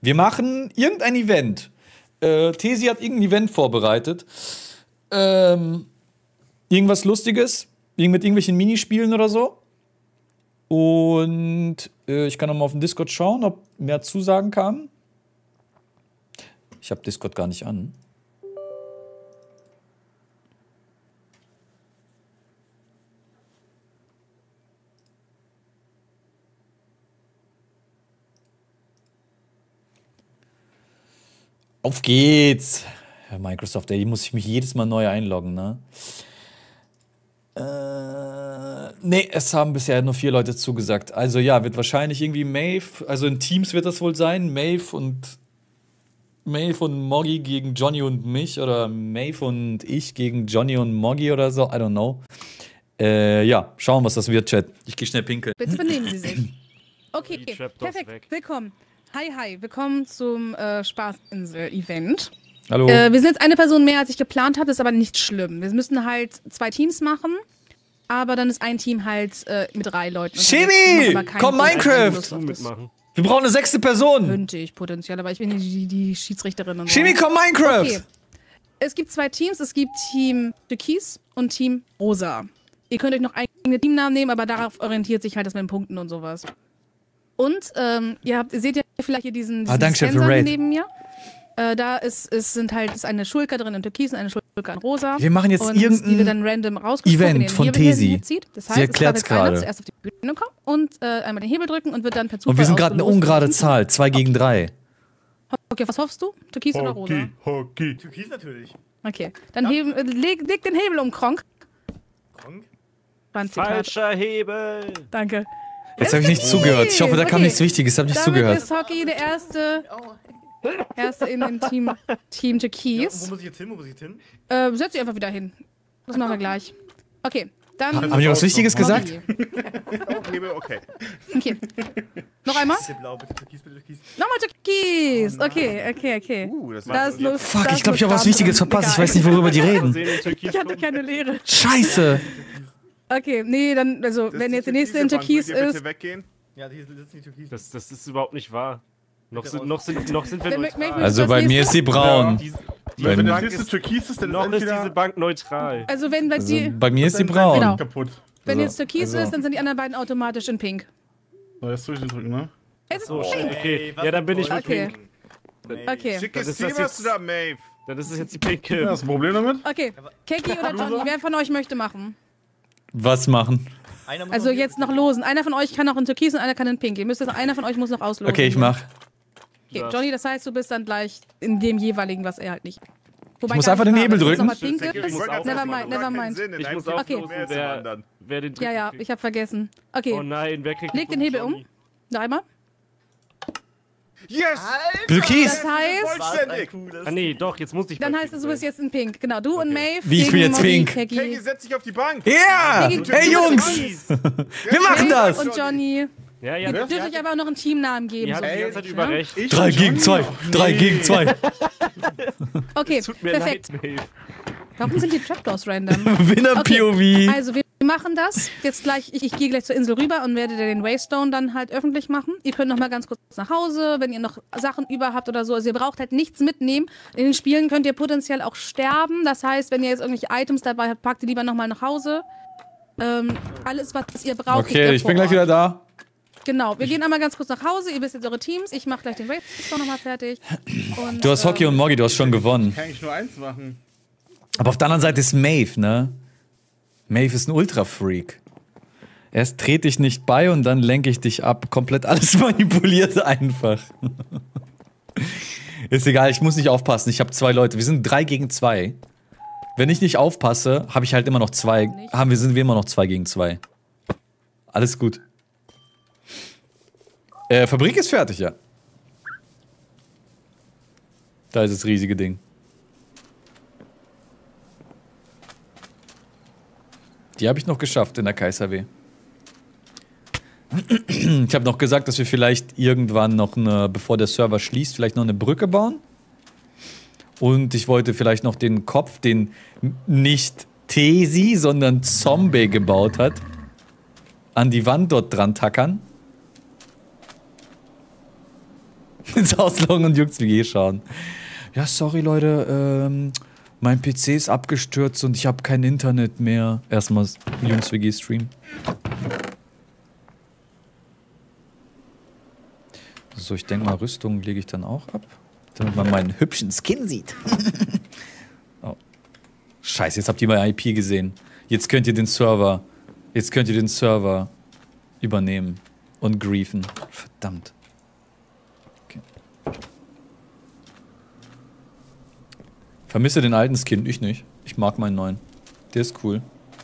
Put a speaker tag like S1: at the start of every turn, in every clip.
S1: Wir machen irgendein Event. Tesi hat irgendein Event vorbereitet. Irgendwas Lustiges. Mit irgendwelchen Minispielen oder so. Und ich kann noch mal auf den Discord schauen, ob mehr Zusagen kamen. Ich habe Discord gar nicht an. Auf geht's! Ja, Microsoft, ey, muss ich mich jedes Mal neu einloggen, ne? Nee, es haben bisher nur 4 Leute zugesagt. Also ja, wird wahrscheinlich irgendwie Maeve, also in Teams wird das wohl sein, Maeve und Moggy gegen Johnny und mich oder Maeve und ich gegen Johnny und Moggy oder so, I don't know. Ja, schauen, was das wird, Chat. Ich gehe schnell pinkeln.
S2: Bitte benehmen Sie sich. Okay, perfekt, willkommen. Hi, willkommen zum Spaßinsel-Event.
S1: Hallo.
S2: Wir sind jetzt eine Person mehr, als ich geplant habe, das ist aber nicht schlimm. Wir müssen halt 2 Teams machen, aber dann ist ein Team halt mit 3 Leuten.
S1: Chemie! Komm, Minecraft! Wir brauchen eine 6. Person!
S2: Könnte ich potenziell, aber ich bin die Schiedsrichterin und so.
S1: Chemie, komm, Minecraft!
S2: Okay. Es gibt 2 Teams, es gibt Team Türkis und Team Rosa. Ihr könnt euch noch eigene Teamnamen nehmen, aber darauf orientiert sich halt das mit den Punkten und sowas. Und ihr seht ja vielleicht hier diesen Sensor hier neben mir. Da ist eine Schulter drin in Türkis und eine Schulter in Rosa.
S1: Wir machen jetzt
S2: die wird dann random
S1: Event von Tesi.
S2: Das heißt,
S1: sie erklärt es gerade.
S2: Zuerst auf die Bühne kommen und einmal den Hebel drücken und wird dann per Zufall.
S1: Und wir sind gerade eine ungerade Zahl, 2 gegen 3.
S2: Okay, was hoffst du? Türkis oder Rosa?
S3: Hockey. Türkis natürlich.
S2: Okay, dann leg den Hebel um, Kronk.
S3: Kronk?
S4: Falscher Hebel.
S2: Danke.
S1: Jetzt habe ich nicht zugehört. Ich hoffe, da kam nichts Wichtiges. Ich habe nicht zugehört.
S2: Ist Hockey der erste in dem Team Türkis.
S3: Ja, wo muss ich jetzt hin?
S2: Setz dich einfach wieder hin. Das machen wir gleich. Okay, dann...
S1: Haben die was Wichtiges gesagt?
S3: Okay.
S2: Okay. Noch einmal?
S3: Bitte blau, bitte Türkis, bitte Türkis.
S2: Nochmal Türkis. Okay.
S1: Fuck, ich glaube, ich habe was Wichtiges verpasst. Ich weiß nicht, worüber die reden.
S2: Ich hatte keine Lehre.
S1: Scheiße.
S2: Okay, nee, dann, also, wenn jetzt der nächste in Türkis ist...
S3: Ja, die sitzen in Türkis.
S4: Das ist überhaupt nicht wahr. Noch sind wir neutral.
S1: Also bei mir ist sie braun.
S3: Wenn der nächste Türkis ist, dann
S4: noch ist diese Bank neutral.
S2: Also wenn
S1: bei mir ist sie braun.
S2: Genau.
S3: Kaputt.
S2: Wenn jetzt Türkis ist, dann sind die anderen beiden automatisch in Pink.
S3: So, jetzt soll ich den drücken, ne?
S4: So, okay. Ja, dann bin ich für Pink.
S2: Okay.
S3: Schickes Team hast du da, Maeve.
S4: Dann ist es jetzt die Pinke.
S3: Ja, hast du ein Problem damit?
S2: Okay. Keki oder Johnny, wer von euch möchte machen?
S1: Was machen?
S2: Also jetzt noch losen. Einer von euch kann noch in Türkis und einer kann in Pink. Einer von euch muss noch auslosen.
S1: Okay, ich mach.
S2: Okay, Johnny, das heißt, du bist dann gleich in dem jeweiligen, was er halt nicht.
S1: Wobei ich muss einfach den Hebel drücken.
S2: Nevermind.
S4: Ich muss auch wer den drückt.
S2: Ja, ich hab vergessen. Okay.
S4: Oh nein, wer kriegt
S2: leg den Hebel um. Noch einmal.
S3: Yes!
S1: Türkis!
S2: Das heißt...
S3: Vollständig!
S4: Ah nee, doch, jetzt muss ich...
S2: Dann heißt es, du bist jetzt in Pink. Genau, du und Maeve.
S1: Wie, ich bin jetzt Pink?
S3: Keki, setz dich auf die Bank!
S1: Ja! Hey Jungs! Wir machen das!
S2: Und Johnny.
S4: Ja.
S2: Ihr dürft euch aber auch noch einen Teamnamen geben.
S4: Ihr habt die ganze Zeit über recht.
S1: 3 gegen 2. 3 gegen 2.
S2: Okay,
S4: Tut mir
S2: perfekt.
S4: leid, Maeve.
S2: Warum sind die Trapdoors random?
S1: Winner POV.
S2: Also wir machen das jetzt gleich. Ich gehe gleich zur Insel rüber und werde den Waystone dann halt öffentlich machen. Ihr könnt noch mal ganz kurz nach Hause, wenn ihr noch Sachen über habt oder so. Also ihr braucht halt nichts mitnehmen. In den Spielen könnt ihr potenziell auch sterben. Das heißt, wenn ihr jetzt irgendwelche Items dabei habt, packt ihr lieber noch mal nach Hause. Alles, was ihr braucht.
S1: Okay, ich bin gleich wieder da.
S2: Genau, wir gehen einmal ganz kurz nach Hause. Ihr wisst jetzt eure Teams. Ich mache gleich den Waystone noch mal fertig. Und,
S1: Du hast Hockey und Moggy, du hast schon gewonnen.
S3: Kann ich nur eins machen.
S1: Aber auf der anderen Seite ist Maeve, ne? Maeve ist ein Ultra-Freak. Erst trete ich nicht bei und dann lenke ich dich ab. Komplett alles manipuliert einfach. Ist egal, ich muss nicht aufpassen. Ich habe 2 Leute. Wir sind 3 gegen 2. Wenn ich nicht aufpasse, habe ich halt immer noch 2. Sind wir immer noch 2 gegen 2. Alles gut. Fabrik ist fertig, ja. Da ist das riesige Ding. Die habe ich noch geschafft in der KSHW. Ich habe noch gesagt, dass wir vielleicht irgendwann noch bevor der Server schließt, vielleicht noch eine Brücke bauen. Und ich wollte vielleicht noch den Kopf, den nicht Tesi, sondern Zombie gebaut hat, an die Wand dort dran tackern. Ins Haus loggen und Jungs WG schauen. Ja, sorry Leute, mein PC ist abgestürzt und ich habe kein Internet mehr. Erstmal Jungs WG streamen. So, ich denke mal, Rüstung lege ich dann auch ab, damit man meinen hübschen Skin sieht. Oh. Scheiße, jetzt habt ihr meine IP gesehen. Jetzt könnt ihr den Server übernehmen und griefen. Verdammt. Okay. Vermisse den alten Skin, ich nicht. Ich mag meinen neuen. Der ist cool.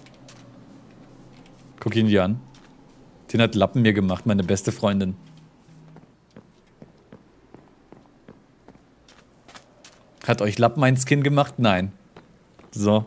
S1: Guck ihn dir an. Den hat Lappen mir gemacht, meine beste Freundin. Hat euch Lappen einen Skin gemacht? Nein. So.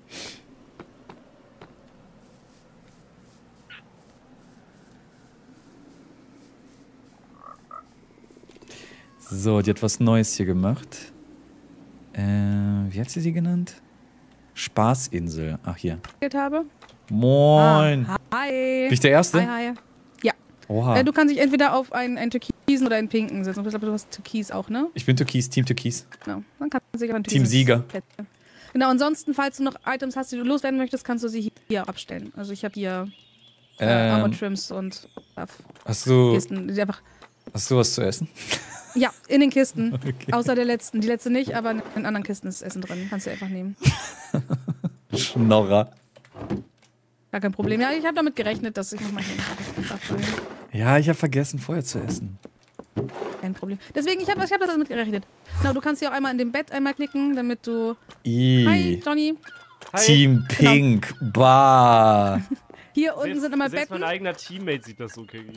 S1: So, die hat was Neues hier gemacht. Wie hat sie genannt? Spaßinsel. Ach, hier.
S2: habe.
S1: Moin.
S2: Hi.
S1: Bin ich der Erste?
S2: Hi. Ja.
S1: Oha.
S2: Du kannst dich entweder auf einen türkisen oder einen pinken setzen. Ich glaube, du hast türkis auch, ne?
S1: Ich bin Türkis, Team Türkis.
S2: Genau. Dann kannst du dich auf ein
S1: Team
S2: türkises
S1: Sieger.
S2: Plätzchen. Genau, ansonsten, falls du noch Items hast, die du loswerden möchtest, kannst du sie hier abstellen. Also ich habe hier Armor Trims und Stuff.
S1: Hast du
S2: Kisten, die einfach.
S1: was zu essen?
S2: Ja, in den Kisten.
S1: Okay.
S2: Außer der letzten. Die letzte nicht, aber in anderen Kisten ist Essen drin. Kannst du einfach nehmen.
S1: Schnorrer.
S2: Gar kein Problem. Ja, ich habe damit gerechnet, dass ich nochmal hin.
S1: Ja, ich habe vergessen, vorher zu essen.
S2: Kein Problem. Deswegen, ich hab damit gerechnet. Genau, du kannst hier auch einmal in dem Bett einmal klicken, damit du. Hi, Johnny.
S4: Hi.
S1: Team Pink. Bah.
S2: Hier unten sind immer
S4: Selbst
S2: Betten.
S4: mein eigener Teammate sieht das so, Kegi.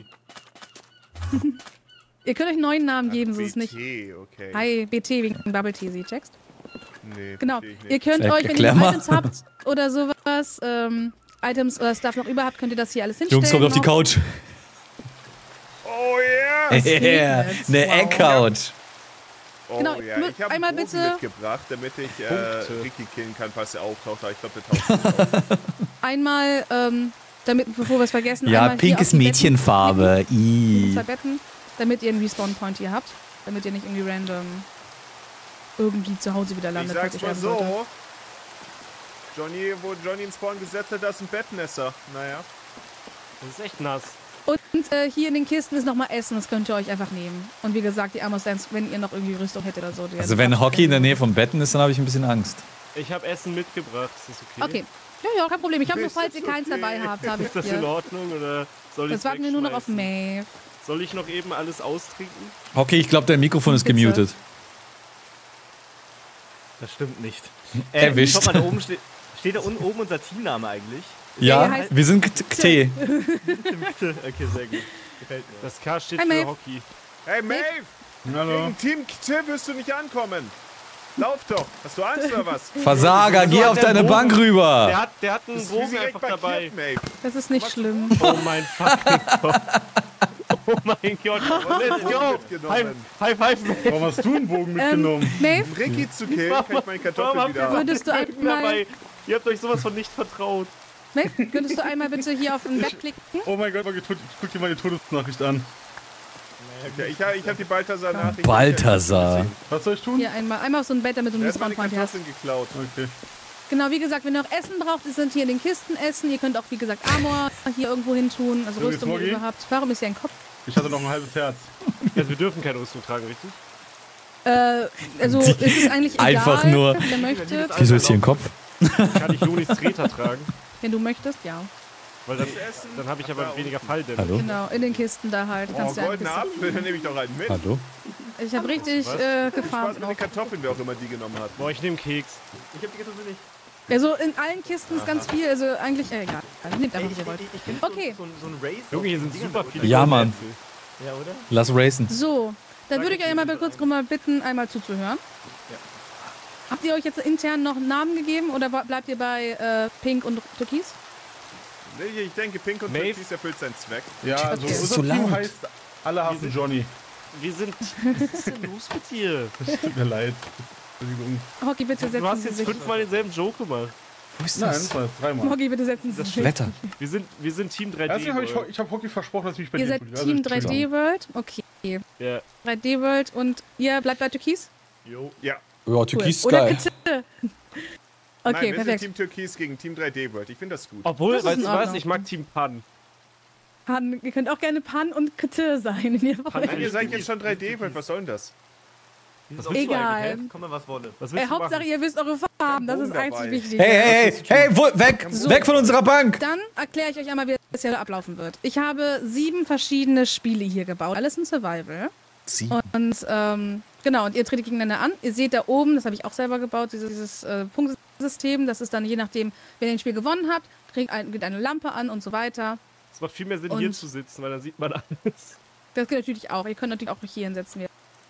S2: Ihr könnt euch einen neuen Namen geben, so ist es nicht.
S3: Okay.
S2: Hi, BT wegen Bubble Tea, sie checkst?
S3: Nee,
S2: Genau.
S3: versteh ich nicht.
S2: Ihr könnt
S1: Vielleicht
S2: euch, wenn
S1: erklär
S2: ihr
S1: mal.
S2: Items habt oder sowas, Items oder Stuff noch über habt, könnt ihr das hier alles hinstellen.
S1: Jungs, kommt auf die
S2: noch.
S1: Couch.
S3: Oh yeah!
S1: Yeah,
S2: regnet's.
S1: eine
S2: Wow.
S1: Eckcouch.
S3: Oh
S2: Genau,
S3: ja, ich habe
S2: einmal
S3: einen Bogen
S2: bitte-
S3: mitgebracht, damit ich
S4: Punkte.
S3: Ricky killen kann, falls er auftaucht. Aber ich glaube, der taucht nicht auf.
S2: Einmal, damit, bevor wir es vergessen,
S1: Ja,
S2: einmal hier
S1: pink
S2: auf
S1: ist
S2: die Betten
S1: Mädchenfarbe.
S2: klicken, zwei
S1: I.
S2: Betten, damit ihr einen Respawn-Point hier habt. Damit ihr nicht irgendwie random irgendwie zu Hause wieder
S3: Ich
S2: landet.
S3: sag's
S2: falls ihr
S3: mal
S2: sterben
S3: so. Wo Johnny ins Spawn gesetzt hat, da ist ein Bettnässer. Naja.
S4: Das ist echt nass.
S2: Und hier in den Kisten ist nochmal Essen, das könnt ihr euch einfach nehmen. Und wie gesagt, die Armor Stands, wenn ihr noch irgendwie Rüstung hättet oder so.
S1: Also wenn Hockey in der Nähe vom Betten ist, dann habe ich ein bisschen Angst.
S4: Ich habe Essen mitgebracht. Ist das okay?
S2: Okay. Ja, kein Problem. Ich habe nur,
S3: Ist
S2: falls
S3: das
S2: ihr keins
S3: okay?
S2: dabei habt, habe ich
S4: Ist das in
S2: hier.
S4: Ordnung oder soll ich
S2: Jetzt warten wir nur noch auf Maeve.
S4: Soll ich noch eben alles austrinken?
S1: Hockey, ich glaube, dein Mikrofon ist
S2: Bitte.
S1: gemutet.
S5: Das stimmt nicht.
S1: Erwischt.
S5: Schau mal, da oben steht da unten oben unser Teamname eigentlich.
S1: Ja,
S2: heißt-
S1: wir sind T.
S5: Okay, sehr gut. Gefällt mir.
S4: Das K steht
S2: Hi,
S4: für
S2: Maeve.
S4: Hockey.
S3: Hey, Maeve!
S6: Hallo.
S3: Gegen Team Kte wirst du nicht ankommen. Lauf doch. Hast du Angst oder was?
S1: Versager, geh auf deine Bank rüber.
S4: Der hat einen
S3: Das ist
S4: Bogen
S3: direkt
S4: einfach dabei.
S3: markiert, Maeve.
S2: Das ist nicht schlimm.
S4: Oh mein fucking Gott. Oh mein Gott. Let's go.
S3: Mitgenommen.
S4: High five.
S6: Warum hast du einen Bogen mitgenommen?
S3: Um
S2: Maeve,
S3: Ricky zu killen, kann ich meine
S4: Warum
S3: Kartoffeln
S4: habt
S3: wieder
S4: ihr
S3: haben.
S2: würdest du
S4: Bögen
S2: einmal,
S4: dabei? Ihr habt euch sowas von nicht vertraut.
S2: Maeve, könntest du einmal bitte hier auf ein Bett klicken?
S6: Oh mein Gott, guck dir mal die Todesnachricht an.
S3: Okay, ich hab die Balthasar-Nachricht.
S1: Balthasar.
S6: Was soll ich tun?
S2: Hier einmal auf so ein Bett, damit du einen
S3: Er hat meine
S2: Respawn-Point hast.
S3: Kartoffeln geklaut.
S6: Okay.
S2: Genau, wie gesagt, wenn ihr noch Essen braucht, die sind hier in den Kisten Essen. Ihr könnt auch, wie gesagt, Armor hier irgendwo hin tun, also
S6: So, jetzt
S2: Rüstung, die
S6: Morgi?
S2: ihr habt. Warum ist hier ein Kopf?
S6: Ich hatte noch ein halbes Herz.
S4: Also wir dürfen keine Rüstung tragen, richtig?
S2: Also es ist eigentlich egal,
S1: Einfach nur-
S2: wer möchte.
S1: Wieso ist hier ein Kopf?
S4: Kann ich Jonis Treter tragen?
S2: Wenn du möchtest, ja.
S4: Weil dann,
S3: Essen.
S4: dann habe ich aber weniger Falldämpfe.
S1: Hallo?
S2: Genau, in den Kisten da halt.
S3: Oh,
S2: Kannst du eine
S3: goldener
S2: Kiste.
S3: Apfel, dann nehme ich doch einen mit.
S1: Hallo?
S2: Ich habe richtig
S4: Was?
S3: Spaß
S2: gefarmt.
S3: mit den Kartoffeln, wer auch immer die genommen hat.
S4: Boah, ich nehme Keks.
S5: Ich hab die Kartoffel nicht.
S2: Also in allen Kisten ist ganz viel, also eigentlich egal. Nehmt einfach, was ihr wollt.
S5: Ich finde
S2: Okay.
S5: so ein Race.
S4: Junge, hier sind super viele
S1: Ja, Mann.
S4: Goldäpfel.
S5: Ja, oder?
S1: Lass racen.
S2: So, dann würde ich euch einmal kurz mal bitten, einmal zuzuhören. Habt ihr euch jetzt intern noch einen Namen gegeben oder bleibt ihr bei Pink und Türkis?
S3: Nee, ich denke, Pink und
S4: Maeve?
S3: Türkis erfüllt seinen Zweck.
S6: Ja, also
S2: Okay.
S1: Das ist
S6: unser
S1: so
S6: Team
S1: laut.
S6: heißt Alle hassen Johnny.
S4: Wir sind... Was ist denn los mit dir?
S6: Das tut mir leid. Entschuldigung.
S2: Hockey, bitte setzen
S4: Du hast
S2: Sie
S4: jetzt
S2: sich.
S4: 5-mal denselben Joke gemacht.
S1: Wo ist
S6: Nein,
S1: das?
S6: das war dreimal.
S2: Hockey, bitte setzen Sie sich.
S1: Wetter.
S4: Wir sind Team 3D.
S6: Deswegen habe ich Hockey versprochen, dass ich mich bei
S2: Ihr
S6: dir
S2: seid
S6: entschuldige.
S2: Team 3D World? Okay.
S4: Ja.
S2: 3D World und ihr bleibt bei Türkis?
S5: Jo.
S3: Ja.
S1: Ja, Türkis ist
S2: Oder
S1: geil.
S2: bitte.
S3: Nein,
S2: Okay,
S3: wir sind
S2: perfekt.
S3: Team Türkis gegen Team 3D World. Ich finde das gut.
S4: Obwohl,
S2: Das ist
S4: weißt
S2: in
S4: du was?
S2: Ordnung.
S4: Ich mag Team Pan.
S2: Pan, ihr könnt auch gerne Pan und Kete sein, wenn ihr wollt.
S3: Nein, ihr seid jetzt schon 3D World. Was soll denn das?
S5: Was
S4: willst du
S2: Egal.
S5: eigentlich, Hef? Komme, was wolle.
S4: Was willst du
S2: Hauptsache,
S4: machen?
S2: ihr wisst eure Farben. Das ist
S3: Bogen
S2: einzig
S3: dabei.
S2: wichtig.
S1: Hey, weg!
S2: So.
S1: Weg von unserer Bank!
S2: Dann erkläre ich euch einmal, wie das hier ablaufen wird. Ich habe 7 verschiedene Spiele hier gebaut. Alles in Survival. Und genau, und ihr tretet gegeneinander an. Ihr seht da oben, das habe ich auch selber gebaut, dieses Punktesystem. Das ist dann je nachdem, wer das Spiel gewonnen hat, geht eine Lampe an und so weiter.
S4: Es macht viel mehr Sinn,
S2: Und-
S4: hier zu sitzen, weil dann sieht man alles.
S2: Das geht natürlich auch. Ihr könnt natürlich auch hier hinsetzen.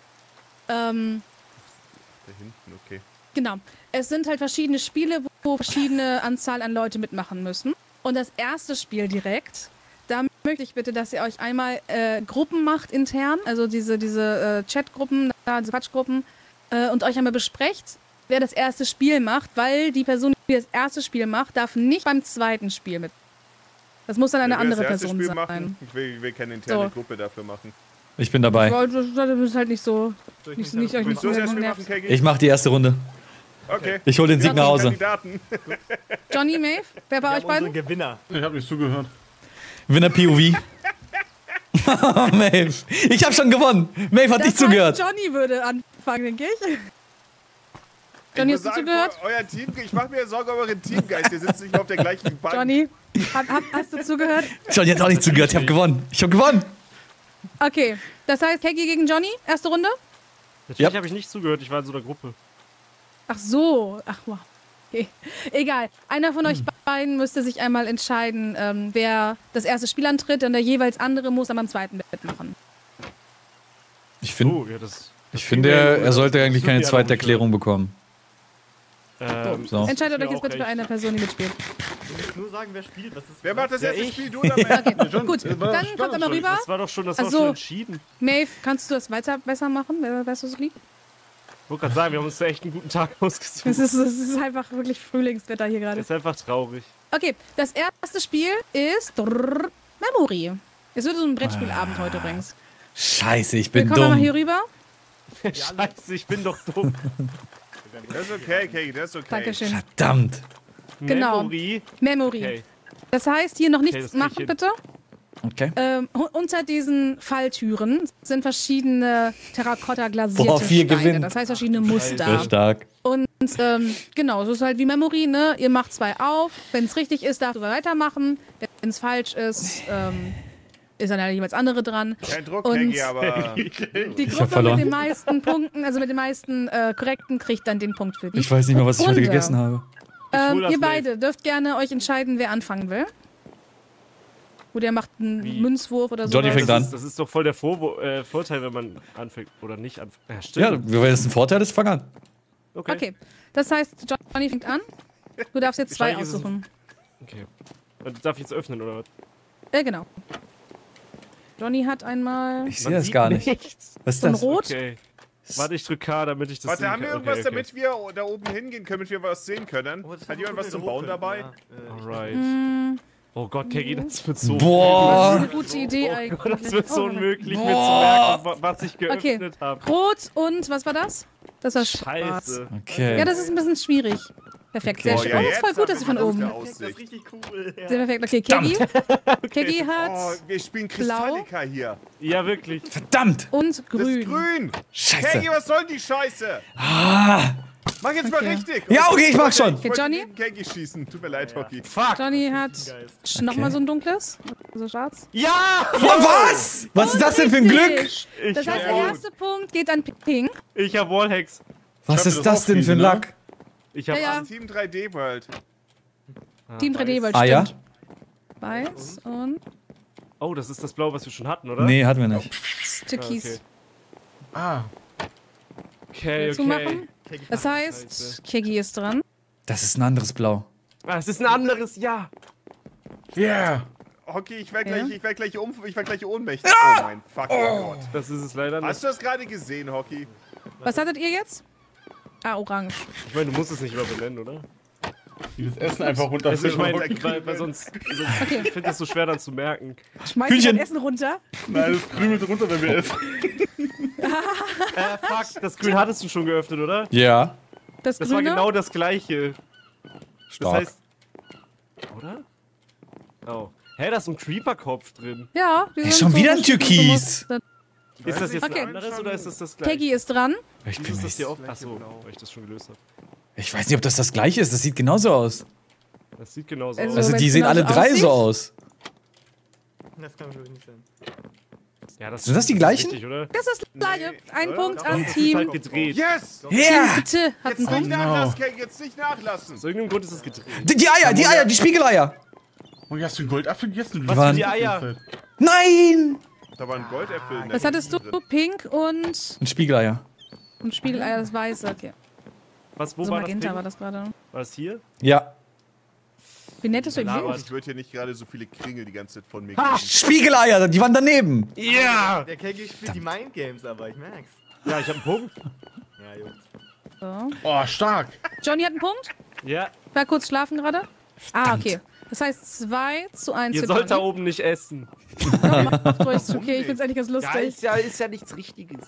S3: Da hinten, okay.
S2: Genau. Es sind halt verschiedene Spiele, wo verschiedene Anzahl an Leute mitmachen müssen. Und das erste Spiel direkt, da möchte ich bitte, dass ihr euch einmal Gruppen macht intern, also diese Chatgruppen, diese Quatschgruppen, und euch einmal besprecht, wer das erste Spiel macht, weil die Person, die das erste Spiel macht, darf nicht beim zweiten Spiel mit. Das muss dann eine
S3: Wer will
S2: andere
S3: das erste
S2: Person
S3: Spiel
S2: sein.
S3: machen? Ich will keine interne
S2: So.
S3: Gruppe dafür machen.
S1: Ich bin dabei.
S2: Das ist halt nicht so. Nicht euch
S3: Willst du das erste Spiel
S2: nervt.
S3: machen, Kegi?
S1: Ich mach die erste Runde.
S3: Okay.
S1: Ich hol den Sieg nach Hause.
S3: Kandidaten.
S2: Johnny, Maeve, wer bei euch
S5: Unsere
S2: beiden?
S5: Gewinner.
S6: Ich habe nicht zugehört.
S1: Winner POV. Maeve. Ich hab schon gewonnen. Maeve hat nicht zugehört.
S2: Johnny würde anfangen, denke ich. Johnny, hast du zugehört?
S3: Euer Team, ich mache mir Sorge um euren Teamgeist. Ihr sitzt nicht mal auf der gleichen Bank.
S2: Johnny, hast du zugehört?
S1: Johnny hat auch nicht zugehört. Ich hab gewonnen. Ich hab gewonnen.
S2: Okay, das heißt Keggy gegen Johnny, erste Runde?
S4: Natürlich
S1: Ja.
S4: habe ich nicht zugehört, ich war in so einer Gruppe.
S2: Ach so, ach wow. Okay. Egal, einer von euch beiden müsste sich einmal entscheiden, wer das erste Spiel antritt und der jeweils andere muss dann beim zweiten mitmachen.
S1: Ich finde,
S4: Oh, ja, das.
S1: er sollte eigentlich keine
S4: Ja,
S1: zweite
S4: logisch.
S1: Erklärung bekommen. So.
S2: Entscheidet
S4: mir
S2: euch jetzt
S4: auch
S2: bitte für
S4: recht.
S2: eine Person, die mitspielt.
S5: Du musst nur sagen, wer spielt. Was ist
S3: Wer macht das
S4: Ja,
S3: erste
S4: ich.
S3: Spiel? Du oder Matt?
S2: Okay, gut, dann kommt einmal rüber.
S4: Das war doch schon, das
S2: Ach
S4: war
S2: so.
S4: schon entschieden.
S2: Maeve, kannst du das besser machen? Wer weißt du so lieb?
S4: Ich wollte gerade sagen, wir haben uns da echt einen guten Tag ausgesucht.
S2: Es ist einfach wirklich Frühlingswetter hier gerade.
S4: Ist einfach traurig.
S2: Okay, das erste Spiel ist Memory. Es wird so ein Brettspielabend heute übrigens.
S1: Scheiße, ich
S2: Wir
S1: bin
S2: kommen mal
S1: dumm.
S2: hier rüber.
S4: Scheiße, ich bin doch dumm.
S3: Das ist okay, Kegi, das ist okay.
S2: Dankeschön.
S1: Verdammt.
S2: Genau.
S4: Memory.
S2: Memory.
S4: Okay.
S2: Das heißt, hier noch
S4: Okay,
S2: nichts
S4: das krieg ich
S2: machen,
S4: hin.
S2: bitte.
S1: Okay.
S2: Unter diesen Falltüren sind verschiedene Terrakotta-glasierte
S1: Boah, 4
S2: Steine.
S1: gewinnen.
S2: Das heißt verschiedene
S1: Sehr
S2: Muster.
S1: stark.
S2: Und genau, so ist halt wie Memory, ne? Ihr macht 2 auf. Wenn es richtig ist, darfst du weitermachen. Wenn es falsch ist, ist dann halt jeweils andere dran.
S3: Kein Druck,
S2: Und-
S3: Kegi, aber
S2: Die
S1: hab
S2: Gruppe
S1: verloren.
S2: mit den meisten Punkten, also mit den meisten Korrekten, kriegt dann den Punkt für die.
S1: Ich weiß nicht mal, was ich heute
S2: Runde.
S1: gegessen habe.
S4: hol das
S2: Ihr
S4: Maeve.
S2: beide dürft gerne euch entscheiden, wer anfangen will. Oder ihr macht einen
S4: Wie?
S2: Münzwurf oder so.
S1: Johnny fängt an.
S4: Das ist doch voll der Vorteil, wenn man anfängt oder nicht anfängt. Ja, stimmt.
S1: Ja, wenn es ein Vorteil ist, fang an.
S2: Okay, das heißt, Johnny fängt an. Du darfst jetzt 2
S4: Wahrscheinlich ist es-
S2: aussuchen.
S4: Okay. Und darf ich jetzt öffnen, oder was?
S2: Genau. Johnny hat einmal
S1: Ich sehe das gar nicht.
S4: Nichts.
S1: Was ist
S2: so ein
S1: das?
S2: Rot.
S4: Okay. Warte, ich drück K, damit ich das
S3: Warte,
S4: sehen
S3: haben wir
S4: kann.
S3: irgendwas,
S4: Okay, okay.
S3: damit wir da oben hingehen können, damit wir was sehen können?
S5: Oh, das
S3: Hat
S5: ist
S3: jemand
S5: gut,
S3: was zum
S5: wenn
S3: Bauen
S5: wir
S3: dabei?
S5: hochkommen.
S4: Alright.
S2: Mm,
S4: Oh Gott, Kegi, das wird so.
S2: das ist
S1: Boah.
S2: eine gute Idee eigentlich.
S4: Das wird so
S2: Oh,
S4: unmöglich, mir zu merken, was ich geöffnet habe.
S2: Rot und was war das? Das war schwarz.
S4: Scheiße.
S1: Okay.
S2: Ja, das ist ein bisschen schwierig. Perfekt, sehr
S3: Boah,
S2: schön.
S3: ja,
S2: Oh, das ist voll
S3: jetzt
S2: gut, dass ihr von
S3: haben wir
S2: oben.
S3: eine
S5: Das ist
S3: Aussicht.
S5: richtig cool. Ja.
S2: Sehr perfekt. Okay, Keggy. Keggy
S3: Oh,
S2: hat
S3: wir spielen Kristallika hier.
S4: Ja, wirklich.
S1: Verdammt.
S2: und
S3: Das ist
S2: grün.
S3: grün.
S1: Scheiße.
S3: Kegi, was soll denn die Scheiße?
S1: Ah.
S3: Mach jetzt mal
S2: Okay.
S3: richtig.
S1: Ja, okay, ich mach schon.
S3: Ich wollte
S2: Johnny?
S3: gegen Kegi schießen. Tut mir leid, Hockey.
S4: Fuck.
S2: Johnny hat nochmal so ein dunkles. So schwarz.
S4: Ja!
S1: Boah, was? Was ist das denn für ein Glück?
S2: Richtig. Das heißt, der erste Punkt geht an Pink.
S4: Ich hab Wallhacks.
S1: Was
S6: hab
S1: ist
S6: das
S1: das denn für ein
S6: aufgeschrieben,
S1: Lack?
S4: Ich hab
S2: Ja, ja.
S3: Team 3D World.
S2: Team 3D World
S1: Ah ja?
S2: stimmt. Weiß und
S4: Oh, das ist das Blau, was wir schon hatten, oder?
S1: Nee, hatten wir nicht.
S2: Türkis.
S6: Ah,
S4: Okay,
S2: Zumachen.
S4: okay.
S2: Das heißt, Keggy ist dran.
S1: Das ist ein anderes Blau.
S4: Ah, es ist ein anderes, ja.
S6: yeah.
S3: Hockey, ich werd
S2: Ja.
S3: gleich ohnmächtig. Oh mein fucking Gott.
S4: Das ist es leider nicht.
S3: Hast du das gerade gesehen, Hockey?
S2: Was hattet ihr jetzt? Ah, orange.
S4: Ich meine, du musst es nicht immer benennen, oder?
S6: Die das Essen einfach
S4: Also ich meine,
S6: runterfällt.
S4: weil sonst ich finde das so schwer dann zu merken.
S2: Schmeiß
S1: Hühnchen.
S2: dein Essen runter.
S6: Nein, das krümelt runter, wenn wir essen.
S4: Fuck, das Grün hattest du schon geöffnet, oder?
S1: Ja.
S2: Das
S4: Das war
S2: Grüne.
S4: genau das gleiche. Das
S1: Stark.
S4: heißt. Oder? Oh. Hä, da ist ein Creeper-Kopf drin.
S2: Ja. die
S1: Hey,
S2: sind
S1: schon
S2: so
S1: wieder ein
S2: verschieden
S1: Türkis.
S2: gemustert.
S4: Ist das jetzt
S2: Okay.
S4: ein anderes oder ist das das gleiche?
S2: Peggy ist dran.
S1: Ich, bin
S4: Ist das
S1: nicht,
S4: hier offen? Achso, weil ich das schon gelöst habe.
S1: ich weiß nicht, ob das das gleiche ist. Das sieht genauso aus.
S4: Das sieht genauso
S2: Also-
S4: aus.
S1: Also
S2: wenn's
S1: die sehen alle
S2: genauso
S1: drei
S2: aussieht?
S1: so aus.
S5: Das kann wirklich nicht sein.
S4: Ja,
S1: Sind das die gleichen?
S4: Richtig, oder?
S2: Das ist das gleiche. Ein
S3: oder?
S2: Punkt
S3: Doch,
S2: an
S4: Das ist
S2: Team.
S4: halt gedreht.
S3: Yes!
S1: Ja!
S2: Bitte hat
S3: Jetzt
S2: einen
S3: nicht
S2: Punkt.
S3: nachlassen, Keg, jetzt nicht nachlassen.
S4: Aus irgendeinem Grund ist es gedreht.
S1: Die Eier, die Spiegeleier.
S6: Und hast du einen Goldapfel gegessen?
S4: Was
S1: waren-
S4: für die Eier?
S1: Nein!
S3: Da waren Goldäpfel in der
S2: Was hattest du?
S3: drin.
S2: Pink und
S1: Ein Spiegeleier.
S2: Spiegeleier, das Weiße. Okay.
S4: Was, wo
S2: So
S4: war das
S2: Magenta
S4: Ding?
S2: war das gerade.
S4: War das hier?
S1: Ja.
S2: Wie nett ist du
S4: Labert.
S2: Bild?
S3: Ich würde hier nicht gerade so viele Kringel die ganze Zeit von mir
S1: Ah,
S3: geben.
S1: Spiegeleier, die waren daneben.
S4: Ja!
S5: Der Keggy spielt die Mindgames, aber ich merk's.
S4: Ja, ich hab einen Punkt.
S5: Ja, juckt.
S2: So.
S6: Oh, stark.
S2: Johnny hat einen Punkt.
S4: Ja,
S2: War kurz schlafen gerade. Ah, okay. Das heißt 2:1
S4: ihr
S2: für
S4: sollt da
S2: Johnny.
S4: oben nicht essen.
S2: Macht ruhig, ist okay. Ich find's eigentlich ganz
S4: Ja,
S2: lustig.
S4: ist ja nichts Richtiges.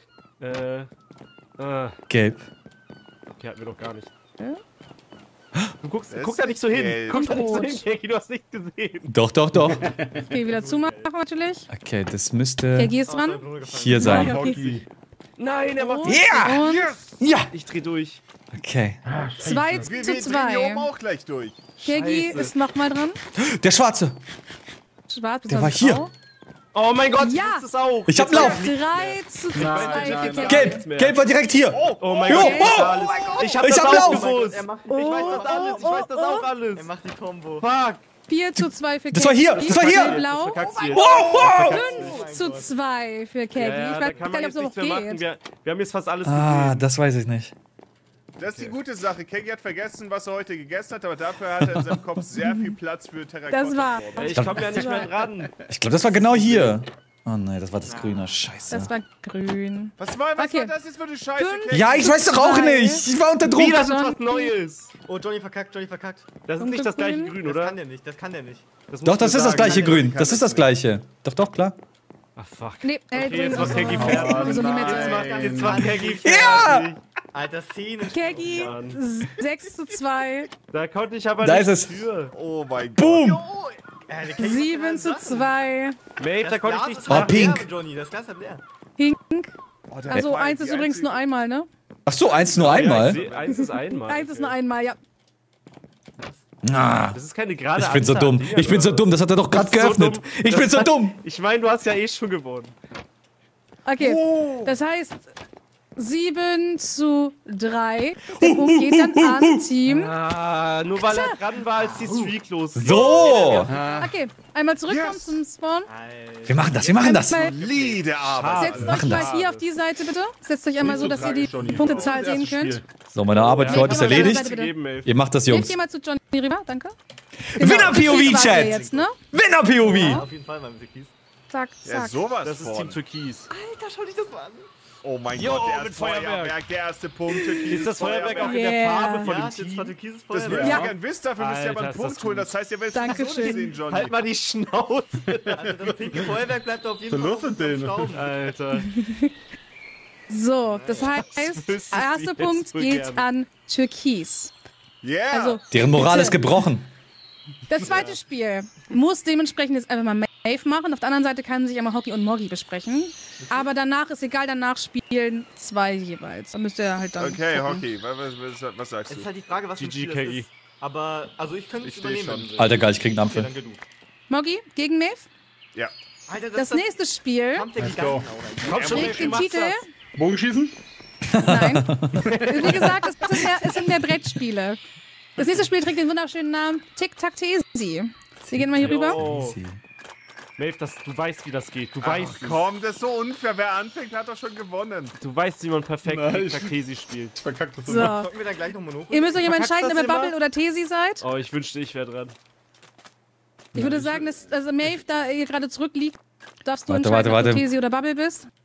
S1: Gelb.
S4: Okay, hatten wir doch gar nicht.
S2: Ja?
S4: Guck
S3: Es
S4: da nicht so hin.
S3: gelb.
S4: Guck da nicht so
S2: Rot.
S4: hin, Keki, du hast nichts gesehen.
S1: Doch, doch, doch.
S2: Okay, wieder zumachen natürlich.
S1: Okay, das müsste
S2: Der ist dran.
S1: hier sein.
S2: Okay.
S6: Hockey.
S4: Nein, er macht.
S1: Ja!
S2: Und
S1: Ja!
S4: Ich dreh durch.
S1: Okay.
S2: 2
S3: Wir
S2: zu
S3: drehen hier oben
S2: 2.
S3: auch gleich durch.
S2: Keggy
S4: Scheiße.
S2: ist nochmal dran.
S1: Der Schwarze.
S2: Schwarz
S1: Der war
S2: bzw.
S1: hier.
S2: grau.
S4: Oh mein Gott,
S2: Ja.
S4: das ist auch.
S1: Ich hab Lauf.
S2: 3 zu 2
S6: nein,
S2: für
S6: nein.
S2: Keggy.
S1: Gelb. Gelb war direkt hier.
S4: Oh mein
S1: Jo,
S4: Gott,
S1: oh,
S4: alles. Ich hab
S1: Ich
S4: das
S1: hab
S4: auch
S1: Lauf.
S4: gewusst.
S5: Er macht,
S4: Ich weiß das alles, ich weiß das auch alles.
S5: er macht die Combo.
S4: Fuck.
S2: 4 zu 2 für Keggy.
S1: Das war hier. Das war hier.
S2: Blau.
S4: Verkackst du jetzt.
S1: Wow,
S2: 5 zu 2 für Keggy.
S4: Ja,
S2: Ich
S4: da
S2: weiß
S4: kann man
S2: gar nicht, ob
S4: jetzt
S2: es noch
S4: nichts mehr machen.
S2: geht.
S4: Wir haben jetzt fast alles
S1: Ah,
S4: gesehen.
S1: das weiß ich nicht.
S3: Das ist die gute Sache. Keggy hat vergessen, was er heute gegessen hat, aber dafür hat er in seinem Kopf sehr viel Platz für Terrakotta.
S2: Das war-
S4: Ich komm ja nicht mehr dran.
S1: Ich glaube, das war genau hier. Oh nein, das war das Grüne. Scheiße.
S2: Das war grün.
S3: Was war
S2: Okay.
S3: das jetzt für eine Scheiße,
S2: Fünf-
S3: Keggy?
S1: Ja, ich weiß doch auch
S2: Zwei.
S1: nicht. Ich war unter Druck.
S4: Wieder so was Neues.
S5: Oh, Johnny verkackt, Johnny verkackt.
S4: Das ist nicht das gleiche Grün,
S5: Das
S4: oder?
S5: kann der nicht, das kann der nicht.
S4: musst
S1: Doch,
S4: du
S1: das ist das
S4: sagen.
S1: gleiche
S3: Nein,
S1: Grün.
S3: kann
S1: Das
S3: ich
S1: ist das
S3: nicht.
S1: gleiche. Doch, doch, klar.
S4: Ah, fuck.
S2: Nee,
S4: Okay, jetzt war
S2: grün.
S4: Keggy fertig.
S2: So in die
S6: nein.
S2: Mitte.
S4: Jetzt war Keggy
S1: Ja!
S4: fertig.
S5: Alter, Szene.
S2: Keggy 6 zu 2.
S4: Da konnte ich aber
S1: Da
S4: nicht
S1: ist es.
S4: für.
S3: Oh mein Gott.
S1: Boom.
S5: Der Keggy
S2: 7 zu 2.
S4: Mate, da konnte ich nichts
S1: Oh,
S4: machen.
S1: pink.
S5: Johnny, das Glas hat leer.
S2: Pink.
S3: Oh, der
S2: Also
S3: war
S2: 1 ist
S3: die
S2: übrigens
S3: einzige-
S2: nur einmal, ne?
S1: Ach so, eins nur
S4: Ja, ich
S1: einmal.
S4: seh, eins ist einmal.
S2: 1 ist nur einmal, ja.
S1: Ah,
S4: Das ist keine gerade
S1: ich bin so
S4: Anzahl
S1: dumm.
S4: an Dingern,
S1: Ich bin so
S4: oder?
S1: dumm. Das hat er doch gerade
S4: Das ist so
S1: geöffnet.
S4: dumm.
S1: Ich
S4: Das
S1: bin so
S4: hat-
S1: dumm.
S4: Ich meine, du hast ja eh schon gewonnen.
S2: Okay, das heißt 7 zu 3. Der Punkt geht dann an Team.
S4: Ah, nur weil er dran war, als die Streak losging.
S1: So.
S2: Okay, einmal zurückkommen
S3: Yes.
S2: zum Spawn.
S1: Wir machen das. Wir machen das.
S2: Einmal-
S3: Solide Arbeit.
S2: Setzt euch
S1: machen
S2: mal
S1: das.
S2: hier auf die Seite bitte. Setzt euch einmal so, dass ihr die Punktezahl sehen könnt.
S1: So, meine Arbeit für heute ist
S2: Ja, ja,
S1: erledigt.
S2: bitte.
S4: Gegeben, ey.
S1: Ihr macht das,
S2: Hilft
S1: Jungs.
S2: ihr mal zu Johnny rüber, danke.
S1: Winner-POV-Chat.
S2: Jetzt, ne?
S1: Winner-POV.
S5: Auf jeden Fall mal mit der Kies.
S2: Zack,
S3: Ja,
S2: zack.
S3: sowas
S4: Das ist
S3: von.
S4: Team Türkis.
S5: Alter, schau dich das mal an.
S3: Oh mein
S4: Jo,
S3: Gott, der
S4: mit
S3: ist
S4: Feuerwerk.
S3: Der erste Punkt. Türkis
S4: Ist das Feuerwerk auch in
S2: Yeah.
S4: der Farbe von
S5: Ja,
S4: dem
S5: das ist zwar
S4: Team?
S5: türkises
S3: Das würdest
S5: Feuerwerk.
S3: du
S2: Ja.
S3: gern wissen, dafür müsst ihr aber
S4: Alter,
S3: einen
S4: ist das
S3: Punkt holen.
S4: gut.
S3: Das heißt, ihr werdet
S2: Dankeschön.
S3: sowieso nicht sehen, Johnny.
S4: Halt mal die Schnauze.
S5: Also das pinke Feuerwerk bleibt auf jeden
S6: Was
S5: Fall
S6: ist los mit denen?
S5: Stauben.
S4: Alter.
S2: So, das heißt,
S4: wüssten
S2: der
S4: Sie
S2: erste
S4: jetzt
S2: Punkt
S4: so
S2: geht
S4: gerne.
S2: an Türkis.
S3: Yeah.
S2: Also,
S1: Deren Moral
S2: bitte.
S1: ist gebrochen.
S2: Das zweite Spiel muss dementsprechend jetzt einfach mal Maeve machen. Auf der anderen Seite kann sich einmal Hockey und Moggy besprechen. Aber danach ist egal, danach spielen 2 jeweils. Da müsst ihr halt dann.
S3: Okay,
S2: gucken.
S3: Hockey, was sagst
S5: Es ist
S3: du?
S5: halt die Frage, was für ein
S4: GG,
S5: Spiel das
S4: Keggy.
S5: ist. Aber, also ich könnte es
S3: Ich steh
S5: übernehmen.
S3: schon.
S5: wenn du willst.
S1: Alter, geil, ich krieg einen
S5: Okay,
S1: Ampel.
S5: dann genug.
S2: Moggy gegen Maeve.
S3: Ja.
S5: Alter,
S2: Das nächste Spiel
S5: Kampf der
S6: Let's
S5: Giganten
S6: go.
S5: auch.
S4: Komm schon,
S2: trägt
S4: Mate,
S2: den
S4: mach's
S2: Titel.
S4: das.
S6: Bogenschießen?
S2: Nein. Wie gesagt, es sind mehr Brettspiele. Das nächste Spiel trägt den wunderschönen Namen Tic-Tac-Tesi. Wir gehen mal hier rüber.
S4: Oh. Maeve, du weißt, wie das geht. Du weißt es.
S3: Komm, das ist so unfair. Wer anfängt, hat doch schon gewonnen.
S4: Du weißt, wie man perfekt
S6: Nein.
S4: Takesi spielt.
S6: Verkackt das
S2: So.
S6: immer.
S5: Zocken wir dann gleich noch Monopoly?
S2: Ihr müsst euch immer
S4: Verkackst
S2: entscheiden, ob
S4: das
S2: ihr
S4: immer?
S2: Bubble oder Tesi seid.
S4: Oh, ich wünschte, ich wäre dran.
S2: Ich würde sagen, dass also Maeve, da ihr gerade zurückliegt, darfst du
S1: Warte,
S2: entscheiden,
S1: warte,
S2: ob du
S1: warte.
S2: Tesi oder Bubble bist.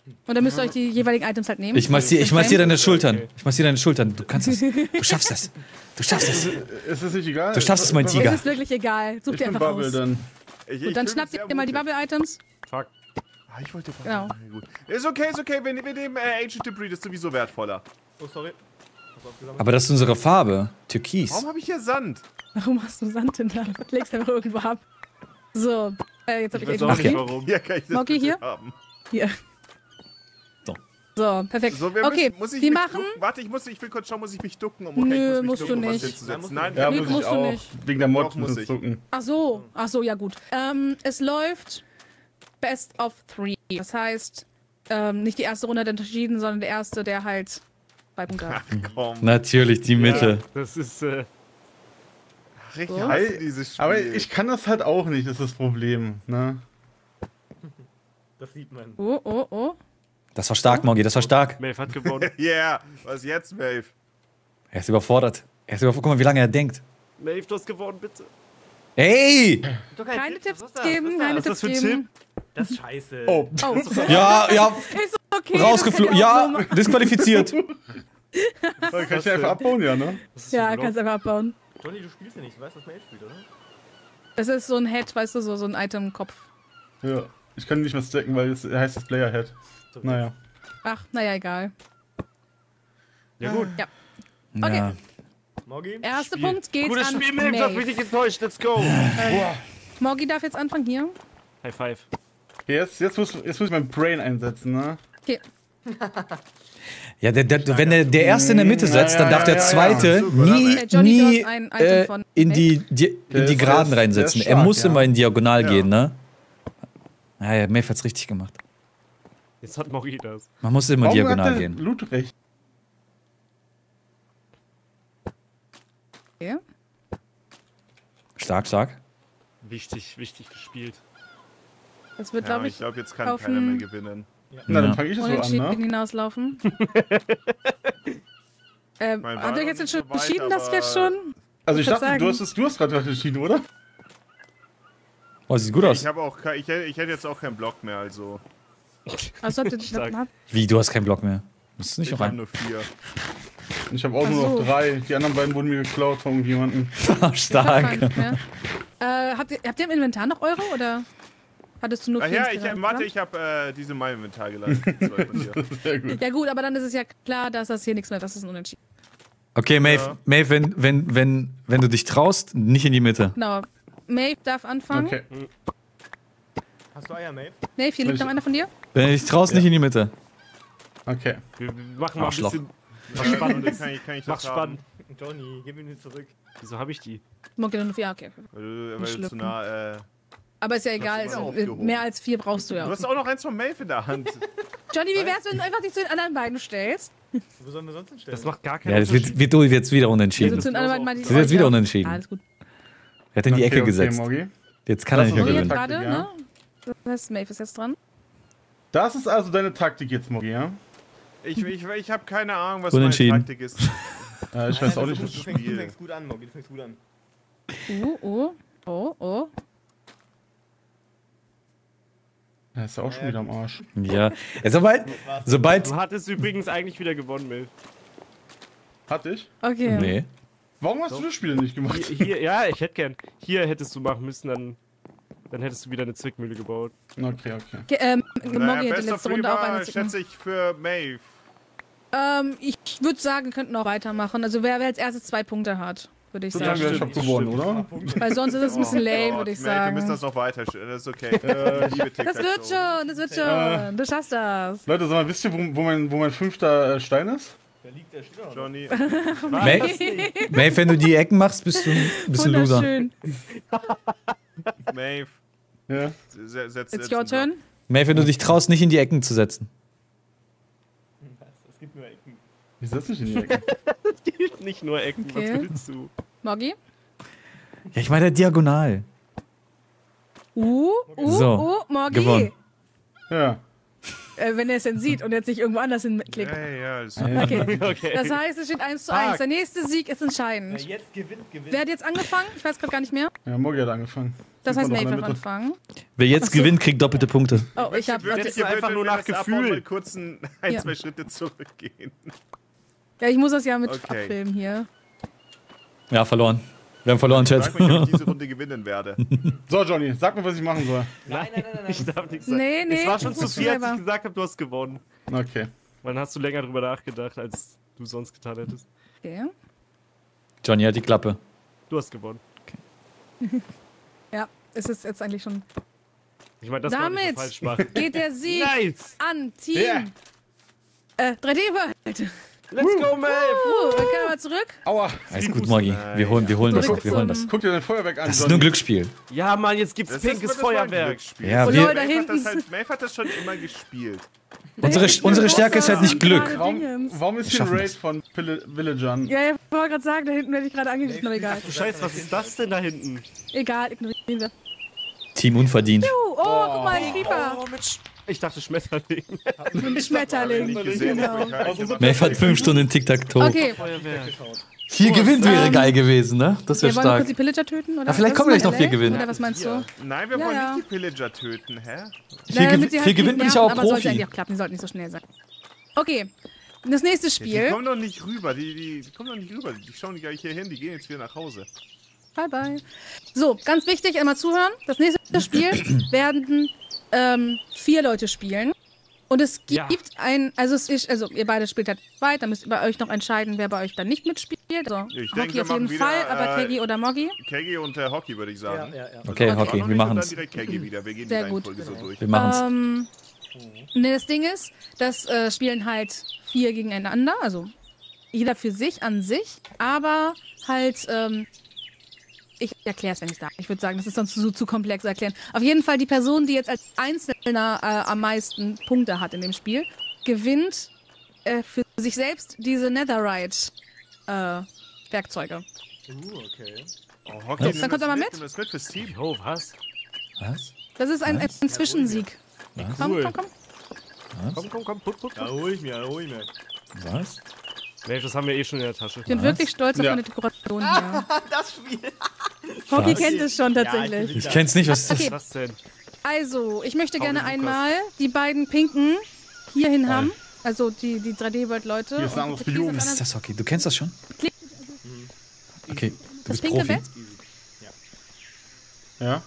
S2: Und dann müsst ihr euch die jeweiligen Items halt nehmen.
S1: Ich massiere deine Schultern. Ich massiere deine Schultern. Du kannst das. Du schaffst das. Du schaffst es.
S6: Ist es nicht egal?
S1: Du schaffst es, mein
S2: Es
S1: Tiger.
S2: ist wirklich egal. Such
S6: Ich
S2: dir
S6: bin
S2: einfach
S6: Bubble
S2: aus.
S6: dann.
S2: Und dann schnappt ihr mal die Bubble-Items.
S4: Fuck.
S3: Ah, ich wollte
S2: Genau.
S3: Okay, gut. Ist okay. Wir nehmen Ancient Debris, das ist sowieso wertvoller.
S5: Oh, sorry.
S1: Aber das ist unsere Farbe. Türkis.
S3: Warum habe ich hier Sand?
S2: Warum hast du Sand denn da? Legst einfach irgendwo ab. So, jetzt hab ich
S4: Ich weiß auch
S2: irgendwas
S4: nicht
S2: hier.
S4: warum.
S3: Hier kann ich das
S2: Moki,
S3: bitte
S2: hier?
S3: haben.
S2: Hier.
S1: So.
S2: So, perfekt.
S3: So, wir
S2: Okay,
S3: müssen, muss ich
S2: wir
S3: mich
S2: machen...
S3: ducken? Warte, ich will kurz schauen, muss ich mich ducken?
S2: Nö,
S3: ich
S2: musst
S3: mich
S2: du
S3: ducken, um was
S2: nicht.
S3: hinzusetzen?
S5: Nein,
S3: Nein,
S6: Ja,
S2: Nee,
S6: muss ich
S2: musst du
S6: auch.
S2: nicht.
S6: Wegen der Mod
S3: Doch, muss
S6: muss
S3: ich.
S6: ich gucken.
S2: Ach so, ja gut. Es läuft Best of 3. Das heißt, nicht die erste Runde hat entschieden, sondern der erste, der halt 2 Punkte hat.
S3: komm.
S1: Natürlich, die Mitte.
S4: Das ist,
S3: Richtig
S2: So.
S3: hasse dieses Spiel.
S6: Aber ich kann das halt auch nicht, ist das Problem, ne?
S5: Das sieht man.
S2: Oh.
S1: Das war stark, Morgi, das war stark.
S4: Maeve hat gewonnen.
S3: Yeah, was jetzt, Maeve?
S1: Er ist überfordert. Guck mal, wie lange er denkt.
S4: Maeve, du hast gewonnen, bitte.
S1: Hey!
S5: Doch kein
S2: Keine
S5: Tipp,
S2: Tipps
S5: was ist das?
S2: geben,
S5: Was
S2: keine
S5: ist das?
S2: Tipps
S4: für ein
S2: geben.
S5: Das ist scheiße.
S6: Oh,
S2: Oh,
S1: Ja,
S2: ist okay.
S1: rausgeflogen.
S2: das
S1: Ja,
S2: könnt ihr auch so
S1: disqualifiziert.
S6: kann ich einfach abbauen, ja, ne?
S4: Was ist
S2: machen. Ja,
S4: für ein
S2: kannst einfach abbauen.
S5: Johnny, du spielst ja nicht. Du weißt, was Maeve spielt, oder?
S2: Das ist so ein Head, weißt du, so ein Item-Kopf.
S6: Ja. Ich kann nicht mehr stacken, weil es heißt das Player Head. Naja.
S2: Ach, naja, egal.
S4: Ja, gut.
S2: Ja. Okay.
S1: Ja.
S5: Morgi?
S2: Erster Punkt geht
S4: Gutes
S2: an
S4: Spiel, Maeve, du hast
S2: Maeve.
S4: mich nicht enttäuscht. Let's go.
S2: Morgi darf jetzt anfangen hier.
S4: High five.
S6: Jetzt muss ich mein Brain einsetzen, ne?
S2: Okay.
S1: Ja, wenn der Erste in der Mitte setzt, dann darf der Zweite
S2: Johnny, du
S1: nie
S2: hast ein Item von
S1: in
S2: Maeve.
S1: die
S6: Der ist-
S1: Geraden
S6: der ist
S1: reinsetzen. Er
S6: stark,
S1: muss
S6: ja.
S1: immer in diagonal
S3: Ja.
S1: gehen, ne? Ja, Maeve hat's richtig gemacht.
S4: Jetzt hat Mori das.
S1: Man muss immer
S6: Warum hat
S1: diagonal
S6: der
S1: gehen.
S6: Loot recht?
S2: Okay.
S1: Stark.
S4: Wichtig gespielt.
S2: Das wird,
S3: Ja,
S2: glaube
S3: ich
S2: ich,
S3: glaube, jetzt kann
S2: kaufen-
S3: keiner mehr gewinnen.
S6: Na, dann
S1: Ja.
S6: fange ich das so an,
S2: unentschieden
S6: ne?
S2: hinauslaufen.
S3: Mein
S2: Habt
S3: war
S2: ihr
S3: noch
S2: jetzt
S3: nicht
S2: schon
S3: so weit,
S2: entschieden, dass
S3: aber-
S2: jetzt schon?
S6: Also ich
S2: würd
S6: dachte, du
S2: sagen-
S6: hast gerade was entschieden, oder?
S1: Oh, sieht gut aus.
S3: Ich hätte jetzt auch keinen Block mehr, also.
S2: Also habt ihr,
S4: Stark.
S1: Wie, du hast keinen Block mehr. Musst du nicht
S3: Ich
S1: noch
S3: habe
S1: rein.
S3: nur 4.
S6: Ich habe auch
S2: Ach
S6: nur
S2: so.
S6: noch 3. Die anderen beiden wurden mir geklaut von irgendjemandem.
S1: Stark.
S2: Habt ihr im Inventar noch Euro oder hattest du nur
S3: Ach
S2: 4
S3: ja,
S2: insgesamt,
S3: ich habe diese in meinem Inventar gelassen. die zwei von dir.
S6: Sehr gut.
S2: Ja gut, aber dann ist es ja klar, dass das hier nichts mehr, das ist ein Unentschieden.
S1: Okay, Maeve,
S3: Ja.
S1: Maeve, wenn du dich traust, nicht in die Mitte.
S2: Genau. Maeve darf anfangen.
S6: Okay.
S5: Hast du Eier, Maeve?
S2: Maeve, hier liegt noch einer von dir.
S1: Wenn du dich traust, nicht in die Mitte.
S6: Okay.
S4: Wir machen mal ein
S1: Arschloch.
S4: bisschen was Spannendes.
S3: Kann ich
S4: Mach's
S3: das haben?
S4: spannend.
S5: Johnny, gib ihn zurück.
S4: Wieso habe ich die?
S2: Morgen nur 4, okay.
S3: Weil du
S2: schlucken.
S3: zu nah.
S2: Aber ist ja egal,
S3: immer
S2: also,
S3: aufgehoben.
S2: mehr als 4 brauchst du ja.
S3: Du
S2: auch
S3: hast
S2: nicht.
S3: auch noch eins von Maeve in der Hand.
S2: Johnny, wie wär's, wenn du einfach dich zu den anderen beiden stellst?
S5: Wo sollen wir sonst hinstellen?
S4: Das macht gar keinen
S1: Ja, das
S4: Unterschied.
S1: wird jetzt wieder unentschieden.
S2: Also zu den anderen beiden
S1: Das ist jetzt wieder unentschieden.
S2: Alles gut.
S1: Er hat in die Ecke gesetzt.
S6: Morgi.
S1: Jetzt kann er
S6: Das
S1: nicht
S6: ist
S1: mehr
S2: So,
S6: so
S2: jetzt
S1: gewinnen.
S6: Taktik,
S2: gerade,
S6: ja.
S2: ne? Das heißt, Maeve ist jetzt dran.
S6: Das ist also deine Taktik jetzt, Morgi, ja?
S3: Ich habe keine Ahnung, was
S1: Unentschieden.
S3: meine Taktik ist.
S6: Ich weiß auch nicht,
S5: Du
S6: was
S5: fängst gut an, Morgi, du fängst gut an.
S2: Oh.
S6: Er ist ja auch schon wieder am Arsch.
S1: Ja. Sobald.
S4: Du hattest übrigens eigentlich wieder gewonnen, Maeve.
S6: Hatte ich?
S2: Okay.
S1: Nee.
S6: Warum hast du das Spiel nicht gemacht?
S4: Hier, ja, ich hätte gern. Hier hättest du machen müssen, dann hättest du wieder eine Zwickmühle gebaut.
S6: Okay.
S2: Okay, Morgi
S3: Naja,
S2: hätte
S3: Best of
S2: letzte Runde auch eine
S3: schätze ich für Maeve.
S2: Ich würde sagen, wir könnten noch weitermachen. Also wer als erstes 2 Punkte hat, würde ich
S6: So sagen wir,
S2: sagen.
S6: ich hab gewonnen, oder?
S2: Weil sonst ist es ein bisschen lame,
S3: Gott,
S2: würde ich
S3: Maeve, wir müssen
S2: sagen.
S3: das noch weiter. Das ist okay. Liebe
S2: Das wird schon, das wird schon. Du schaffst das.
S6: Leute, sag mal, wisst ihr, wo mein 5. Stein ist?
S5: Da liegt der Steht
S3: Johnny.
S1: Maeve, wenn du die Ecken machst, bist du ein bisschen Loser.
S2: Wunderschön.
S3: Maeve.
S6: Ja.
S3: Setz
S2: It's your turn.
S1: Maeve, wenn du dich traust, nicht in die Ecken zu setzen.
S5: Es gibt nur Ecken.
S6: Ich setz nicht in die Ecke.
S4: Nicht nur Ecken,
S2: Okay.
S4: was willst du?
S2: Morgi.
S1: Ja, ich meine diagonal.
S2: So.
S1: So,
S2: Morgi.
S1: gewonnen.
S6: Ja.
S2: wenn er es denn sieht und jetzt nicht irgendwo anders hinklickt.
S3: Ja, ist
S2: Okay.
S4: Okay.
S2: Das heißt, es steht 1:1. Der nächste Sieg ist entscheidend.
S5: Jetzt gewinnt.
S2: Wer hat jetzt angefangen? Ich weiß gerade gar nicht mehr.
S6: Ja, Morgi hat angefangen.
S2: Das
S6: Ich
S2: heißt,
S6: war doch in
S2: Maeve
S6: der
S2: hat
S6: Mitte.
S2: angefangen.
S1: Wer jetzt gewinnt, kriegt doppelte Punkte.
S2: Oh, ich habe.
S3: Wirklich
S4: Setzt du einfach nur nach
S3: wenn wir das abbauen,
S4: Gefühl.
S3: mal kurz ein,
S2: Ja.
S3: zwei Schritte zurückgehen.
S2: Ja, ich muss das ja mit
S3: Okay.
S2: abfilmen hier.
S1: Ja, verloren. Wir haben verloren, Chat.
S3: Sag mal, ob ich diese Runde gewinnen werde.
S6: So, Johnny, sag mir, was ich machen soll.
S5: Nein.
S4: Ich darf nichts sagen.
S2: Nee,
S4: Es war schon
S2: das
S4: zu
S2: musst du
S4: viel, als
S2: selber.
S4: ich gesagt habe, du hast gewonnen.
S6: Okay.
S4: Dann hast du länger drüber nachgedacht, als du sonst getan hättest.
S2: Okay.
S1: Johnny hat die Klappe.
S4: Du hast gewonnen.
S2: Ja, es ist jetzt eigentlich schon.
S4: Ich meine, das war nicht so
S2: Damit
S4: falsch machen.
S2: geht der Sieg
S4: Nice!
S2: an Team
S6: Yeah.
S2: 3D World.
S4: Let's go, Maeve!
S2: Wir können mal zurück.
S6: Aua.
S1: Alles gut, Morgi. Wir holen das. Wir holen das.
S6: Guck dir dein Feuerwerk an,
S1: Das ist nur ein
S6: Johnny.
S1: Glücksspiel.
S4: Ja, Mann, jetzt gibt's pinkes
S3: das war ein
S4: Feuerwerk.
S3: Glücksspiel.
S1: Ja,
S2: Oh,
S1: wir,
S2: Leute, da hinten.
S3: Maeve hat das schon immer gespielt.
S1: unsere Stärke ist halt nicht Glück.
S6: Warum ist hier ein
S1: schaffen
S6: Raid von Villagern?
S2: Ja, ich wollte gerade sagen, da hinten werde ich gerade angegriffen, aber egal.
S4: Du Scheiße, was ist das denn da hinten?
S2: Egal, ignorieren wir.
S1: Team unverdient.
S2: Oh, guck mal, ein Creeper.
S4: Ich dachte Schmetterling.
S2: Ein Schmetterling.
S3: Nicht gesehen.
S2: Genau.
S1: Maeve hat 5 Stunden Tic-Tac-Toe.
S2: Okay,
S4: Feuerwerk.
S1: 4 gewinnt wäre geil gewesen, ne? Das wäre
S2: wir wollen wir kurz
S1: stark.
S2: die Pillager töten? Oder?
S1: Ja, vielleicht
S2: Was
S1: kommen
S2: ist
S1: gleich noch 4
S2: LA?
S1: gewinnen.
S2: Oder was meinst du?
S3: Nein, wir
S2: Ja,
S3: wollen
S2: ja.
S3: nicht die Pillager töten, hä?
S2: Damit sie
S1: 4
S2: halt
S1: gewinnt bin
S2: nicht
S1: ich auch
S2: nerven, aber sollte
S1: Profi.
S2: eigentlich auch klappen, die sollten nicht so schnell sein. Okay, das nächste
S3: Die
S2: Spiel.
S3: kommen doch nicht rüber, die kommen doch nicht rüber. Die schauen die gleich hier hin, die gehen jetzt wieder nach Hause.
S2: Bye, bye. So, ganz wichtig, einmal zuhören. Das nächste Spiel werden 4 Leute spielen. Und es gibt
S4: Ja.
S2: also ihr beide spielt halt 2, dann müsst ihr bei euch noch entscheiden, wer bei euch dann nicht mitspielt. Also
S3: Ich denke,
S2: Hockey
S3: wir
S2: auf jeden
S3: machen wieder,
S2: Fall, aber Keggy oder Moggy.
S3: Keggy und Hockey, würde ich sagen.
S1: Okay,
S3: Also,
S1: Hockey,
S3: noch
S1: wir
S3: nicht und
S1: machen's.
S3: dann direkt Keggy wieder. Wir gehen
S2: Sehr
S3: die
S2: gut.
S3: Reihenfolge so durch.
S1: Wir machen's.
S2: Ne, das Ding ist, das spielen halt 4 gegeneinander, also jeder für sich an sich, aber halt, ich erkläre es, wenn ich sage. Ich würde sagen, das ist sonst zu komplex zu erklären. Auf jeden Fall die Person, die jetzt als Einzelner am meisten Punkte hat in dem Spiel, gewinnt für sich selbst diese Netherite-Werkzeuge.
S5: Okay.
S3: Oh, Hockey,
S2: Dann kommt er mal mit.
S3: Nimm das mit fürs Team.
S4: Oh, was?
S1: Was?
S2: Das ist ein Zwischensieg. Komm,
S4: Cool.
S2: komm.
S4: Komm, put.
S5: Da hol ich mir.
S1: Was?
S4: Maeve, das haben wir eh schon in der Tasche.
S2: Ich bin wirklich stolz auf
S6: Ja.
S2: meine Dekoration hier.
S5: Das Spiel.
S2: Hockey
S1: Was?
S2: kennt es schon tatsächlich.
S1: Ich kenn's nicht, was ist das?
S2: Okay.
S4: Was denn?
S2: Also, ich möchte gerne
S3: Lukas.
S2: einmal die beiden Pinken hierhin haben. Also die 3D-World-Leute.
S6: Hier ist ein
S2: Und
S6: anderes
S2: die
S6: Biom.
S2: Türkis
S1: Was ist das Hockey? Du kennst das schon? Okay, du
S2: Das
S1: bist
S2: pinke
S1: Profi.
S2: Bett?
S6: Ja?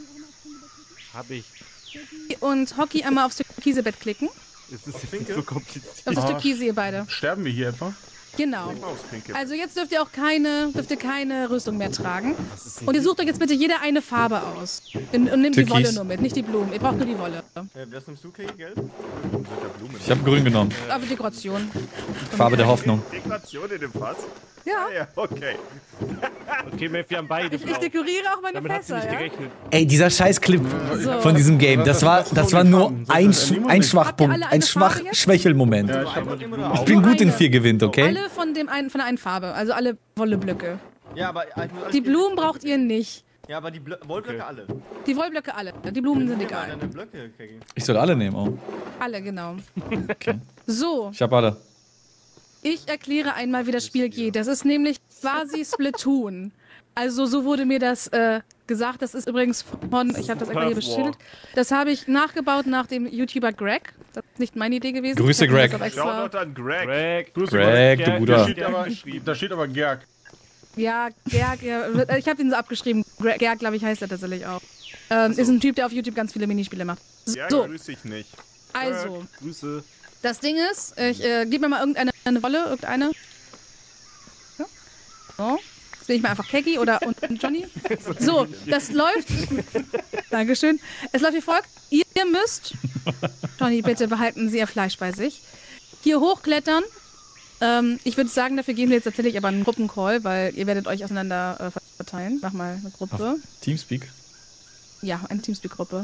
S4: Hab ich.
S2: Und Hockey einmal aufs türkise Bett klicken.
S4: Es ist jetzt nicht so kompliziert.
S2: Auf das
S6: Ah.
S2: türkise, ihr beide.
S6: Sterben wir hier etwa?
S2: Genau.
S3: Maus, Pinke.
S2: Also jetzt dürft ihr auch keine Rüstung mehr tragen. Und ihr sucht euch jetzt bitte jeder eine Farbe aus. Und nehmt die
S1: Türkis.
S2: Wolle nur mit, nicht die Blumen. Ihr braucht nur die Wolle.
S5: Was nimmst du, Keggy? Gelb?
S1: Ich habe grün genommen.
S2: Aber Dekoration.
S1: Farbe der Hoffnung.
S3: Dekoration in dem Fass?
S2: Ja.
S3: Ja, okay.
S4: Okay, Maeve, wir haben beide
S2: Ich
S4: blau.
S2: dekoriere auch meine
S4: Damit hat sie
S2: Fässer,
S4: nicht
S2: ja?
S4: gerechnet.
S1: Ey, dieser Scheiß-Clip
S2: So.
S1: von diesem Game, das war nur ein
S2: Habt ihr alle
S1: Schwachpunkt,
S2: eine
S1: ein
S2: Farbe jetzt?
S1: Schwächelmoment.
S6: Ja, ich hab
S1: Ich bin gut in
S2: Eine.
S1: 4 gewinnt, okay?
S2: Alle von der einen Farbe, also alle Wolleblöcke.
S5: Ja, aber ich muss alles
S2: Die Blumen braucht ihr nicht.
S5: Ja, aber die Wollblöcke alle.
S2: Die Wollblöcke alle. Die Blumen sind
S5: Gib mal
S2: egal.
S5: deine Blöcke, Keggy.
S1: Ich soll alle nehmen, oh.
S2: Alle, genau.
S1: Okay.
S2: So,
S1: Ich hab alle.
S2: ich erkläre einmal, wie das Spiel geht. Das ist nämlich quasi Splatoon. Also so wurde mir das gesagt. Das ist übrigens von, ich habe das einfach hier
S4: Turf War.
S2: beschildert. Das habe ich nachgebaut nach dem YouTuber Greg. Das ist nicht meine Idee gewesen.
S1: Grüße,
S2: Ich hab mir
S1: Greg.
S2: das aber extra-
S3: Shoutout an Greg.
S4: Greg.
S6: Grüße,
S1: Greg, du
S4: Gerg,
S1: Guter.
S6: Da steht aber, da steht aber Gerg.
S2: Ja, Gerg, ja, ich habe ihn so abgeschrieben. Gerg, glaube ich, heißt er tatsächlich auch. Ist ein Typ, der auf YouTube ganz viele Minispiele macht.
S3: Ja,
S2: So,
S3: grüß dich nicht.
S2: also,
S4: Grüße.
S2: das Ding ist, gib mir mal irgendeine Wolle, irgendeine. Ja. So, jetzt bin ich mal einfach Keggy oder und Johnny. So, das läuft. Dankeschön. Es läuft wie folgt. Ihr müsst, Johnny, bitte behalten Sie Ihr Fleisch bei sich. Hier hochklettern. Ich würde sagen, dafür gehen wir jetzt tatsächlich aber einen Gruppencall, weil ihr werdet euch auseinander verteilen. Mach mal eine Gruppe.
S1: Teamspeak.
S2: Ja, eine Teamspeak-Gruppe.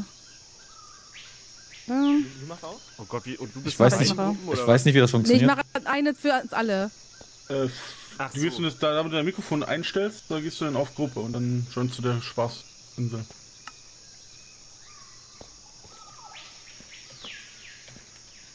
S5: Du machst auch?
S4: Oh Gott, wie, und du bist
S1: Ich weiß
S4: dabei?
S1: nicht,
S2: Gruppen,
S1: ich weiß nicht, wie das
S2: Nee, ich
S1: funktioniert.
S2: mache eine für uns alle.
S4: Ach
S6: Wie gehst du
S4: so.
S6: das da, wo du dein Mikrofon einstellst, da gehst du dann auf Gruppe und dann schon zu der Spaßinsel.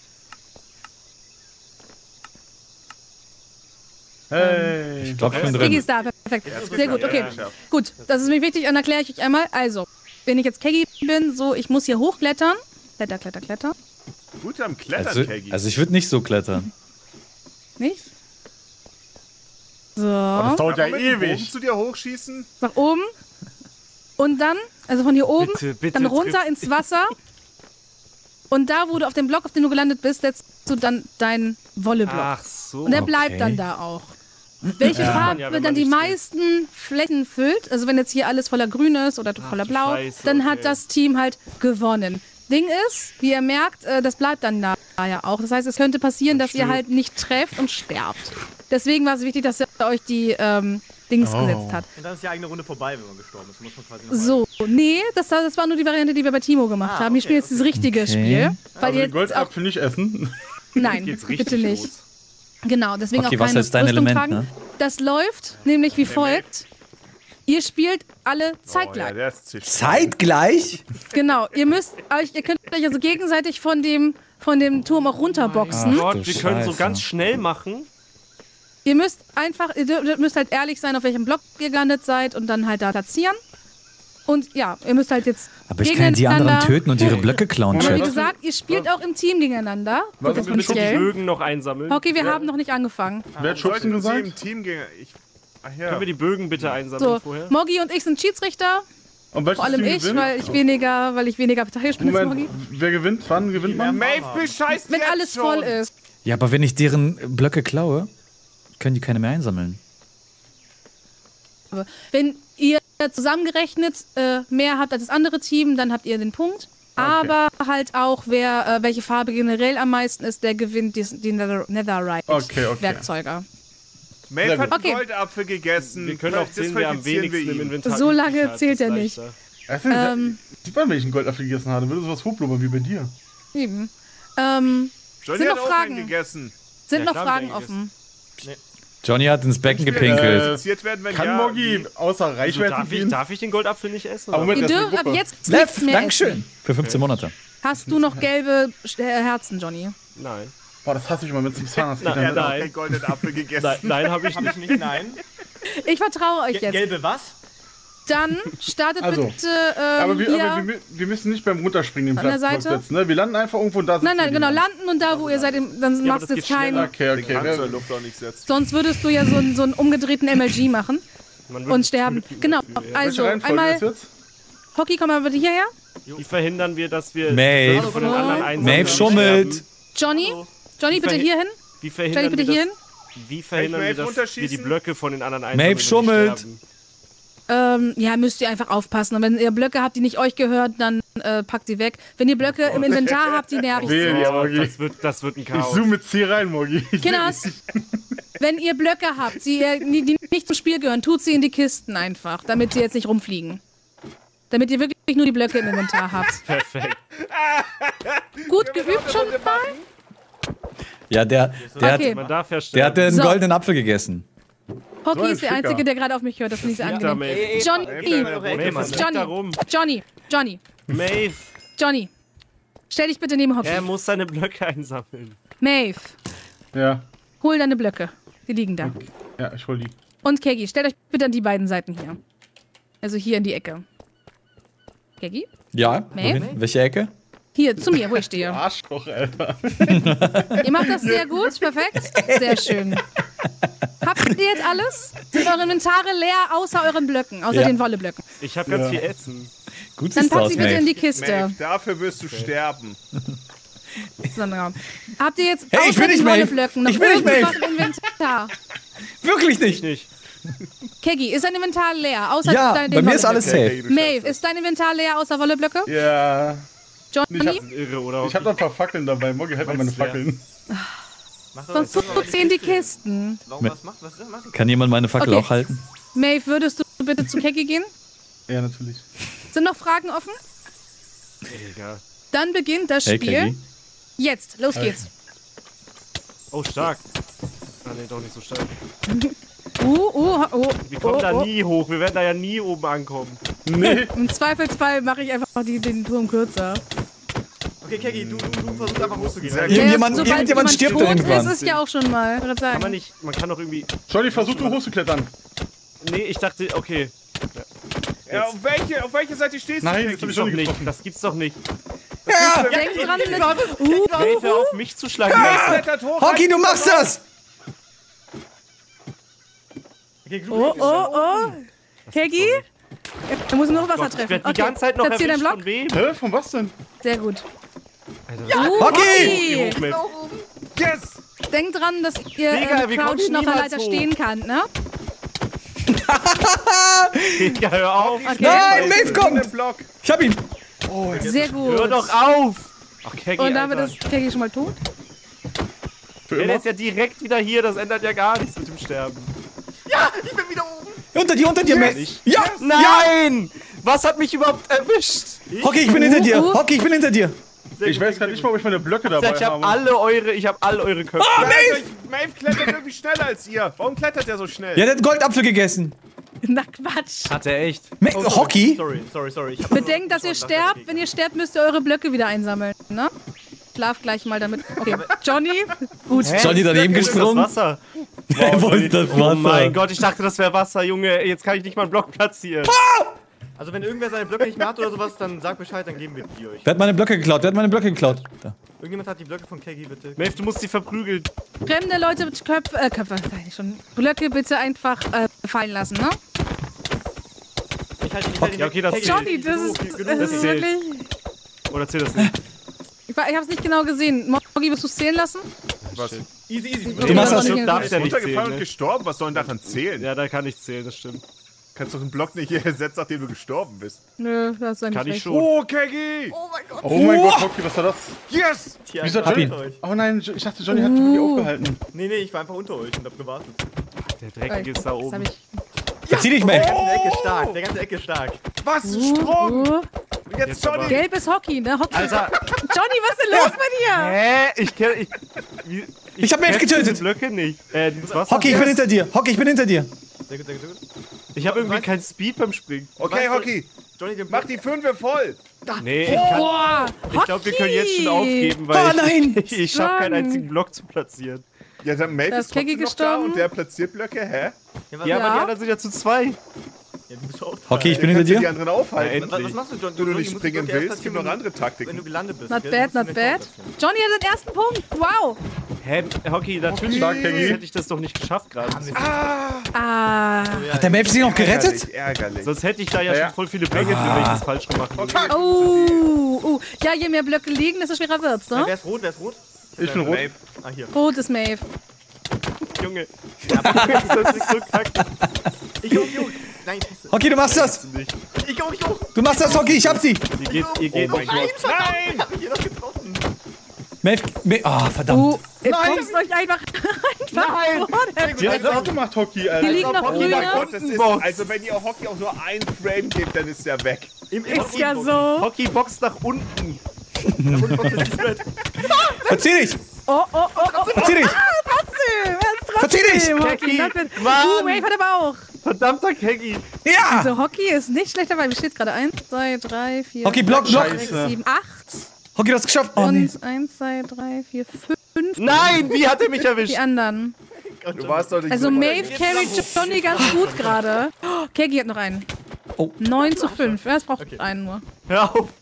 S6: Hey.
S1: Ich glaube schon
S2: Kegi
S1: drin.
S2: ist da, perfekt. Sehr gut, okay.
S3: Ja.
S2: Gut, das ist mir wichtig, dann erkläre ich euch einmal. Also, wenn ich jetzt Kegi bin, so, ich muss hier hochklettern. Kletter, kletter, kletter.
S3: Gut am Klettern, Keggy.
S1: Also ich würde nicht so klettern.
S2: Nicht? So,
S6: Das dauert ja
S3: Kann man mit dem Bogen
S6: ewig.
S3: zu dir hochschießen?
S2: nach oben. Und dann, also von hier oben,
S4: Bitte
S2: dann runter
S4: triff-
S2: ins Wasser. Und da, wo du auf dem Block, auf dem du gelandet bist, setzt du dann deinen Wolleblock.
S4: Ach so.
S2: Und der bleibt
S1: okay.
S2: dann da auch. Welche Farbe
S4: Ja, wenn man
S2: dann die
S4: nicht
S2: meisten Flächen füllt, also wenn jetzt hier alles voller Grün ist oder voller
S4: du
S2: Blau,
S4: Scheiße,
S2: dann
S4: okay.
S2: hat das Team halt gewonnen. Ding ist, wie ihr merkt, das bleibt dann da ja auch. Das heißt, es könnte passieren, dass ihr halt nicht trefft und sterbt. Deswegen war es wichtig, dass ihr euch die Dings gesetzt hat.
S5: Und dann ist die eigene Runde vorbei, wenn man gestorben ist. Muss man quasi noch
S2: So, nee, das war nur die Variante, die wir bei Timo gemacht haben. Wir
S5: okay,
S2: spielen jetzt das richtige Spiel. Weil
S6: Also
S2: ihr
S6: den
S2: jetzt auch,
S6: Goldapfel nicht essen.
S2: nein,
S4: Geht's
S2: bitte
S4: richtig
S2: nicht.
S4: los.
S2: Genau, deswegen
S1: Okay,
S2: auch
S1: Wasser
S2: keine
S1: ist dein
S2: Rüstung
S1: Element,
S2: tragen.
S1: ne?
S2: Das läuft nämlich wie folgt. Ihr spielt alle
S3: Oh, ja,
S2: zeitgleich.
S3: der ist zisch.
S1: Zeitgleich?
S2: Genau, ihr könnt euch also gegenseitig von dem Turm auch runterboxen.
S1: Ach,
S4: Gott,
S1: du
S4: wir können so
S1: Scheiße.
S4: ganz schnell machen.
S2: Ihr müsst halt ehrlich sein, auf welchem Block ihr gelandet seid und dann halt da platzieren. Und ja, ihr müsst halt jetzt
S1: Aber ich kann ja die anderen töten und ihre Blöcke klauen,
S2: Aber wie
S1: Chat.
S2: gesagt, ihr spielt auch im Team gegeneinander. Gut, das
S6: wir
S2: ist
S4: Bitte die
S2: Michelle.
S4: Bögen noch einsammeln.
S2: Okay, wir haben noch nicht angefangen.
S6: Wer hat Schubsen
S3: Sollten Sie im
S6: gesagt?
S3: Team gehen? Ach ja.
S4: Können wir die Bögen bitte einsammeln
S2: So,
S4: vorher?
S2: Moggi und ich sind Schiedsrichter.
S6: Und welches
S2: Vor allem
S6: Team
S2: ich,
S6: gewinnt?
S2: weil ich weniger beteiligt bin als Moggi.
S6: Moment, wer gewinnt? Wann gewinnt man?
S3: Maeve bescheißt
S2: Wenn
S3: jetzt
S2: alles
S3: schon.
S2: voll ist.
S1: Ja, aber wenn ich deren Blöcke klaue, können die keine mehr einsammeln.
S2: Wenn ihr zusammengerechnet mehr habt als das andere Team, dann habt ihr den Punkt. Aber halt auch, welche Farbe generell am meisten ist, der gewinnt die Netherite-Werkzeuger.
S3: Maeve hat
S2: Okay.
S3: einen Goldapfel gegessen.
S4: Wir können auch sehen, wer am
S3: Disqualifizieren
S4: wenigsten
S3: wir
S4: im
S3: ihn.
S4: Inventar
S2: So
S4: übrig
S2: lange
S4: hat,
S2: zählt
S4: ist
S2: er nicht.
S4: leichter.
S6: Sieht man, wenn ich einen Goldapfel gegessen habe, würde sowas hochblubbern wie bei dir.
S2: Eben.
S3: Johnny
S2: Sind
S3: hat
S2: noch
S3: auch
S2: Fragen?
S3: einen gegessen.
S2: Sind
S4: Ja,
S2: noch
S4: klar,
S2: Fragen
S4: hab ich
S2: offen?
S1: Johnny hat ins Becken gepinkelt.
S3: Infiziert werden, wenn
S6: Kann
S3: ja,
S6: Moggi außer
S4: Also
S6: Reichweite gehen?
S4: darf ich den Goldapfel nicht essen?
S6: Aber Moment,
S2: Ihr
S6: das ist
S2: dürft
S6: eine
S2: ab
S6: Gruppe.
S2: jetzt nichts
S1: Lev,
S2: mehr
S1: Dankeschön.
S2: essen.
S1: Für 15 Monate.
S2: Hast du noch gelbe Herzen, Johnny?
S4: Nein.
S6: Boah, das hasse ich mal mit zum Zahnarzt.
S4: Na,
S6: geht
S4: ja,
S6: dann-
S3: auch
S4: nein.
S3: keinen goldenen Apfel gegessen.
S4: Nein, habe ich nicht.
S5: Nicht, nein.
S2: Ich vertraue euch jetzt.
S5: Gelbe was?
S2: Dann startet
S6: Also,
S2: bitte
S6: Aber, wir,
S2: hier.
S6: aber wir müssen nicht beim Runterspringen den
S2: An der
S6: Platz
S2: Seite?
S6: setzen, ne? Wir landen einfach irgendwo und da
S2: Nein,
S6: sitzen
S2: genau,
S6: wir.
S2: landen und da, wo ihr seid, dann
S4: Ja, aber
S2: machst
S4: das
S2: du
S4: geht
S2: jetzt keinen.
S4: schneller.
S6: Okay,
S3: Den kannst du in
S6: okay.
S3: der Luft auch nicht setzen.
S2: Sonst würdest du ja so einen umgedrehten MLG machen
S4: Man wird
S2: und sterben. Genau,
S6: Welche
S2: also
S6: Reihenfolge
S2: einmal.
S6: ist jetzt?
S2: Hockey, komm mal bitte hierher.
S4: Wie verhindern wir, dass wir
S1: Maeve.
S4: Blöcke von den anderen einsammeln?
S1: Maeve
S4: und
S1: schummelt.
S4: sterben?
S2: Johnny, Johnny, bitte
S4: verhi-
S2: hierhin.
S4: Wie
S2: Johnny,
S4: verhindern
S2: bitte
S4: wir
S2: hierhin.
S4: das? Wie verhindern wir,
S3: Maeve
S4: dass wir die
S3: runterschießen?
S4: Blöcke von den anderen einsammeln?
S1: Maeve
S4: wenn die
S1: schummelt.
S4: sterben?
S2: Ja, müsst ihr einfach aufpassen. Und wenn ihr Blöcke habt, die nicht euch gehören, dann packt sie weg. Wenn ihr Blöcke im Inventar habt, die nervig
S6: Wehe,
S2: sind.
S6: ja,
S4: Oh,
S6: Moggi.
S4: das wird ein
S6: Ich
S4: Chaos.
S6: zoome jetzt hier rein, Moggi.
S2: Kinders, wenn ihr Blöcke habt, die nicht zum Spiel gehören, tut sie in die Kisten einfach, damit sie jetzt nicht rumfliegen. Damit ihr wirklich nur die Blöcke im Inventar habt.
S4: Perfekt.
S2: Gut geübt schon mal?
S1: Ja, der
S2: Okay.
S4: Man darf ja
S1: der hat den
S2: So.
S1: goldenen Apfel gegessen.
S2: Hockey
S6: ein
S2: ist der
S6: Ficker.
S2: Einzige, der gerade auf mich hört. Das finde ich sehr
S4: da,
S2: angenehm.
S4: Maeve.
S2: Johnny,
S4: Maeve, was liegt
S2: Johnny,
S4: da rum?
S2: Johnny,
S4: Maeve,
S2: Johnny. Stell dich bitte neben Hockey.
S4: er muss seine Blöcke einsammeln.
S2: Maeve,
S6: Ja,
S2: hol deine Blöcke. Die liegen da.
S6: ja, ich hol die.
S2: Und Keggy, stellt euch bitte an die beiden Seiten hier. Also hier in die Ecke. Keggy?
S1: Ja,
S2: Maeve?
S1: wohin? Welche Ecke?
S2: Hier, zu mir, wo ich stehe.
S6: Arschloch, Alter.
S2: Ihr macht das sehr gut, perfekt. Sehr schön. Habt ihr jetzt alles? Sind eure Inventare leer, außer euren Blöcken, außer
S1: Ja.
S2: den Wolleblöcken?
S4: Ich habe ganz viel Essen.
S1: Gut
S2: Dann
S1: siehst du
S2: packt
S1: aus,
S2: sie bitte in
S1: Maeve.
S2: die Kiste.
S3: Maeve, dafür wirst du sterben.
S2: Sandra. Habt ihr jetzt
S1: Hey, ich
S2: außer
S1: will nicht,
S2: den
S1: Maeve.
S2: Wolleblöcken noch
S1: Ich will nicht,
S2: irgendwas
S1: Maeve.
S2: im Inventar?
S1: Wirklich nicht.
S4: Nicht.
S2: Keggy, ist dein Inventar leer, außer
S1: Ja,
S2: den
S1: bei mir ist alles
S2: Wolleblöcken?
S1: safe.
S2: Maeve, ist dein Inventar leer, außer Wolleblöcke?
S6: Ja.
S2: Johnny?
S4: Irre, oder?
S6: Ich hab da ein paar Fackeln dabei. Moggi, halt mal meine
S4: Meinst du, ja?
S6: Fackeln.
S5: Mach doch
S2: Sonst tut sie in die Kisten.
S5: Warum was macht? Was macht?
S1: Kann jemand meine Fackel
S2: Okay.
S1: auch halten?
S2: Maeve, würdest du bitte zu Keggy gehen?
S6: Ja, natürlich.
S2: Sind noch Fragen offen?
S4: Egal.
S2: Dann beginnt das
S1: Hey,
S2: Spiel.
S1: Keggy.
S2: Jetzt, los geht's.
S4: Oh, stark. Ah, nee, doch nicht so stark. Wir kommen da
S2: oh.
S4: nie hoch. Wir werden da ja nie oben ankommen.
S6: Nee.
S2: Im Zweifelsfall mache ich einfach den Turm kürzer.
S5: Okay, Keggy, du versuchst einfach hochzugehen.
S3: Sehr
S5: Ja,
S3: gut.
S1: Irgendjemand stirbt
S2: tot
S1: irgendwann.
S2: ist, ist ja auch schon mal. Ich würde
S4: Kann
S2: sagen.
S4: man kann doch irgendwie...
S6: Johnny, versuch du hochzuklettern.
S4: Nee, ich dachte, okay.
S3: Ja, auf welche Seite stehst
S6: Nein,
S3: du,
S6: das hab
S3: Keggy?
S6: ich schon
S4: Doch nicht.
S6: getroffen.
S4: Das gibt's doch nicht.
S1: Ja!
S2: Denk dran,
S4: Maeve, hör auf mich zu schlagen.
S3: Maeve klettert hoch.
S1: Hockey, du machst das!
S5: Okay,
S2: Oh. Keggy? Er muss nur Wasser
S4: Ich
S2: treffen.
S4: werd die ganze Zeit noch
S2: platzier deinen
S4: erwischt
S2: Block.
S4: von wem?
S6: Hä? Von was denn?
S2: Sehr gut.
S1: Hockey!
S4: Hoch, Maeve.
S3: Yes!
S2: Denkt dran, dass ihr
S4: Digga, wir kommen
S2: crouchen auf der
S4: niemals
S2: Leiter
S4: hoch.
S2: stehen kann, ne?
S4: Digga, hör auf.
S2: Okay.
S1: Nein, Maeve
S3: In
S1: kommt!
S3: den Block.
S1: Ich hab ihn!
S2: Sehr gut.
S4: Hör doch auf! Ach, Keggy,
S2: Und damit
S4: Alter.
S2: ist Keggy schon mal tot.
S6: Für
S4: Der
S6: immer?
S4: ist ja direkt wieder hier, das ändert ja gar nichts mit dem Sterben.
S5: ich bin wieder oben.
S1: Unter dir, Maeve!
S4: Nicht.
S1: Ja!
S4: Nein! Was hat mich überhaupt erwischt?
S1: Hockey, ich bin hinter dir! Hockey, ich bin hinter dir!
S6: Ich weiß gerade nicht mal, ob ich meine Blöcke dabei
S4: Ich habe
S6: habe.
S4: alle eure Köpfe.
S3: Maeve klettert irgendwie schneller als ihr. Warum klettert der so schnell?
S1: Ja, der hat Goldapfel gegessen.
S2: Na Quatsch.
S4: Hat er echt?
S1: Hockey?
S5: Sorry. Ich hab
S2: Bedenkt, dass ihr sterbt. Wenn ihr sterbt, müsst ihr eure Blöcke wieder einsammeln, ne? Schlaf gleich mal damit. Okay, Johnny. Gut.
S1: Johnny daneben
S4: Wo ist das
S1: gesprungen.
S4: Wasser?
S1: Wo ist das
S4: Oh
S1: Wasser?
S4: mein Gott, ich dachte, das wäre Wasser, Junge. Jetzt kann ich nicht mal einen Block platzieren.
S5: Also wenn irgendwer seine Blöcke nicht mehr hat oder sowas, dann sag Bescheid, dann geben wir die euch.
S1: Wer hat meine Blöcke geklaut? Da.
S5: Irgendjemand hat die Blöcke von Keggy, bitte.
S4: Maeve, du musst sie verprügeln.
S2: Fremde Leute mit Köpfe, sag ich schon. Blöcke bitte einfach fallen lassen, ne?
S5: Ich halte
S4: Ja, okay, das zählt.
S2: Johnny, das ist
S4: zählt.
S2: wirklich...
S4: Oder zählt das nicht?
S2: Ich hab's nicht genau gesehen. Morgi, wirst du es zählen lassen?
S3: Was?
S5: Easy.
S1: Du machst das.
S2: nicht
S4: Darfst ja nicht
S3: Runtergefallen
S4: zählen,
S3: und
S4: ne?
S3: gestorben? Was soll denn daran zählen?
S4: Ja, da kann ich zählen, das stimmt.
S3: Kannst doch einen Block nicht ersetzen, nachdem du gestorben bist.
S2: Nö, das ist ja nicht
S4: Kann ich
S2: recht.
S4: schon.
S3: Oh, Keggy!
S6: Oh mein Gott, Hockey, was war das?
S3: Yes!
S5: Tja,
S6: Wieso
S5: ich
S6: Johnny?
S5: hab euch.
S6: Oh nein, ich dachte, Johnny hat wirklich aufgehalten.
S5: Nee, ich war einfach unter euch und hab gewartet.
S4: Der Dreckige ist da
S2: Das
S4: oben.
S2: hab ich...
S1: Verzieh dich, Maeve!
S5: Der ganze Ecke stark.
S3: Was? Ein Sprung!
S2: Oh.
S3: Jetzt Johnny!
S2: Gelb ist Hockey, ne? Hockey.
S4: Alter,
S2: Johnny, was ist denn los bei dir?
S4: hä?
S1: Ich hab Maeve
S4: treffe
S1: getötet.
S4: Die Blöcke nicht. Dieses Wasser.
S1: Hockey, ich bin hinter dir! Hockey, ich bin hinter dir!
S5: Sehr gut.
S4: Ich habe irgendwie keinen Speed beim Springen.
S3: Okay, Hockey,
S5: Johnny, den
S3: mach die 5 voll!
S4: Nee,
S2: Boah,
S4: ich glaube, wir können jetzt schon aufgeben, weil
S1: Oh nein!
S4: ich schaffe keinen
S2: Mann.
S4: einzigen Block zu platzieren.
S3: Ja, dann Maeve
S2: Da
S3: ist
S2: ist Keggy
S3: trotzdem noch da
S2: gestorben.
S3: und der platziert Blöcke, hä?
S4: Ja, aber die anderen sind ja zu zwei.
S5: Ja, du bist auch da.
S1: Hockey, ich bin hinter
S3: Kannst du die
S1: dir.
S3: anderen aufhalten?
S4: Ja,
S5: Was machst du, Johnny?
S3: Wenn du nicht
S5: Johnny, musst
S3: springen
S5: Blöcke erst
S3: willst, gibt noch
S5: platzieren,
S3: andere
S5: wenn du
S3: Taktiken.
S5: gelandet bist.
S2: not
S5: gell?
S2: bad,
S5: Du musst
S2: not
S5: den Tor
S2: bad.
S5: platzieren.
S2: Johnny hat den ersten Punkt. Wow.
S4: Hä, Hockey, natürlich
S6: Stark, Keggy.
S4: hätte ich das doch nicht geschafft gerade.
S2: Ah.
S1: Hat der Maeve sich noch gerettet?
S3: Ärgerlich.
S4: Sonst hätte ich da ja
S6: Ja.
S4: schon voll viele Blöcke drin, wenn ich das falsch gemacht hätte.
S2: Ja, je mehr Blöcke liegen, desto schwerer wird's, ne?
S5: Wer ist rot?
S6: Ich bin rot.
S3: Maeve.
S5: Ah, hier.
S2: Rot ist Maeve.
S4: Junge. Das ist so kacke.
S5: Ich hoch. Nein, scheiße.
S1: Hockey, du machst das!
S5: Ich hoch.
S1: Du machst das, Hockey, ich hab sie!
S4: Ihr geht
S3: mein
S4: nicht.
S3: Gott.
S5: Nein! Ich hab mich hier noch getroffen.
S1: Maeve, verdammt.
S2: Ihr boxt euch einfach
S5: Nein!
S2: vor.
S6: Die hat das auch gemacht, Hockey,
S2: Hier
S6: Alter.
S2: liegen noch
S3: Oh mein
S2: grüne.
S3: Gott, das ist, also wenn ihr Hockey auch nur ein Frame gebt, dann ist der weg.
S2: Ist ja so.
S4: Hockey boxt nach unten.
S1: Verzieh dich!
S2: Oh.
S1: Verzieh dich!
S2: Trotzdem.
S1: Verzieh dich!
S2: Hockey.
S4: Mann.
S2: Maeve hat aber auch.
S4: Verdammter Keggy.
S1: Ja!
S2: Also Hockey ist nicht schlecht dabei. Wie steht's gerade? 1, 2, 3, 4,
S1: Hockey, Block, Block!
S2: 6, 7, 8.
S1: Hockey, du hast es geschafft! Oh nee.
S2: Und 1, 2, 3, 4, 5.
S4: Nein, wie hat er mich erwischt?
S2: Die anderen.
S3: Du warst doch nicht
S2: Also
S3: so
S2: Maeve carryt Johnny ganz gut gerade. Oh, Keggy hat noch einen.
S1: Oh.
S2: 9:5. Ja, es braucht einen nur.
S4: Hör auf.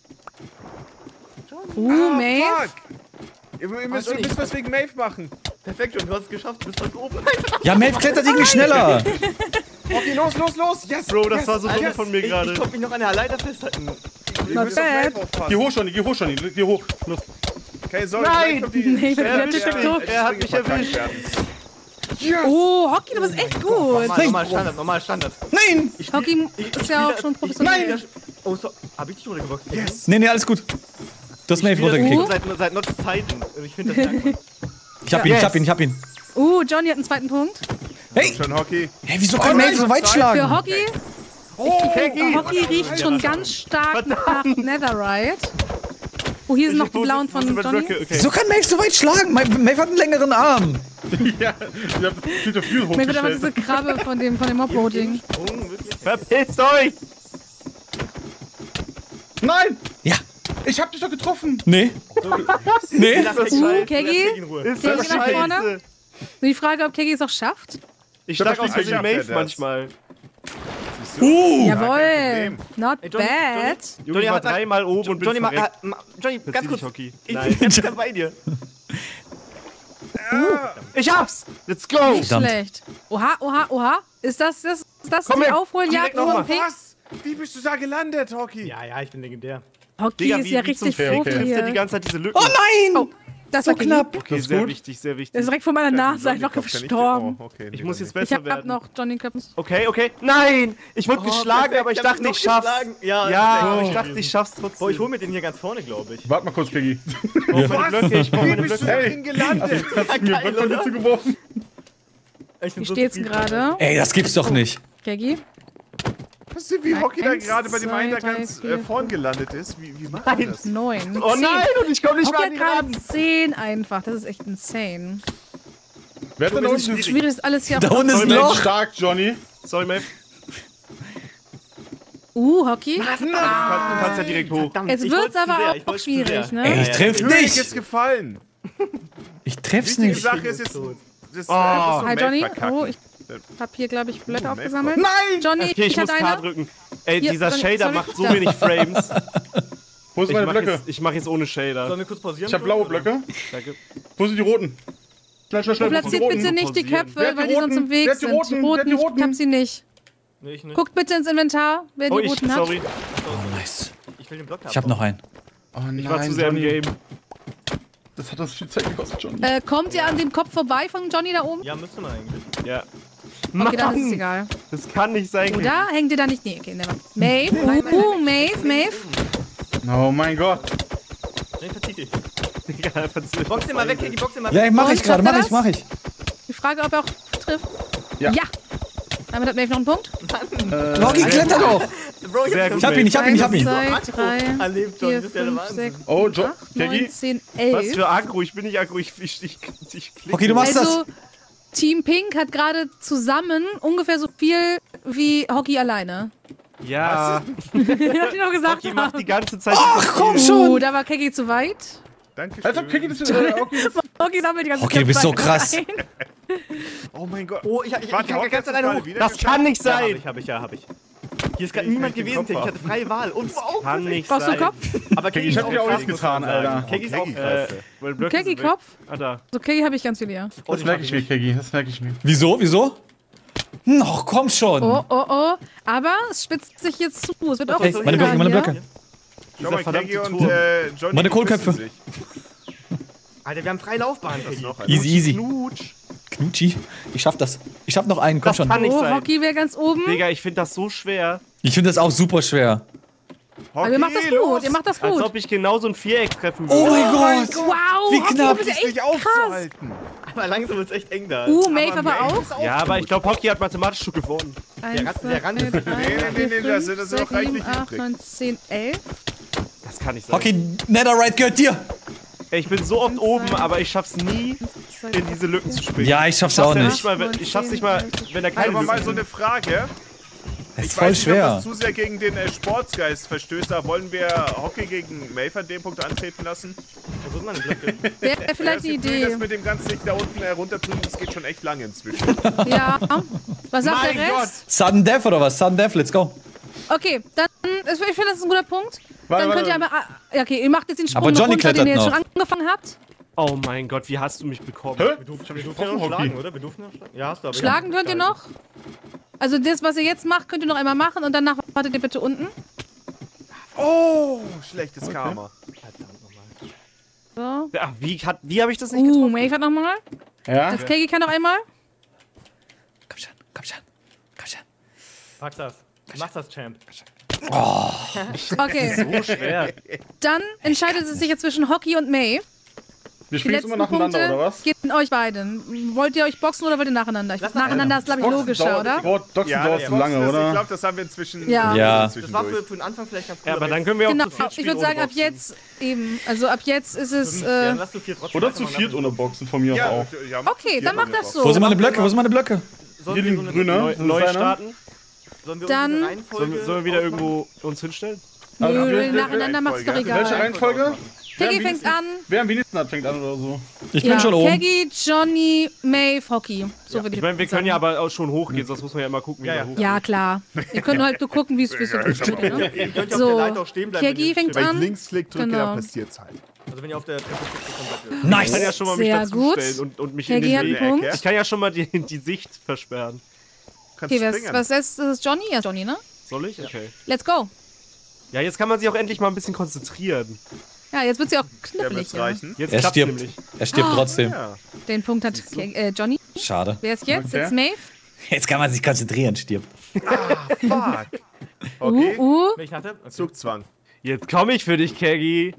S2: Maeve.
S3: Fuck! Ihr müsst was wegen Maeve machen.
S5: Perfekt, John, du hast es geschafft. Du bist fast oben.
S1: Ja, Maeve klettert irgendwie schneller!
S3: Hockey, los! Yes!
S4: Bro, das
S3: yes.
S4: war so dumm
S5: Alter,
S4: von mir
S5: Ich
S4: gerade.
S5: konnte mich noch an der Leiter festhalten.
S3: Ihr
S2: Not
S3: müsst auf
S2: bad.
S3: Maeve aufpassen.
S6: Geh hoch, Johnny, geh hoch. Los.
S3: Okay, sorry,
S4: Nein!
S3: gleich kommt die
S2: Nee,
S3: Stelle,
S2: der
S3: die
S2: Typ
S3: Stelle,
S2: tot.
S3: die
S4: Er hat
S3: Sprünge
S4: mich
S3: verkackt
S4: erwischt.
S3: werden. Yes!
S2: Oh, Hockey, du bist echt gut.
S5: Normal Standard.
S1: Nein!
S2: Hockey ist ja auch schon professionell.
S5: Oh, so. Hab ich dich runtergeboxt?
S3: Yes!
S1: Nee, alles gut. Du hast Maeve runtergekickt.
S5: Seit Notch Zeiten. Und ich finde das dankbar.
S1: Ich hab ihn.
S2: Johnny hat einen zweiten Punkt.
S1: Hey!
S3: Schon Hockey.
S1: Hey, wieso kann Maeve so weit
S2: Für
S1: schlagen?
S2: Hockey. Hockey riecht schon ganz stark nach Netherite. Oh, hier sind noch die blauen von Johnny.
S4: Okay.
S1: Wieso kann Maeve so weit schlagen? Maeve hat einen längeren Arm.
S6: Ja, ich hab viel zu viel
S2: Mir wird aber
S6: hochgestellt.
S2: diese Krabbe von dem Mob-Voting.
S4: Verpisst euch!
S6: Nein!
S1: Ja.
S6: Ich hab dich doch getroffen!
S1: Nee. Nee.
S5: Lass Keggy in
S2: Keggy?
S5: Ruhe.
S4: Ist
S2: Keggy
S4: das
S2: nach vorne.
S4: scheiße.
S2: Die Frage, ob Keggy es auch schafft.
S4: Ich schlag auch
S3: Also
S4: so
S3: ja,
S4: die Maeve
S3: das.
S4: manchmal.
S2: Jawohl. Not
S5: Ey, Johnny,
S2: bad.
S4: Junge, ich war
S5: hat mal-
S4: dreimal oben und bin
S5: Johnny,
S4: verreckt.
S5: Johnny, ganz
S4: Verzieh
S5: kurz.
S4: dich, Hockey.
S5: Ich
S4: Nein.
S5: bin ganz bei dir.
S4: Ich hab's! Let's go!
S2: Nicht
S1: Verdammt.
S2: schlecht. Oha. Ist das
S4: Komm
S2: die
S4: her,
S2: Aufholjagd
S4: direkt noch mal.
S2: von Pink?
S3: Was? Wie bist du da gelandet, Hockey?
S5: Ja, ich bin legendär.
S2: Hockey
S4: Digga,
S2: ist ja
S4: wie zum
S2: richtig
S6: Fair,
S2: froh
S6: okay.
S2: für
S4: Trifft er die
S2: hier.
S4: ganze Zeit diese Lücken.
S1: Oh nein!
S2: Oh, das
S1: So
S2: war Keggy.
S1: knapp.
S4: Okay,
S6: Das ist
S4: sehr
S6: gut.
S4: wichtig, sehr
S2: Der
S4: wichtig.
S2: ist direkt vor meiner Nase
S3: Johnny
S2: einfach
S3: Kopf kann ich-
S2: gestorben.
S3: Oh, okay,
S4: Ich
S3: nee,
S4: muss
S3: dann
S4: jetzt
S3: nicht.
S2: Ich
S4: besser
S2: hab grad
S4: werden.
S2: noch Johnny Köpfen.
S4: Okay. Nein! Ich wurde geschlagen, aber ich dachte, ich schaff's.
S5: Ja,
S4: Ja, ich dachte, ich schaff's trotzdem.
S5: Boah, ich hol mir den hier ganz vorne, glaube ich.
S6: Warte mal kurz, Keggy.
S4: Ich brauch meine Blöcke, ich brauch
S3: Wie
S4: meine
S3: bist du
S4: Blöcke.
S3: da drin gelandet?
S6: Hast du mir
S5: Geil,
S6: Blöcke
S5: oder?
S6: zugeworfen?
S5: Ich bin
S2: Wie
S5: so
S2: steht's
S5: zufrieden.
S2: gerade?
S1: Ey, das gibt's doch nicht.
S2: Keggy?
S3: Hast du, wie Hockey da
S2: Eins,
S3: gerade bei dem einen da
S2: zwei,
S3: ganz
S2: drei, vier,
S3: vorn gelandet ist? Wie macht er das?
S2: 9.
S4: Oh nein, und ich komm nicht
S2: Hockey
S4: mal
S2: hat
S4: an ihn
S2: gerade
S4: ran.
S2: 10 einfach. Das ist echt insane.
S6: Wer hat denn da unten?
S2: Schwierig ist alles hier
S1: Da
S2: auf
S1: unten ist ein
S6: Sorry,
S1: Loch.
S6: stark, Johnny.
S4: Sorry, Maeve.
S2: Hockey.
S4: Du kannst ja direkt hoch.
S5: Verdammt,
S2: Es
S5: ich
S2: wird
S5: wollt's zu
S2: aber
S5: sehr,
S2: auch
S5: ich wollt's zu
S2: schwierig,
S5: sehr.
S2: ne?
S1: Ey, ich treff
S3: König
S1: nicht.
S3: ist gefallen.
S1: Ich treff's
S3: Wichtige
S1: nicht.
S3: Sache ist jetzt, das
S2: Hi Johnny. Oh, ich hab hier, glaube ich, Blöcke
S3: Oh,
S2: aufgesammelt.
S6: Nein!
S2: Johnny,
S4: Okay, ich
S2: ich
S4: muss
S2: hatte
S4: K
S2: eine.
S4: drücken. Ey,
S2: Hier,
S4: dieser
S2: Johnny,
S4: Shader
S2: sorry.
S4: macht so
S2: Da.
S4: wenig Frames.
S6: Wo sind meine Blöcke?
S4: Ich mach jetzt ohne Shader.
S5: Sollen wir kurz pausieren?
S6: Ich hab blaue Blöcke.
S4: Danke.
S6: Wo sind die roten? Schnell, wo sind die
S2: Platziert
S6: roten?
S2: bitte nicht die
S4: pausieren.
S2: Köpfe,
S6: Wer hat die
S2: weil die sonst
S6: roten?
S2: im Weg
S6: Wer hat die
S2: sind.
S6: roten? Wer hat die roten?
S2: Ich hab sie nicht.
S5: Nee, ich nicht.
S2: Guckt bitte ins Inventar, wer die
S4: Oh, ich,
S2: roten hat.
S4: sorry.
S1: Nice.
S5: Ich will den Block haben.
S1: Ich hab noch einen.
S6: Oh nein,
S4: Ich war zu sehr im
S6: Johnny.
S4: Game.
S6: Das hat uns viel Zeit gekostet, Johnny.
S2: Kommt ihr an dem Kopf vorbei von Johnny da oben?
S5: Ja, müsste man eigentlich.
S4: Ja.
S2: Okay, dann ist es
S4: Mann,
S2: egal.
S4: das kann nicht sein.
S2: Oder hängt ihr da nicht? Nee, okay, never. Maeve, Maeve.
S6: Oh mein Gott.
S5: Nee, verzieh dich.
S4: Ja, verzieh.
S5: Box den mal weg, Keggy, box den mal
S1: Ja,
S5: weg.
S1: mach
S2: Und
S1: ich gerade,
S2: schafft er
S1: mach ich,
S2: das?
S1: mach ich.
S2: Die Frage, ob er auch trifft.
S6: Ja.
S2: Damit hat Maeve noch einen Punkt.
S1: Logi, kletter doch.
S5: Bro,
S4: Sehr gut.
S1: Ich hab ihn, ich hab ihn, ich hab ihn.
S2: 1, 2, 3,
S5: Erlebt, Johnny,
S2: 4,
S5: das ist ja der
S2: 5,
S5: Wahnsinn.
S2: 6,
S6: Oh,
S2: 8, 9,
S6: Keggy.
S2: 10,
S4: Was
S2: 11.
S4: für Aggro? Ich bin nicht Aggro, ich klicke.
S1: Okay, du machst
S2: Also,
S1: das.
S2: Team Pink hat gerade zusammen ungefähr so viel wie Hockey alleine.
S4: Ja.
S2: Hab ich noch gesagt.
S4: Die macht die ganze Zeit.
S1: Ach, komm schon.
S2: Da war Keggy zu weit.
S3: Danke
S6: Als ob Keggy das okay.
S2: Hockey sammelt die ganze
S1: Hockey, du bist so
S2: Köpfe
S1: krass.
S2: ein.
S3: Oh mein Gott.
S5: Oh, ich
S3: Warte,
S5: kann
S3: Hockey
S5: ganz
S3: hat
S5: alleine
S3: gerade
S5: hoch.
S3: wieder
S4: Das kann nicht
S5: Ja,
S4: sein.
S5: hab ich. Hier ist gerade
S3: Ich
S5: niemand
S3: krieg den
S5: gewesen,
S3: Kopf
S5: Keggy. Ich
S3: ab.
S5: hatte freie Wahl. Und wow,
S4: Kann nicht
S2: Brauchst du
S4: sein.
S2: einen Kopf?
S5: Aber
S6: Keggy, ich hab dir auch nichts getan, Alter.
S5: Keggy ist auch
S4: Weil Blöcke sind weg.
S2: Keggy-Kopf?
S4: Ah, da.
S2: So, Keggy habe ich ganz viel hier.
S6: Das merke ich mir, Keggy. Das merke ich mir.
S1: Wieso? Ach, komm schon.
S2: Oh. Aber es spitzt sich jetzt zu. Es wird auch
S1: Ey, meine Blöcke, meine Blöcke.
S3: Schau mal,
S4: verdammte
S3: Keggy und
S4: Turm.
S3: Johnny
S1: Meine Kohlköpfe.
S3: küssen sich.
S5: Alter, wir haben freie Laufbahn, Keggy.
S3: Noch ein-
S1: Easy.
S4: Knutsch.
S1: Knutschi. Ich schaff das. Ich hab noch einen, komm
S4: Das
S1: schon.
S4: kann nicht
S2: Oh,
S4: sein.
S2: Hockey wäre ganz oben.
S4: Digga, ich finde das so schwer.
S1: Ich finde das auch super schwer.
S2: Aber ihr macht das gut. Ihr macht das
S4: Als
S2: gut.
S4: ob ich genau so ein Viereck treffen
S1: Oh
S4: würde.
S1: mein Gott.
S2: Wow,
S1: Wie
S2: Hockey,
S1: knapp.
S2: du bist
S3: Das ist
S2: ja
S3: nicht
S2: echt krass.
S3: aufzuhalten.
S5: Aber langsam wird's echt eng da.
S2: Maeve aber auch.
S4: Ja, aber ich glaube, Hockey hat mathematisch schon gewonnen.
S2: 1,
S5: der Rand ist-
S2: 2, 3,
S3: Nee,
S2: 4,
S3: da
S2: 5,
S3: sind
S2: 6,
S3: noch reichlich
S2: 7, 8,
S3: übrig.
S2: 9, 10, 11.
S4: Das kann nicht sein.
S1: Hockey, Netherite gehört dir.
S4: Ey, ich bin so oft oben, aber ich schaff's nie, in diese Lücken zu springen.
S1: Ja, ich schaff's auch
S4: Ja,
S1: nicht.
S4: Ich schaff's nicht mal, wenn da keine
S3: Aber mal
S4: Lücken
S3: so eine Frage.
S1: Das ist
S3: Ich
S1: voll
S3: weiß nicht, ob
S1: schwer.
S3: das zu sehr gegen den Sportsgeist verstößt, aber wollen wir Hockey gegen Maeve an dem Punkt antreten lassen?
S5: Wo sind meine Blöcke?
S2: Wäre vielleicht eine
S3: Das Gefühl, das
S2: Idee.
S3: mit dem ganzen sich da unten heruntertun, das geht schon echt lange inzwischen.
S2: Ja. Was sagt
S4: Mein
S2: der Rest?
S1: Sudden Death oder was? Sudden Death, let's go.
S2: Okay, dann, ich finde, das ist ein guter Punkt.
S6: Warte,
S2: Dann könnt ihr
S6: warte.
S2: einmal, ja, okay, ihr macht jetzt den Sprung
S1: Aber
S2: noch
S1: Johnny
S2: runter, den ihr jetzt
S1: klettert
S2: schon angefangen habt.
S4: Oh mein Gott, wie hast du mich bekommen?
S6: Hä?
S5: Wir durften ja
S6: getroffen,
S5: noch
S6: Hockey.
S5: schlagen, oder? Wir durften ja schlagen. Ja, hast du aber.
S2: Schlagen könnt ihr noch. Also das, was ihr jetzt macht, könnt ihr noch einmal machen und danach wartet ihr bitte unten.
S3: Oh, schlechtes Karma.
S2: So.
S4: Ach, wie habe ich das nicht getroffen?
S2: Maeve hat nochmal.
S6: Ja?
S2: Das Keggy kann noch einmal.
S1: Komm schon, komm schon, komm schon.
S5: Pack das. Mach das, Champ.
S2: Okay,
S4: So schwer.
S2: dann entscheidet es sich jetzt zwischen Hockey und May.
S6: Wir
S2: Die
S6: spielen jetzt
S2: letzten
S6: immer nacheinander,
S2: Punkte
S6: oder was?
S2: geht in euch beiden. Wollt ihr euch boxen oder wollt ihr nacheinander? Nacheinander ist, glaube ich, logischer, oder?
S6: Boxen dauert zu lange,
S3: Ich
S6: oder?
S3: glaube, das haben wir inzwischen
S2: Ja.
S1: Ja.
S5: Das war für den Anfang vielleicht ganz gut.
S4: Ja, aber dann können wir auch
S2: Genau,
S4: zu viert
S2: ich
S4: spielen
S2: würde sagen,
S4: ohne
S2: ab
S4: Boxen.
S2: jetzt eben. Also ab jetzt ist es.
S5: Ja, lass du vier trotzdem.
S6: Oder zu viert ohne Boxen, von mir aus
S3: Ja,
S6: auch.
S3: ja,
S2: Okay, dann macht das so.
S1: Wo sind meine Blöcke? Wo sind meine Blöcke?
S6: Hier liegen grüne.
S4: Neu starten?
S5: Sollen wir
S2: Dann-
S5: unsere Reihenfolge
S4: Sollen wir wieder irgendwo uns hinstellen?
S2: Nö,
S6: Also,
S2: nacheinander macht's doch
S3: Reihenfolge.
S2: egal.
S6: Welche Reihenfolge?
S2: Keggy fängt an.
S6: Wer am wenigsten hat, fängt an oder so.
S1: Ich bin schon oben.
S2: Keggy, Johnny, Maeve, Hockey. So würde
S4: Ich meine, wir können ja aber auch schon hochgehen, sonst muss man ja immer gucken, wie
S5: Ja,
S4: wir
S5: ja.
S4: hochgehen.
S2: Ja, klar. Ihr könnt halt nur gucken, wie es für ne?
S5: Ihr könnt ja auf der
S2: So,
S5: Leiter auch stehen bleiben.
S2: Keggy fängt
S3: Wenn ich
S2: an.
S3: links klick drücke,
S2: Genau.
S3: dann passiert's halt.
S5: Also wenn ihr auf der Treppe steht, dann bleibt ihr.
S4: Ich kann ja
S1: Nice.
S4: schon mal mich
S2: Sehr
S4: dazustellen
S2: gut.
S4: und mich
S2: Keggy hat
S4: in
S2: einen
S4: den
S2: Punkt.
S4: Ich kann ja schon mal die Sicht versperren.
S3: Kannst
S2: Okay,
S3: springen.
S2: was ist das? Ist Johnny? Ja, Johnny, ne?
S4: Soll ich? Okay.
S2: Let's go.
S4: Ja, jetzt kann man sich auch endlich mal ein bisschen konzentrieren.
S2: Ja, jetzt wird sie auch
S3: Der
S2: knifflig.
S3: wird's
S2: Ja.
S3: reichen.
S4: Jetzt
S1: Er
S4: klappt's
S1: stirbt.
S4: nämlich.
S1: Er stirbt trotzdem.
S3: Ja.
S2: Den Punkt hat Johnny.
S1: Schade.
S2: Wer ist jetzt?
S6: Okay.
S2: Jetzt Maeve?
S1: Jetzt kann man sich konzentrieren, stirbt.
S3: Fuck. Okay.
S5: Welchen hat er? Okay.
S3: Zugzwang.
S4: Jetzt komme ich für dich, Keggy.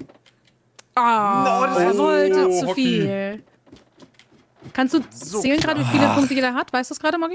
S2: Er wollte zu
S6: Hockey.
S2: viel. Kannst du zählen gerade, wie viele Punkte jeder hat? Weißt du das gerade, Moggi?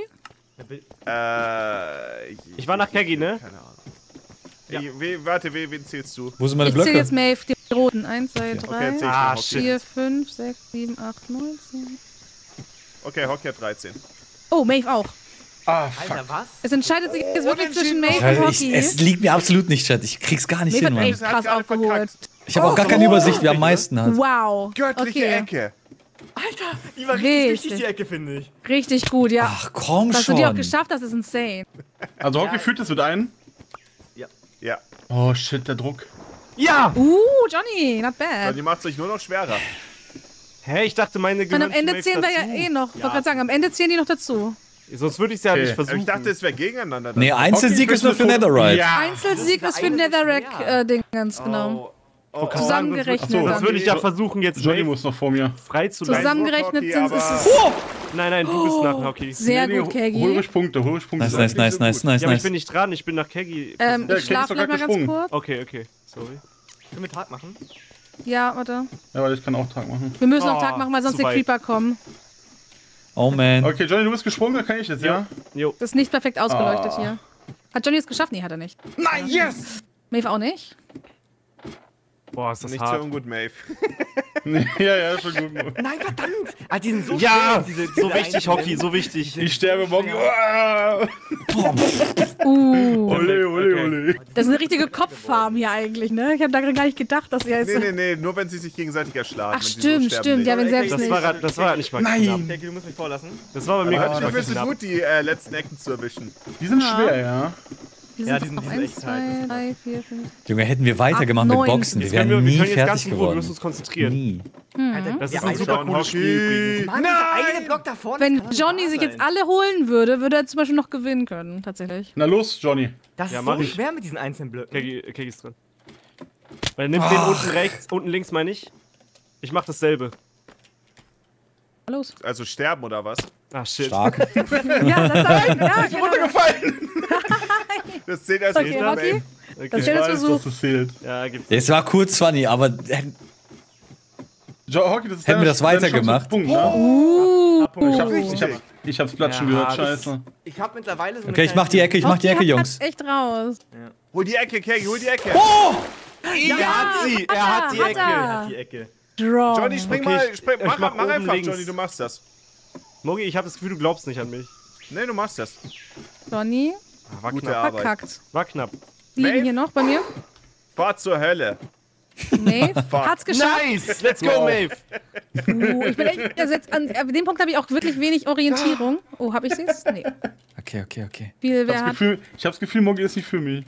S4: Ich war nach Keggy, ne?
S3: Keine Ahnung. Warte, wen zählst du?
S1: Wo sind meine
S2: Ich zähle
S1: Blöcke?
S2: jetzt Maeve, die roten. 1, 2, 3,
S3: Okay, erzähl ich
S4: Ah,
S3: noch.
S4: shit.
S2: 4, 5, 6, 7, 8, 9, 10.
S3: Okay, Hockey hat 13.
S2: Oh, Maeve auch.
S6: Ah, fuck.
S5: Alter, was?
S2: Es entscheidet sich jetzt wirklich zwischen Maeve und
S1: Ja,
S2: Hockey.
S1: es liegt mir absolut nicht, Chat. Ich krieg's gar nicht
S2: Maeve
S1: hin,
S2: hat
S1: Mann.
S2: echt
S3: Hat
S2: krass
S3: gerade
S2: aufgeholt.
S3: verkackt.
S1: Ich habe auch gar keine Übersicht, wer am meisten hat.
S2: Wow.
S3: Göttliche
S2: Okay.
S3: Ecke.
S5: Alter, die war richtig
S2: Richtig.
S5: wichtig, die Ecke, finde ich.
S2: Richtig gut, ja.
S1: Ach, komm
S2: Dass du die auch
S1: schon.
S2: geschafft hast, ist insane.
S6: Also Hockey führt es mit ein.
S3: Ja.
S6: Oh shit, der Druck.
S4: Ja!
S2: Johnny, not bad.
S3: Die macht sich nur noch schwerer.
S4: Hä, ich dachte, meine
S2: Und
S4: gehören
S2: am Ende
S4: zu Maeve
S2: zählen wir ja
S4: dazu.
S2: eh noch. Ich wollte gerade sagen, am Ende zählen die noch dazu.
S4: Sonst würde ich es ja
S6: Okay.
S4: nicht
S3: Aber
S4: versuchen.
S3: ich dachte, es wäre gegeneinander. dann.
S1: Nee, Einzelsieg
S6: Hockey
S1: ist nur für
S6: führt mit
S1: Netherite.
S6: Ja.
S2: Einzelsieg ist für
S5: eine
S2: Netherrack-Dingens, genau. Zusammengerechnet.
S6: Ach so.
S4: Sonst würde ich ja versuchen, jetzt
S6: Johnny
S4: Maeve
S6: muss noch vor mir.
S4: freizuleiten.
S2: Zusammengerechnet
S3: Hockey,
S2: sind es.
S3: aber-
S4: Nein, du bist nach Hockey.
S2: Sehr
S6: Nee,
S2: gut,
S6: hol
S2: Keggy.
S6: ruhig Punkte, hol ruhig Punkte.
S1: Nice, nice, nice, nice, nice,
S4: Ja, aber ich
S1: nice.
S4: bin nicht dran, ich bin nach Keggy.
S6: Ja,
S2: Ich
S6: Keggy
S2: schlafe
S6: ist doch
S2: gleich mal
S6: grad
S2: ganz
S6: gesprungen.
S2: kurz.
S4: Okay, sorry.
S5: Können wir Tag machen?
S2: Ja, warte.
S6: Ja, weil ich kann auch Tag machen.
S2: Wir müssen noch
S4: Oh,
S2: Tag machen, weil sonst
S4: zu
S2: die
S4: weit.
S2: Creeper kommen.
S1: Oh man.
S6: Okay, Johnny, du bist gesprungen, dann kann ich jetzt, ja?
S4: Jo.
S2: Das ist nicht perfekt ausgeleuchtet hier. Hat Johnny es geschafft? Nee, hat er nicht.
S3: Nein, yes!
S2: Maeve auch nicht.
S4: Boah, ist das
S3: Nicht so
S4: hart.
S3: ungut, Maeve.
S6: Nee, ja, schon gut.
S5: Nein, verdammt! Ah, die sind so
S4: Ja,
S5: schwer,
S4: so wichtig, Hockey, so wichtig.
S6: Ich sterbe morgen. Ah! Ole, ole, ole.
S2: Das ist eine richtige Kopffarm hier eigentlich, ne? Ich habe da gar nicht gedacht, dass ihr jetzt.
S3: Nee, nur wenn sie sich gegenseitig erschlagen.
S2: Ach,
S3: wenn sie
S2: stimmt,
S3: so sterben
S2: stimmt.
S3: nicht.
S2: Ja, wenn selbst
S4: Das
S2: nicht.
S4: war nicht mal knapp.
S6: Nein!
S5: Keggy, du musst mich vorlassen.
S4: Das war bei mir gar nicht
S3: Dafür
S4: mal
S3: ist es
S4: knapp.
S3: gut, die letzten Ecken zu erwischen.
S6: Die sind schwer, ja.
S2: Wir
S5: Ja,
S2: sind
S5: die
S2: noch
S5: sind
S2: 1,
S5: echt
S2: 2,
S5: halt.
S2: 3, 4, 5.
S1: Junge, hätten wir weitergemacht mit
S2: 9.
S1: Boxen, wir
S4: Jetzt können
S1: wären
S4: wir
S1: nie
S4: können jetzt ganz
S1: fertig
S4: in Ruhe, wir
S1: geworden.
S4: müssen uns konzentrieren.
S1: Nie.
S4: Das ist
S5: Ja,
S4: ein super
S3: John
S4: cooles Spiel übrigens.
S5: Mann, dieser eine Block da vorne.
S2: Wenn
S5: das kann doch
S2: Johnny
S5: nicht
S2: sich
S5: wahr
S2: jetzt
S5: sein.
S2: alle holen würde, würde er zum Beispiel noch gewinnen können, tatsächlich.
S6: Na los, Johnny.
S5: Das
S4: Ja,
S5: ist
S4: mach
S5: so
S4: ich.
S5: schwer mit diesen einzelnen Blöcken.
S4: Keggy ist drin. Weil nimmt den unten rechts, unten links meine ich. Ich mach dasselbe.
S2: Los.
S3: Also sterben oder was?
S4: Ah, shit.
S1: Stark.
S2: Ja, das war ja, genau.
S6: Runtergefallen!
S3: Das zählt als
S2: Okay,
S3: nicht,
S2: Hockey.
S3: Maeve.
S2: Das
S6: Ich
S2: wäre
S6: weiß,
S2: der
S6: dass
S2: Versuch.
S6: das zählt.
S4: Ja, gibt's.
S1: Es war kurz funny, aber
S6: Hockey, das ist
S1: Hätten wir
S6: deine-
S1: das
S6: deine
S1: weitergemacht?
S6: Chance auf Punkt, ne?
S3: Richtig.
S6: Ich hab's platschen
S4: Ja,
S6: gehört,
S4: das-
S6: scheiße.
S5: Ich hab mittlerweile so eine
S1: okay, ich mach die Ecke, Jungs.
S2: Echt raus.
S3: Hol die Ecke, Keggy, hol die Ecke.
S4: Er hat sie, er hat die Ecke.
S5: kleine- die Ecke.
S2: Strong.
S3: Johnny, spring
S4: Okay,
S3: mal,
S4: ich
S3: mach
S4: mach oben
S3: einfach,
S4: links.
S3: Johnny, du machst das.
S4: Mogi, ich habe das Gefühl, du glaubst nicht an mich.
S3: Nee, du machst das.
S2: Johnny,
S4: War
S3: Gute
S4: knapp.
S3: Arbeit.
S2: verkackt.
S4: War knapp.
S2: Die liegen
S3: Maeve?
S2: hier noch bei mir.
S3: Fahr zur Hölle.
S2: Maeve hat's geschafft.
S4: Nice, let's go, Maeve.
S2: Ich bin echt, also jetzt an dem Punkt habe ich auch wirklich wenig Orientierung. Oh, habe ich sie jetzt? Nee.
S1: Okay.
S2: Wer hat
S6: Ich hab's Gefühl, Moggi ist nicht für mich.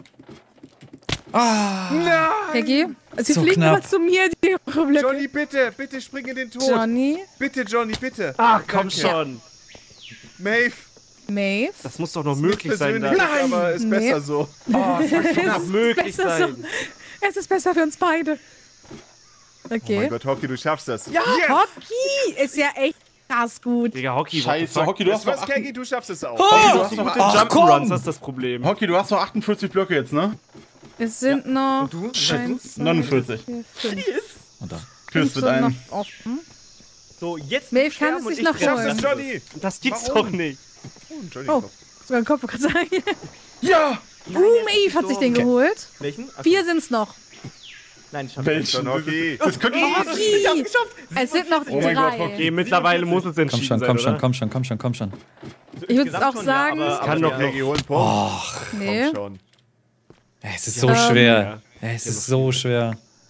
S2: Peggy? Sie
S1: So
S2: fliegen
S1: knapp.
S2: immer zu mir, die Blöcke.
S3: Johnny, bitte, bitte spring in den Tod.
S2: Johnny,
S3: Bitte, Johnny, bitte.
S4: Ach, komm
S3: Danke.
S4: schon.
S3: Maeve,
S2: Maeve.
S4: Das muss doch noch möglich sein.
S3: persönlich,
S4: Da.
S3: aber ist
S2: Nee.
S3: besser so.
S4: Das muss noch möglich
S2: besser
S4: sein.
S2: Es ist besser für uns beide.
S3: Oh
S2: Okay.
S3: mein Gott, Hockey, du schaffst das.
S2: Ja, Hockey ist ja echt krass gut.
S4: Digga, Hockey,
S6: Scheiße, Hockey, du hast noch
S3: Was, Keggy, du schaffst es auch.
S4: Du hast noch gute
S1: Ach,
S4: Jump'n'Runs,
S1: komm.
S4: das ist das Problem.
S6: Hockey, du hast noch 48 Blöcke jetzt, ne?
S2: Es sind noch
S5: du?
S2: 1, 2,
S6: 49.
S2: 4, 5.
S1: Und da.
S6: Führst mit
S2: Sind noch
S6: ein.
S2: offen.
S5: So, jetzt.
S2: Maeve
S5: sterben
S2: kann es
S5: und
S2: sich
S5: ich
S2: noch
S5: treffe.
S3: Schaffst es,
S2: holen.
S3: Johnny.
S4: Das gibt's
S3: Warum?
S4: doch nicht.
S3: Johnny,
S2: Oh.
S3: komm.
S2: Sogar ein Kopf, kann sagen.
S6: Ja!
S2: Maeve hat sich den geholt.
S5: Welchen? Okay.
S2: 4 sind's noch.
S5: Nein, ich schaff
S6: Welchen?
S3: John Hockey.
S6: Das könnte noch was.
S5: Ich hab's geschafft.
S2: Es sind noch
S6: Oh mein Gott,
S2: 3.
S6: Hockey.
S4: Mittlerweile muss es
S1: Komm
S4: entschieden
S1: schon,
S4: sein,
S1: komm schon,
S4: oder?
S1: komm schon, komm schon, komm schon.
S2: Ich würde
S5: Insgesamt
S2: auch
S5: schon,
S2: sagen,
S5: ja, aber
S4: kann doch
S3: Keggy, hol einen Punkt.
S2: nee.
S3: Komm schon.
S1: Es ist so schwer. Es ist so schwer.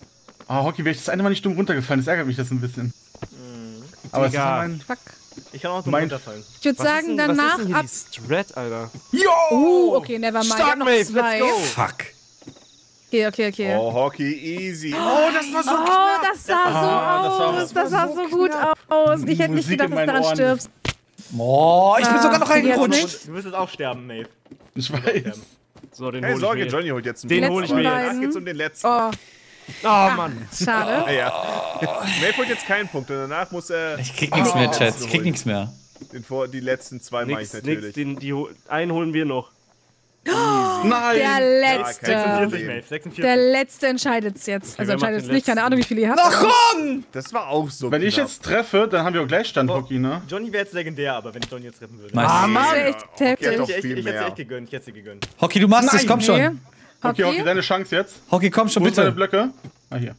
S6: Ah, Hockey, wäre ich das eine Mal nicht dumm runtergefallen. Das ärgert mich das ein bisschen. Aber es ist ja mein...
S2: Fuck.
S5: Ich kann auch dumm
S6: Mein-
S5: runterfallen.
S2: Ich würde sagen, danach
S4: was ist denn
S2: ab.
S4: hier die Strat, Alter?
S2: Okay, nevermind. Ich
S4: Stark,
S2: hab noch
S4: Maeve,
S2: zwei.
S4: let's go!
S1: Fuck.
S2: Okay.
S3: Oh, Hockey, easy. Oh, das war so
S2: Oh, das sah so aus. Das sah so gut aus. Ich hätte nicht
S6: Musik
S2: gedacht,
S6: in
S2: dass du
S6: meinen
S2: daran
S6: Ohren.
S2: stirbst.
S1: Oh, ich bin sogar noch
S2: jetzt
S1: reingerutscht.
S2: nicht.
S5: Du müsstest auch sterben, Maeve.
S6: Ich weiß.
S4: So, den
S3: Keine
S4: hol ich
S3: Sorge,
S4: mir.
S3: Johnny holt jetzt einen
S4: Den
S3: Punkt,
S4: hol ich
S3: aber
S4: mir
S3: danach
S2: jetzt.
S3: geht's um den letzten.
S2: Oh,
S4: Oh, Mann.
S2: schade.
S3: Ja, ja. Maeve holt jetzt keinen Punkt und danach muss er
S1: Ich krieg nichts mehr, Chat. Ich krieg nichts mehr.
S3: die letzten zwei mache ich
S4: Nix,
S3: natürlich.
S4: einen holen wir noch.
S6: Nein!
S2: Der
S3: kein
S2: letzte.
S3: Problem.
S5: Maeve, 46.
S2: Der letzte entscheidet's jetzt. Also
S4: wer
S2: entscheidet
S4: macht
S2: es
S4: den
S2: nicht. Keine
S4: letzten?
S2: Ahnung, wie viele ihr habt.
S1: Ach komm!
S3: Das war auch so
S6: Wenn ich
S3: knapp.
S6: jetzt treffe, dann haben wir auch Gleichstand, Hockey, ne?
S5: Johnny wäre jetzt legendär, aber wenn ich Johnny jetzt treffen würde.
S1: Nice.
S2: Das wäre echt
S3: Hockey hat
S2: heftig.
S3: doch
S5: Ich
S3: viel
S5: hätte
S3: mehr.
S5: echt gegönnt, ich hätte sie gegönnt.
S1: Hockey, du machst es, komm
S2: Nee.
S1: schon.
S6: Okay, Hockey,
S2: Hockey.
S6: deine Chance jetzt.
S1: Hockey, komm schon,
S6: Wo sind deine
S1: bitte.
S6: Blöcke? Ah, hier.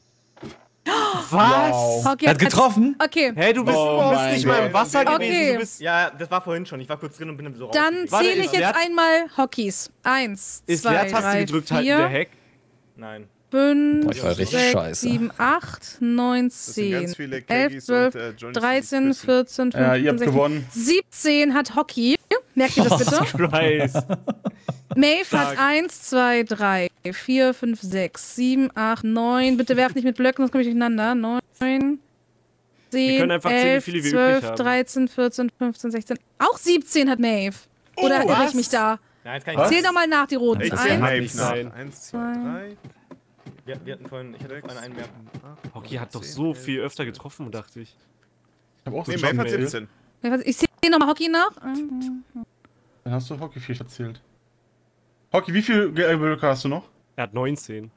S4: Was?
S2: Hockey
S1: Er hat getroffen.
S2: Okay,
S4: Hey, du bist
S6: mein
S4: nicht mal im Wasser
S2: Gott.
S4: gewesen.
S2: Okay.
S4: Du bist,
S5: Ja, das war vorhin schon. Ich war kurz drin und bin so raus.
S2: dann
S4: Warte,
S2: zähle ich
S4: ist
S2: jetzt
S4: Leer-
S2: einmal Hockeys. 1,
S4: ist
S2: 2,
S4: Leertaste
S2: 3,
S4: gedrückt halten der
S2: 4,
S4: Hack?
S5: Nein.
S2: 5,
S1: Boah, ich war richtig
S2: 6,
S1: scheiße.
S2: 7, 8, 9,
S3: sind
S2: 10,
S3: ganz viele
S2: 11,
S3: Keggies
S2: 12,
S3: und, Johnny
S2: 13,
S3: Küssen.
S2: 14, 15,
S6: Ja, ihr habt
S2: 16,
S6: gewonnen.
S2: 17 hat Hockey. Merkt ihr das bitte?
S4: Christ.
S2: Maeve hat 1, 2, 3, 4, 5, 6, 7, 8, 9. Bitte werft nicht mit Blöcken, sonst komme ich durcheinander. 9, 10,
S4: können einfach zählen, wie
S2: 11,
S4: viele wir übrig
S2: 12,
S4: haben.
S2: 13, 14, 15, 16. Auch 17 hat Maeve. Oder irre ich mich da?
S5: Nein, das kann ich
S6: Was?
S5: nicht.
S2: Zähl doch mal nach, die roten.
S3: Ich
S4: Das
S3: zähl
S4: kann
S3: Maeve
S4: nicht
S3: nach.
S4: sein.
S3: 1, 2, 3.
S5: Wir hatten vorhin, ich hatte vorhin einen mehr.
S4: Hockey hat doch so viel öfter getroffen, dachte ich.
S6: Ich hab auch so
S3: Nee, Maeve hat
S6: Maeve.
S3: 17.
S2: Ich zähle nochmal Hockey nach.
S6: Dann hast du Hockey viel verzählt. Hockey, wie viele Blöcke hast du noch?
S4: Er hat 19.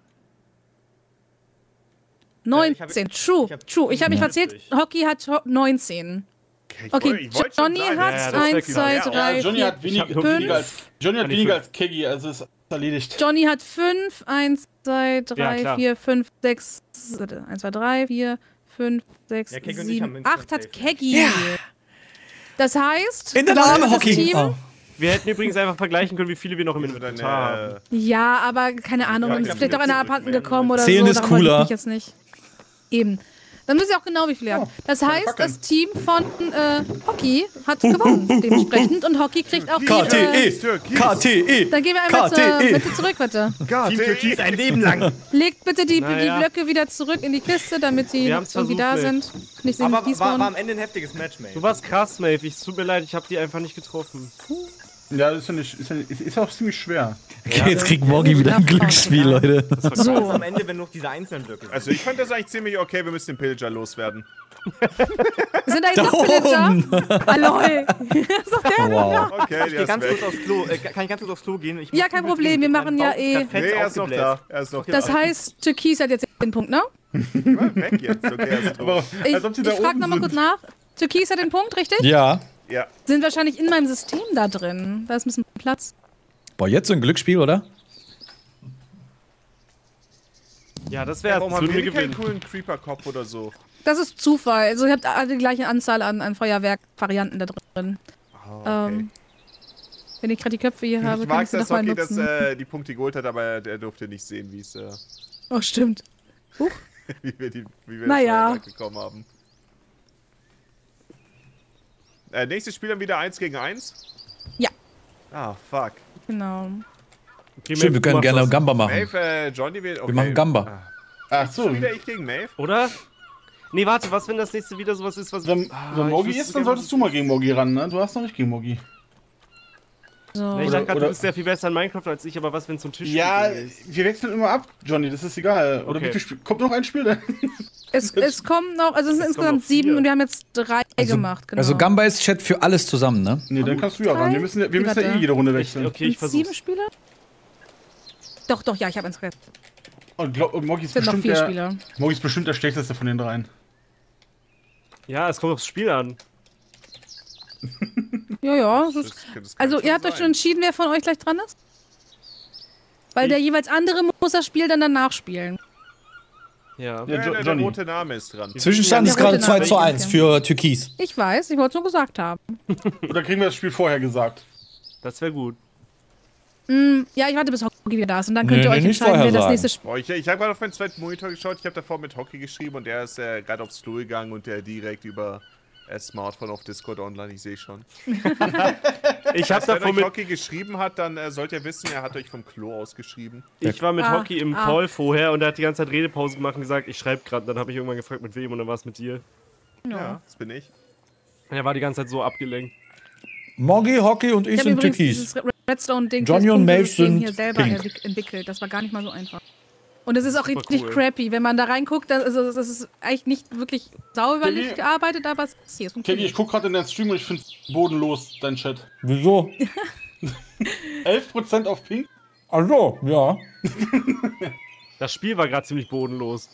S2: 19. True. Ich habe mich verzählt. Hockey hat 19. Okay,
S3: Ich wollte schon
S2: Johnny
S3: sagen,
S2: hat
S4: ja, das
S2: 1,
S4: weckt
S2: 2,
S3: ja.
S2: 3,
S6: Johnny
S2: 4.
S6: hat weniger,
S4: Ich hab
S6: weniger als, Johnny hat
S4: Kann ich
S6: weniger
S4: fünf.
S6: als Keggy, also ist erledigt.
S2: Johnny hat 5, 1, 2,
S4: Ja,
S2: 3,
S4: klar.
S2: 4, 5, 6, 1, 2, 3, 4, 5, 6,
S5: Ja, Keggy und ich haben
S2: 7,
S5: insgesamt
S2: 8 hat
S5: safe.
S2: Keggy. Das heißt,
S1: In der
S2: das
S1: Arme,
S2: ist das
S1: Hockey.
S2: Team.
S1: Oh.
S4: Wir hätten übrigens einfach vergleichen können, wie viele wir noch im
S3: Für deine,
S4: Inventar haben.
S2: Ja, aber keine Ahnung,
S3: Ja,
S2: ist
S3: ich
S2: vielleicht
S3: hab
S2: auch einer
S3: jetzt
S2: abhanden
S3: zurück,
S2: gekommen oder
S1: Zählen
S2: so.
S1: ist
S2: daran wollte
S1: cooler.
S2: Ich jetzt nicht. Eben. Dann wisst ihr auch genau, wie viele ihr habt. Das heißt,
S6: Fackeln.
S2: das Team von Hockey hat gewonnen, dementsprechend. Und Hockey kriegt auch die...
S1: KTE. KTE.
S2: Dann gehen wir einmal zur
S1: KTE.
S2: Mitte zurück, bitte.
S5: Team Türkis ein Leben lang.
S2: Legt bitte die
S4: Naja.
S2: Blöcke wieder zurück in die Kiste, damit die
S4: Wir
S2: noch
S4: haben's
S2: irgendwie da
S4: versucht,
S2: sind. Nicht so
S5: Aber war
S2: despawn.
S5: am Ende ein heftiges Match, Maeve.
S4: Du warst krass, Maeve. Es tut mir leid, ich habe die einfach nicht getroffen.
S6: Ja, das ist auch ziemlich schwer.
S1: Okay, jetzt kriegt Morgi wieder ein Glücksspiel, Leute.
S2: So.
S5: Am Ende, wenn noch diese einzelnen Blöcke sind.
S3: Also ich fand das eigentlich ziemlich okay, wir müssen den Pillager loswerden.
S2: Sind da jetzt
S1: Da
S2: noch Pillager?
S1: oben.
S2: Ah, lol. ist doch der?
S1: Wow.
S3: Okay,
S5: Ich
S3: der
S5: geh
S3: ist
S5: ganz
S3: weg.
S5: kurz aufs Klo. Kann ich ganz kurz aufs Klo gehen? Ich
S2: Ja,
S5: muss
S2: kein
S5: übelst
S2: Problem, wir
S5: gehen.
S2: machen
S5: Mein
S2: ja
S5: Bauch ist
S2: eh-
S5: grad fett
S3: Nee, er ist noch
S5: aufgebläht.
S3: da. Er ist noch
S2: Das
S3: da.
S2: heißt, Türkis hat jetzt den Punkt, ne?
S3: Weg jetzt. Okay, er ist tot.
S6: Aber
S2: Ich,
S6: als ob sie
S2: ich
S6: da
S2: frage
S6: oben
S2: nochmal kurz
S6: sind.
S2: nach. Türkis hat den Punkt, richtig?
S1: Ja.
S3: Ja.
S2: Sind wahrscheinlich in meinem System da drin. Da ist ein bisschen Platz.
S1: Boah, jetzt so ein Glücksspiel, oder?
S4: Ja, das wäre
S3: Warum
S4: es.
S3: haben
S4: Würden
S3: wir
S4: wir
S3: keinen
S4: gewinnen.
S3: coolen Creeper-Kopf oder so?
S2: Das ist Zufall. Also ihr habt alle die gleiche Anzahl an Feuerwerk-Varianten da drin.
S3: Oh, okay.
S2: Wenn ich gerade die Köpfe hier habe,
S3: Ich
S2: kann
S3: mag
S2: ich sie
S3: das
S2: nochmal
S3: Hockey, dass
S2: nutzen.
S3: die Punkte geholt hat, aber der durfte nicht sehen, wie es
S2: Oh, stimmt.
S3: wie wir
S2: Naja.
S3: das bekommen haben. Nächstes Spiel dann wieder 1 gegen 1?
S2: Ja.
S3: Ah, fuck.
S2: Genau.
S4: Okay,
S1: Stimmt,
S4: Maeve,
S1: wir
S4: du
S1: können
S4: machst
S1: gerne
S4: das.
S1: Gamba machen.
S3: Maeve, Johnny will. Okay.
S1: Wir machen Gamba.
S6: Ach so,
S3: Wieder ich gegen Maeve?
S4: Oder? Nee, warte, was, wenn das nächste wieder sowas ist, was...
S6: wenn Mogi
S4: ich wüsste
S6: ist, dann
S4: gerne,
S6: solltest du mal gegen Mogi ran, ne? Du hast noch nicht gegen Mogi.
S2: So.
S4: Nee, ich
S6: Oder-
S4: dachte gerade, du
S6: oder-
S4: bist sehr viel besser in Minecraft als ich, aber was, wenn es so ein Tisch
S6: Ja,
S4: ist?
S6: wir wechseln immer ab, Johnny, das ist egal. Oder
S4: Okay.
S6: wie viel Spiel? Kommt noch ein Spiel denn?
S2: Es kommen noch, also es sind
S4: Es kommen noch
S2: insgesamt 7
S4: 4.
S2: und wir haben jetzt 3 gemacht. Genau.
S1: Also Gamba ist Chat für alles zusammen, ne?
S6: Nee, dann kannst du ja ran. Wir müssen ja
S2: Warte.
S6: eh jede Runde wechseln.
S4: Okay, ich
S2: Sind 7
S4: versuch's.
S2: Spieler? Doch, ja, ich habe eins vergessen.
S6: Und Mogi
S2: Es
S6: ist
S2: sind noch
S6: bestimmt
S2: 4
S6: der,
S2: Spieler.
S6: Mogi ist bestimmt der schlechteste von den dreien.
S4: Ja, es kommt aufs Spiel an.
S2: Ja.
S3: Das kann
S2: Also
S3: schon
S2: ihr habt euch
S3: sein.
S2: schon entschieden, wer von euch gleich dran ist? Weil der jeweils andere muss das Spiel dann danach spielen.
S4: Ja.
S6: Ja,
S3: Der
S6: Johnny.
S3: rote Name ist dran.
S1: Zwischenstand ist
S2: Der
S1: gerade
S2: rote
S1: 2
S2: Name.
S1: zu 1 für Türkis.
S2: Ich weiß, ich wollte es nur gesagt haben.
S6: Oder kriegen wir das Spiel vorher gesagt?
S4: Das wäre gut.
S2: Ja, ich warte, bis Hockey wieder da ist und dann könnt ihr
S1: Nee,
S2: euch
S1: nicht
S2: entscheiden, wer das
S1: vorher
S2: nächste
S1: sagen.
S2: Spiel.
S3: Ich habe gerade auf meinen zweiten Monitor geschaut, ich habe davor mit Hockey geschrieben und der ist gerade aufs Klo gegangen und der direkt über Smartphone auf Discord online, ich sehe schon.
S4: Ich habe
S3: Wenn
S4: davor
S3: euch
S4: mit.
S3: Hockey geschrieben hat, dann sollt ihr wissen, er hat euch vom Klo aus geschrieben.
S4: Ich war mit Hockey im
S2: ah.
S4: Call vorher und er hat die ganze Zeit Redepause gemacht und gesagt, ich schreibe gerade. Dann habe ich irgendwann gefragt, mit wem und dann war es mit dir.
S3: Ja, das bin ich.
S4: Und er war die ganze Zeit so abgelenkt.
S1: Moggy, Hockey und ich
S2: Ich habe
S1: sind
S2: übrigens
S1: Türkis.
S2: dieses Redstone-Ding
S1: Johnny und Maeve sind
S2: hier selber
S1: pink.
S2: entwickelt. Das war gar nicht mal so einfach. Und es ist auch
S4: Super
S2: richtig
S4: cool.
S2: crappy, wenn man da reinguckt. Das ist eigentlich nicht wirklich sauberlich
S6: Keggy?
S2: gearbeitet, aber es ist hier.
S6: Keggy, ich guck gerade in deinen Stream und ich find's bodenlos, dein Chat.
S1: Wieso?
S6: 11% auf Pink?
S1: Ach so, ja.
S4: Das Spiel war gerade ziemlich bodenlos.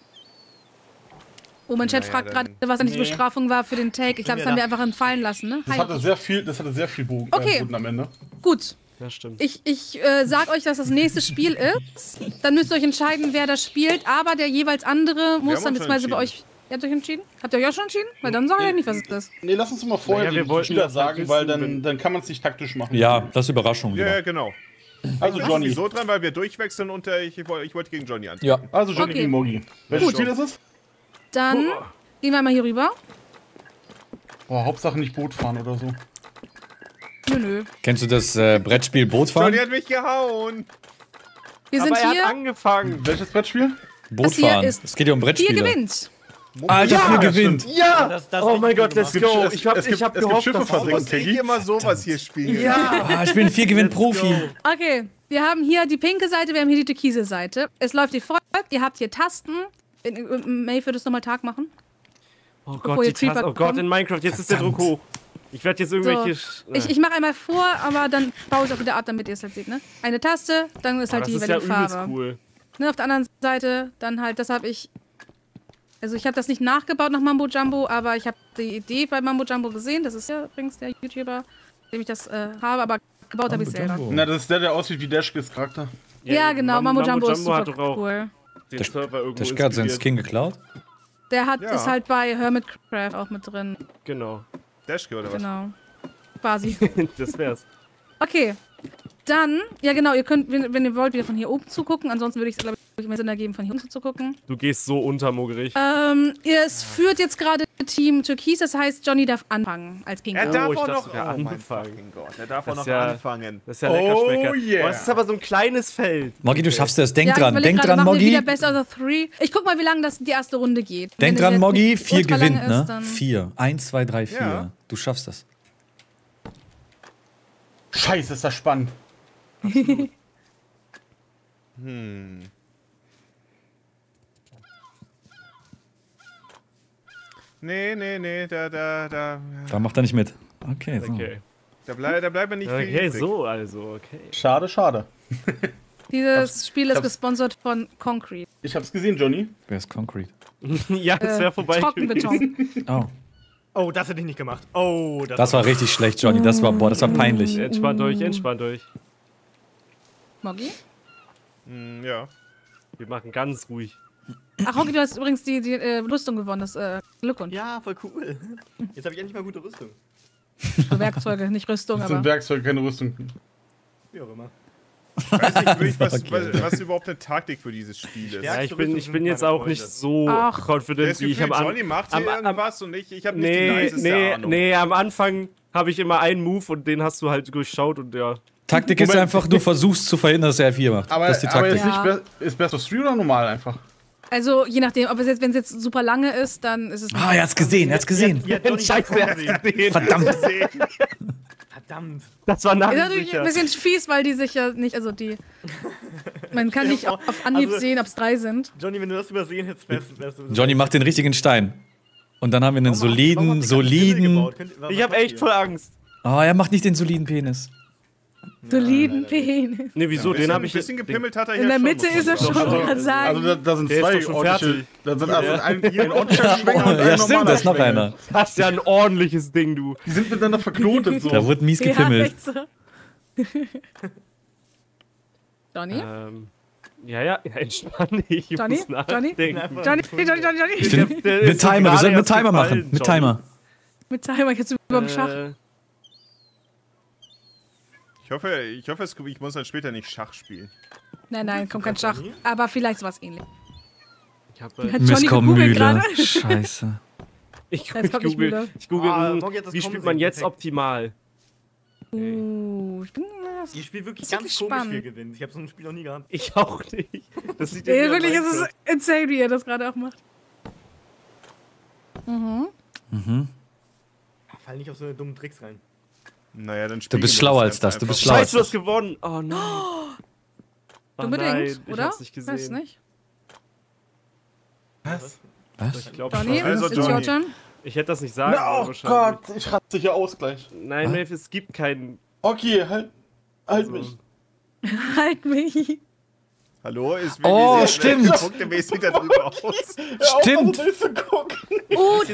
S2: Oh, mein Chat
S3: Naja,
S2: fragt gerade,
S3: dann-
S2: was eigentlich die Bestrafung war für den Take. Ich glaube, das haben wir einfach entfallen lassen, ne?
S6: Das
S2: Hi.
S6: hatte sehr viel Boden,
S2: Okay.
S6: Boden am Ende.
S2: Gut.
S4: Ja, stimmt.
S2: Ich sag euch, dass das nächste Spiel ist. Dann müsst ihr euch entscheiden, wer das spielt. Aber der jeweils andere muss
S3: uns
S2: dann
S3: schon
S2: beziehungsweise bei euch. Ihr habt euch entschieden? Habt ihr euch auch schon entschieden? Weil dann sag ich ja nicht, was es ist.
S6: Nee, lass uns mal vorher
S4: Naja, wir
S6: den
S4: wollten
S6: Spieler
S4: das halt
S6: sagen,
S4: wissen,
S6: weil
S4: wenn-
S6: dann kann man es nicht taktisch machen.
S1: Ja, das ist Überraschung
S3: Ja,
S1: wieder.
S3: genau.
S6: Also
S3: Ich
S6: Johnny.
S3: bin so dran, weil wir durchwechseln und ich wollte gegen Johnny antreten.
S1: Ja.
S6: Also Johnny
S2: Okay.
S6: gegen Mogi. Welches
S2: Gut.
S6: Spiel ist es?
S2: Dann gehen wir mal hier rüber.
S6: Boah, Hauptsache nicht Boot fahren oder so.
S2: Nö.
S1: Kennst du das Brettspiel Bootfahren?
S3: Johnny hat mich gehauen.
S2: Wir sind
S4: Aber er
S2: hier.
S4: hat angefangen.
S6: Welches Brettspiel?
S1: Bootfahren.
S2: ist-
S1: Es geht ja um
S2: Vier
S1: Brettspiele.
S2: gewinnt.
S1: Alter,
S6: Ja,
S1: vier gewinnt.
S4: Ja!
S5: Das ist
S4: Oh mein Gott, let's
S6: Es gibt-
S4: go.
S6: es-
S4: Ich hab
S6: es gibt
S4: gehofft,
S6: Schiffe
S4: dass
S6: versenken.
S3: Muss ich
S6: Keggy?
S3: immer sowas hier spielen?
S4: Ja!
S1: Ah, ich bin vier gewinnt Profi.
S2: Okay, wir haben hier die pinke Seite, wir haben hier die türkise Seite. Es läuft wie folgt. Ihr habt hier Tasten. May, würdest du nochmal Tag machen?
S4: Oh
S2: Bevor
S4: Gott,
S2: ihr
S4: die Taste,
S2: Creeper
S4: oh Gott,
S2: kommt.
S4: in Minecraft, jetzt ist der Druck hoch. Ich werde jetzt irgendwelche...
S2: Ich mache einmal vor, aber dann baue ich auch wieder ab, damit ihr es halt seht, ne? Eine Taste, dann ist halt
S4: das
S2: die
S4: ist ja
S2: jeweilige
S4: übelst
S2: Farbe.
S4: cool.
S2: Ne, auf der anderen Seite dann halt, das habe ich. Also ich habe das nicht nachgebaut nach Mambo Jumbo, aber ich habe die Idee bei Mambo Jumbo gesehen. Das ist ja übrigens der YouTuber, dem ich das habe, aber gebaut habe ich selber.
S6: Na, das ist der aussieht wie Dashkis Charakter.
S2: Ja, genau, Mambo Jumbo ist
S4: hat
S2: super
S4: doch auch
S2: cool.
S4: den Server irgendwo
S1: Der hat seinen
S4: inspiriert.
S1: Skin geklaut.
S2: Der hat,
S3: Ja.
S2: ist halt bei Hermitcraft auch mit drin.
S4: Genau,
S3: Dashke oder was?
S2: Genau. Quasi.
S4: das wär's.
S2: Okay. Dann, ja genau, ihr könnt, wenn ihr wollt, wieder von hier oben zugucken. Ansonsten würde ich es, glaube ich, mehr Sinn ergeben, von hier unten zu gucken.
S4: Du gehst so unter, Mogerich.
S2: Es führt jetzt gerade Team Türkis, das heißt, Johnny darf anfangen als Pink.
S3: Er darf
S4: ich
S3: auch
S4: dachte,
S3: noch
S4: wir
S3: oh mein
S4: anfangen.
S3: fucking Gott, er darf
S4: Das
S3: auch noch
S4: ist ja-
S3: anfangen.
S4: Das ist ja lecker Schmecker.
S6: Oh yeah.
S4: Oh, es ist aber so ein kleines Feld.
S1: Moggy, du schaffst das. Denk
S2: Ja, ich
S1: dran.
S2: überleg
S1: Denk
S2: gerade,
S1: dran,
S2: machen wir wieder
S1: Moggy.
S2: Best of the Three. Ich guck mal, wie lange das die erste Runde geht.
S1: Denk
S2: Wenn
S1: dran,
S2: es
S1: Moggy.
S2: jetzt
S1: 4
S2: ultra lange
S1: gewinnt, ne?
S2: ist, dann-
S1: 4. 1, 2, 3, 4.
S3: Ja.
S1: Du schaffst das.
S6: Scheiße, ist das spannend.
S3: Nee, da
S1: Da macht er nicht mit. Okay, so.
S4: Okay.
S3: bleibt mir nicht viel
S4: Okay,
S3: übrig.
S4: so also, okay.
S6: Schade, schade.
S2: Dieses Spiel ist
S6: hab's-
S2: gesponsert von Concrete.
S6: Ich hab's gesehen, Johnny.
S1: Wer ist Concrete?
S4: Ja, es wäre vorbei gewesen.
S2: Trockenbeton.
S1: Oh.
S5: Oh, das hätte ich nicht gemacht. Oh,
S1: Das war richtig schlecht, Johnny. Das war peinlich.
S4: Entspannt euch, entspannt euch.
S2: Moggy?
S3: Ja.
S4: Wir machen ganz ruhig.
S2: Ach, Moggy, du hast übrigens die Rüstung gewonnen. Das Glückwunsch.
S5: Ja, voll cool. Jetzt habe ich endlich mal gute Rüstung.
S2: Werkzeuge, nicht Rüstung,
S6: Das sind
S2: aber.
S6: Werkzeuge, keine Rüstung.
S5: Wie auch immer.
S3: Weiß nicht wirklich,
S1: Okay.
S3: was überhaupt eine Taktik für dieses Spiel ist.
S5: Ja,
S4: Ja, ich bin jetzt auch nicht so
S2: Ach.
S3: Das
S4: confident, wie ich
S3: Gefühl,
S4: am
S3: Johnny macht hier irgendwas und ich habe nicht die niceste Ahnung.
S4: Nee, am Anfang habe ich immer einen Move und den hast du halt durchschaut und ja.
S1: Taktik ist
S6: Moment.
S1: einfach, du versuchst zu verhindern, dass er 4 macht.
S6: Aber,
S1: das ist die
S6: aber
S1: Taktik.
S6: ist, nicht ist Best of 3 oder normal einfach?
S2: Also, je nachdem, ob es jetzt, wenn es jetzt super lange ist, dann ist es.
S1: Ah, er hat's gesehen, er hat's gesehen.
S5: Ja, Johnny,
S4: Scheiße, er hat's gesehen.
S1: Verdammt.
S5: verdammt.
S4: Das war
S2: Ist natürlich
S4: nachsicher.
S2: ein bisschen fies, weil die sich ja nicht, also die. Man kann nicht auf Anhieb
S5: Also-
S2: sehen, ob es 3 sind.
S5: Johnny, wenn du das übersehen hättest, wärst du.
S1: Johnny macht den richtigen Stein. Und dann haben wir einen
S5: Warum habt ihr keine Kimmel
S1: soliden.
S5: gebaut? Was
S4: Ich habe
S5: macht
S4: echt
S5: ihr?
S4: voll Angst.
S1: Oh, er macht nicht den soliden Penis.
S2: Soliden Penis.
S4: Nee, wieso? Den habe ich
S3: Ein bisschen gepimmelt hat er hier
S2: In der
S3: schon,
S2: Mitte
S3: muss
S2: ist er
S3: man
S2: schon,
S3: sagen.
S2: wollte gerade sagen.
S6: Also da sind
S4: Der ist
S6: zwei
S4: doch schon
S6: ordentliche.
S4: fertig.
S6: Da sind also ein ordentlicher Schwenger und ein
S1: Ja, stimmt,
S6: normaler
S1: da ist noch
S6: Schwenger.
S1: einer.
S4: Das ist ja ein ordentliches Ding, du.
S6: Die sind miteinander verknotet so.
S1: Da wurde mies
S2: Ja,
S1: gepimmelt.
S2: echt so. Johnny?
S4: Ja, entspann dich. Ich
S2: Johnny?
S4: muss
S2: Johnny?
S4: nachdenken.
S2: Johnny?
S1: Ich
S2: Johnny?
S1: find,
S4: Der
S1: mit
S4: ist so
S1: Timer, wir
S4: gerade
S1: sollten mit
S4: erst
S1: Timer machen.
S4: gefallen,
S1: Mit
S4: Johnny.
S1: Timer.
S2: Mit Timer, jetzt über dem Schach.
S3: hoffe, ich muss dann später nicht Schach spielen.
S2: Nein, kommt kein Schach. Aber vielleicht sowas ähnliches.
S4: Ich hab,
S2: Hat Johnny gegoogelt gerade?
S1: Scheiße.
S4: ich
S2: Jetzt kommt nicht
S4: google,
S2: müde.
S5: Morgi hat das
S4: wie
S5: kommen
S4: spielt man
S5: sehen,
S4: jetzt
S5: perfekt.
S4: optimal?
S2: Ich bin
S5: Ihr spielt wirklich
S2: ist
S5: ganz
S2: wirklich
S5: komisch,
S2: spannend.
S5: wie ihr gewinnt. Ich habe so ein Spiel noch nie gehabt.
S4: Ich auch nicht. Das sieht
S2: Ja,
S4: wie
S2: wirklich,
S4: an
S2: es ist
S4: Minecraft.
S2: insane, wie ihr das gerade auch macht.
S5: Fall nicht auf so eine dummen Tricks rein.
S3: Naja, dann
S1: Du bist schlauer als das, du bist schlauer.
S4: Scheiße, du hast gewonnen. Oh nein. Oh
S2: Unbedingt,
S4: nein,
S2: oder?
S4: Ich hab's nicht gesehen.
S2: Weiß nicht.
S6: Was?
S1: Was?
S4: Ich glaube
S2: Johnny,
S4: schon.
S3: Also,
S2: it's your
S3: Johnny.
S2: turn.
S4: Ich hätte das nicht sagen sollen
S6: Oh
S4: wahrscheinlich.
S6: Gott, ich raste hier aus gleich.
S4: Nein, Maeve, es gibt keinen.
S6: Okay, halt
S4: Also,
S6: mich.
S2: Halt mich.
S3: Hallo? Ist
S1: Oh,
S3: wie
S1: stimmt.
S3: Punktemäßig da drüber aus.
S1: Stimmt.
S6: Hör auf, so zu gucken.
S2: Oh,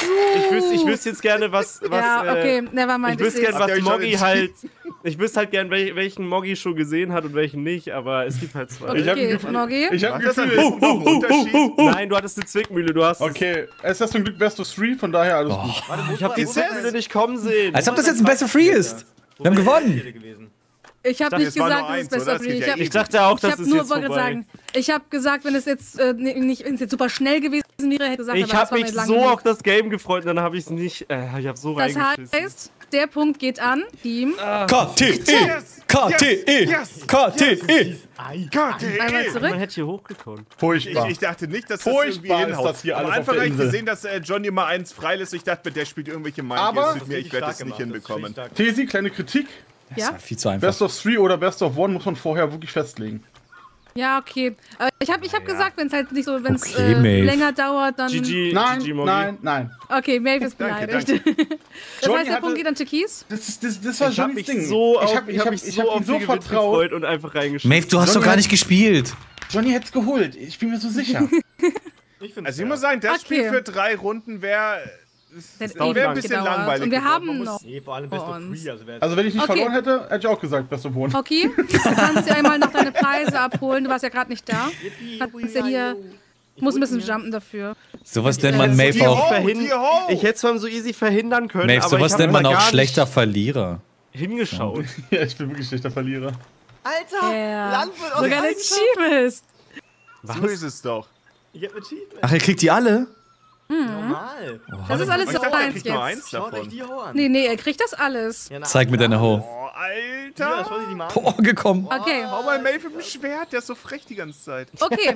S4: Ich wüsste jetzt gerne, was
S2: ja, okay, nevermind.
S4: ich wüsste
S2: Ich
S4: gerne,
S3: Habt ihr
S4: was
S3: euch schon
S4: Moggi halt. Ich wüsste halt gern, welchen Moggi schon gesehen hat und welchen nicht, aber es gibt halt zwei.
S6: Ich hab ein
S2: Okay,
S6: Gefühl.
S2: Morgi.
S6: Ich hab ein
S3: Macht das
S6: Gefühl.
S3: noch einen Unterschied?
S4: Nein, du hattest eine Zwickmühle, du hast.
S6: Okay, es ist zum Glück Best of 3, von daher alles gut.
S5: Warte,
S4: Ich habe die
S3: Ist
S4: Zwickmühle
S3: es?
S4: nicht kommen sehen.
S1: Als ob das jetzt ein Best of 3 ist. Wir haben gewonnen.
S2: Ich habe
S3: dachte,
S2: nicht
S3: es war
S2: gesagt,
S3: nur
S2: dass es
S3: eins,
S2: besser
S3: oder?
S2: für
S3: Es geht
S2: dich.
S3: ja
S4: Ich dachte auch,
S2: Ich
S4: das
S2: habe
S4: ist
S2: nur
S4: jetzt
S2: wollte
S4: vorbei.
S2: sagen, ich habe gesagt, wenn es jetzt nicht wenn es jetzt super schnell gewesen wäre, hätte ich gesagt,
S4: Ich
S2: aber das
S4: habe
S2: war
S4: mich
S2: mir lang
S4: so
S2: genug.
S4: auf das Game gefreut und dann habe ich es nicht. Ich habe so
S2: Das
S4: reingeschissen.
S2: heißt, der Punkt geht an Team.
S1: KTE!
S3: Yes!
S1: KTE!
S3: Yes!
S1: KTE!
S2: Einmal
S4: Man
S2: zurück.
S4: hätte hier hochgekommen.
S6: Furchtbar.
S3: Ich dachte nicht, dass das
S6: Furchtbar
S3: irgendwie
S6: ist
S3: hinhaut.
S6: das hier
S3: Am
S6: alles auf
S3: Anfang
S6: der
S3: habe ich
S6: Insel.
S3: gesehen, dass Johnny mal eins freilässt. Ich dachte, der spielt irgendwelche
S6: Aber-
S3: Mindgames mit mir. Ich werde das nicht hinbekommen.
S6: Tesi, kleine Kritik.
S2: Ja?
S1: Das war viel zu einfach.
S6: Best of 3 oder Best of 1 muss man vorher wirklich festlegen.
S2: Ja, okay. Aber ich hab gesagt, wenn es halt nicht so, wenn es
S1: Okay, Maeve.
S2: länger dauert, dann.
S4: GG,
S6: Nein,
S4: GG Moggi.
S6: nein.
S2: Okay, Maeve ist
S3: Danke,
S2: beleidigt. Das
S6: Johnny
S2: heißt, der
S6: hatte-
S2: Punkt geht an Türkis.
S6: Das war
S4: Ich habe
S6: Johnnys
S4: mich
S6: Ding.
S4: so auf,
S6: ich hab ihm so vertraut.
S4: gefreut und einfach reingeschossen.
S1: Maeve, du hast doch
S6: Johnny
S1: gar
S6: hat-
S1: nicht gespielt.
S6: Johnny hätte es geholt. Ich bin mir so sicher.
S5: Ich finde
S3: Also ich muss sagen, das
S2: Okay.
S3: Spiel für 3 Runden wäre
S2: Das
S3: wäre ein bisschen
S2: gedauert.
S3: langweilig
S2: Und wir
S3: geworden.
S2: haben
S3: Man muss-
S2: noch.
S5: Nee, vor allem Best of
S2: uns.
S5: 3. Also, wer
S6: Also wenn ich nicht
S2: Okay.
S6: verloren hätte, hätte ich auch gesagt Best of 1.
S2: Okay, du kannst dir einmal noch deine Preise abholen. Du warst ja gerade nicht da. Kannst ja hier. Muss ein bisschen jumpen dafür.
S1: Sowas nennt man
S2: Die
S1: Maeve auch.
S3: Die Ho!
S4: Ich hätte es vor allem so easy verhindern können,
S1: Maeve,
S4: aber
S1: sowas
S4: ich
S1: nennt
S4: habe
S1: man
S4: mal
S1: auch
S4: gar
S1: schlechter
S4: nicht
S1: Verlierer.
S4: hingeschaut.
S6: Ja, ich bin wirklich schlechter Verlierer.
S5: Alter!
S2: Ja.
S5: Land wird aus
S2: Sogar der Achievements.
S3: So ist es doch.
S5: Ich hab Achievement.
S1: Ach, er kriegt die alle?
S5: Normal.
S2: Das ist alles
S3: Ich dachte, er
S2: eins
S3: kriegt nur
S2: jetzt.
S3: eins
S5: Schaut euch
S3: davon.
S5: die Ho an.
S2: Nee, er kriegt das alles.
S5: Ja, na,
S1: Zeig mir deine Ho.
S3: Oh,
S5: Ja,
S3: Alter!
S5: schau dir die mal an.
S1: Oh, gekommen.
S2: Okay,
S3: Hau mal Maeve mit dem Schwert, der ist so frech die ganze Zeit.
S2: okay.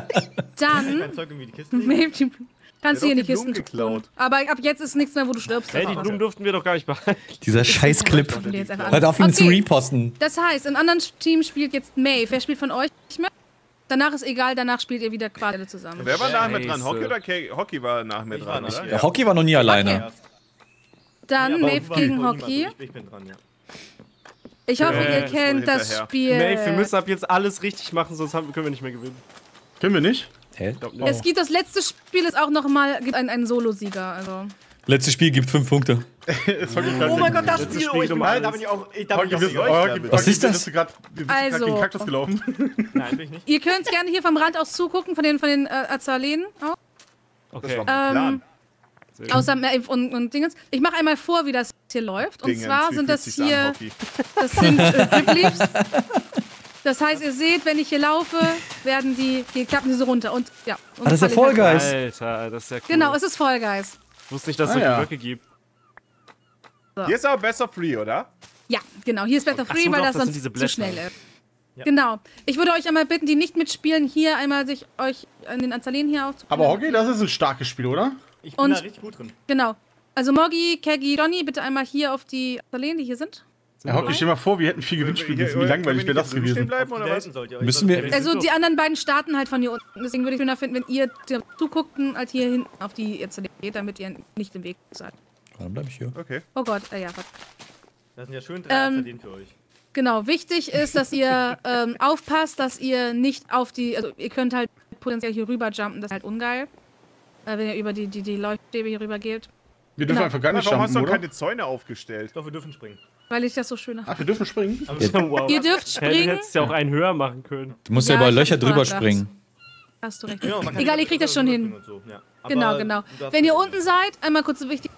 S2: Dann,
S5: Kein Zeug irgendwie die Kiste legen.
S2: Maeve, kannst du
S3: Der
S2: hier in
S3: hat
S2: die
S3: die Blumen
S2: Kisten tun.
S3: geklaut.
S2: Aber ab jetzt ist nichts mehr, wo du stirbst.
S4: Hey, die Blumen durften wir doch gar nicht behalten.
S1: Dieser Scheißclip.
S2: Gucken wir jetzt einfach an.
S1: Hört auf, ihn zu
S2: Okay.
S1: reposten.
S2: Das heißt, ein anderes Team spielt jetzt Maeve. Wer spielt von euch nicht mehr? Danach ist egal, danach spielt ihr wieder quasi alle zusammen.
S3: Wer war nach mir dran?
S4: Scheiße.
S3: Hockey oder Hockey war nach mir dran,
S5: nicht.
S3: oder?
S1: Der Hockey war noch nie alleine.
S5: Erst.
S2: Dann
S5: Ja, aber
S2: Maeve
S5: du warst
S2: gegen
S5: vorhin
S2: Hockey.
S5: niemand, Ich bin dran, ja.
S2: Ich hoffe, ihr
S3: ich
S2: kennt
S3: bin
S2: das
S3: hinterher.
S2: Spiel.
S4: Maeve, wir müssen ab jetzt alles richtig machen, sonst können wir nicht mehr gewinnen.
S6: Können wir nicht?
S1: Hä?
S4: Ich glaub nicht.
S2: Es gibt das letzte Spiel, ist auch nochmal einen Solo-Sieger. Also.
S1: Letztes Spiel gibt 5 Punkte.
S5: Oh mein Gott, das
S4: Letztes
S5: Spiel!
S4: Spiel
S5: Oh, ich bin
S4: um
S5: da
S4: alles.
S5: bin ich auch. Da bin
S6: Hockey,
S5: ich auch
S6: bist,
S5: euch.
S6: Hockey,
S3: Was
S6: Hockey,
S1: ist das?
S6: Bist du gerade
S2: Also.
S6: gegen Kaktus gelaufen?
S5: Nein, bin ich nicht.
S2: Ihr könnt gerne hier vom Rand aus zugucken, von den Azaleen auch.
S3: Das war
S4: Okay.
S3: mein Plan.
S2: Außer Maeve und Dingens. Ich mache einmal vor, wie das hier läuft. Und
S3: Dingens,
S2: zwar
S3: wie
S2: sind
S3: fühlt
S2: das
S3: sich's an,
S2: hier.
S3: Hockey?
S2: Das sind Drip-Leaves. Das heißt, ihr seht, wenn ich hier laufe, klappen die so runter. Und ja. Und
S1: Ah, das ist ja
S2: fallen
S1: voll
S2: halt-
S1: geil.
S4: Alter, das ist ja cool.
S2: Genau, es ist Fall Guys.
S4: Ich wusste nicht, dass es
S6: Ah,
S4: solche
S6: ja.
S4: Blöcke gibt.
S3: Hier ist aber besser Free, oder?
S2: Ja, genau. Hier ist Better
S4: Ach
S2: Free,
S4: so,
S2: weil
S4: doch,
S2: das
S4: das sind
S2: sonst
S4: diese
S2: zu
S4: Blätter.
S2: schnell ist.
S5: Ja.
S2: Genau. Ich würde euch einmal bitten, die nicht mitspielen, hier einmal euch an den Azaleen hier aufzubauen.
S6: Aber Hockey, das ist ein starkes Spiel, oder?
S5: Ich bin
S2: Und-
S5: da richtig gut drin.
S2: Genau. Also Moggi, Keggy, Johnny, bitte einmal hier auf die Azaleen, die hier sind.
S6: Ja, Hockey, stell dir mal vor, wir hätten 4 Gewinnspiele.
S3: Hier,
S6: Wie langweilig
S3: können wir
S6: wäre das
S3: nicht im Stehen
S6: gewesen?
S3: bleiben,
S5: Auf
S3: oder
S5: die
S3: was?
S5: Welten sollt ihr euch
S1: Müssen
S5: sonst-
S1: wir-
S2: Also die anderen beiden starten halt von hier unten. Deswegen würde ich schöner finden, wenn ihr zuguckt und halt hier hinten auf die Azaleen geht, damit ihr nicht im Weg seid.
S1: Dann bleib ich hier.
S3: Okay.
S2: Oh Gott, ja, warte.
S5: Das sind ja schön 3 verdient für euch.
S2: Genau, wichtig ist, dass ihr aufpasst, dass ihr nicht auf die, also ihr könnt halt potenziell hier rüber jumpen, das ist halt ungeil. Wenn ihr über die Leuchtstäbe hier rüber geht.
S6: Wir dürfen
S2: Genau.
S6: einfach gar nicht
S3: Warum hast du
S6: jumpen,
S3: noch
S6: oder?
S3: keine Zäune aufgestellt?
S5: Doch, wir dürfen springen.
S2: Weil ich das so schön habe.
S6: Ach, wir dürfen springen?
S5: Aber
S4: Wow.
S2: Ihr dürft
S4: Hey, du
S2: springen.
S4: hättest ja auch einen höher machen können.
S1: Du musst ja,
S2: Ja,
S1: über
S2: ich
S1: Löcher
S2: hab
S1: drüber
S2: vorgedacht.
S1: springen.
S2: Hast du recht.
S5: Genau, man kann
S2: Egal,
S5: nicht
S2: ihr kriegt das
S5: drüber
S2: schon hin.
S5: springen und so, ja. Aber
S2: Genau.
S5: du darfst
S2: Wenn ihr
S5: nicht.
S2: unten seid, einmal kurz wichtig,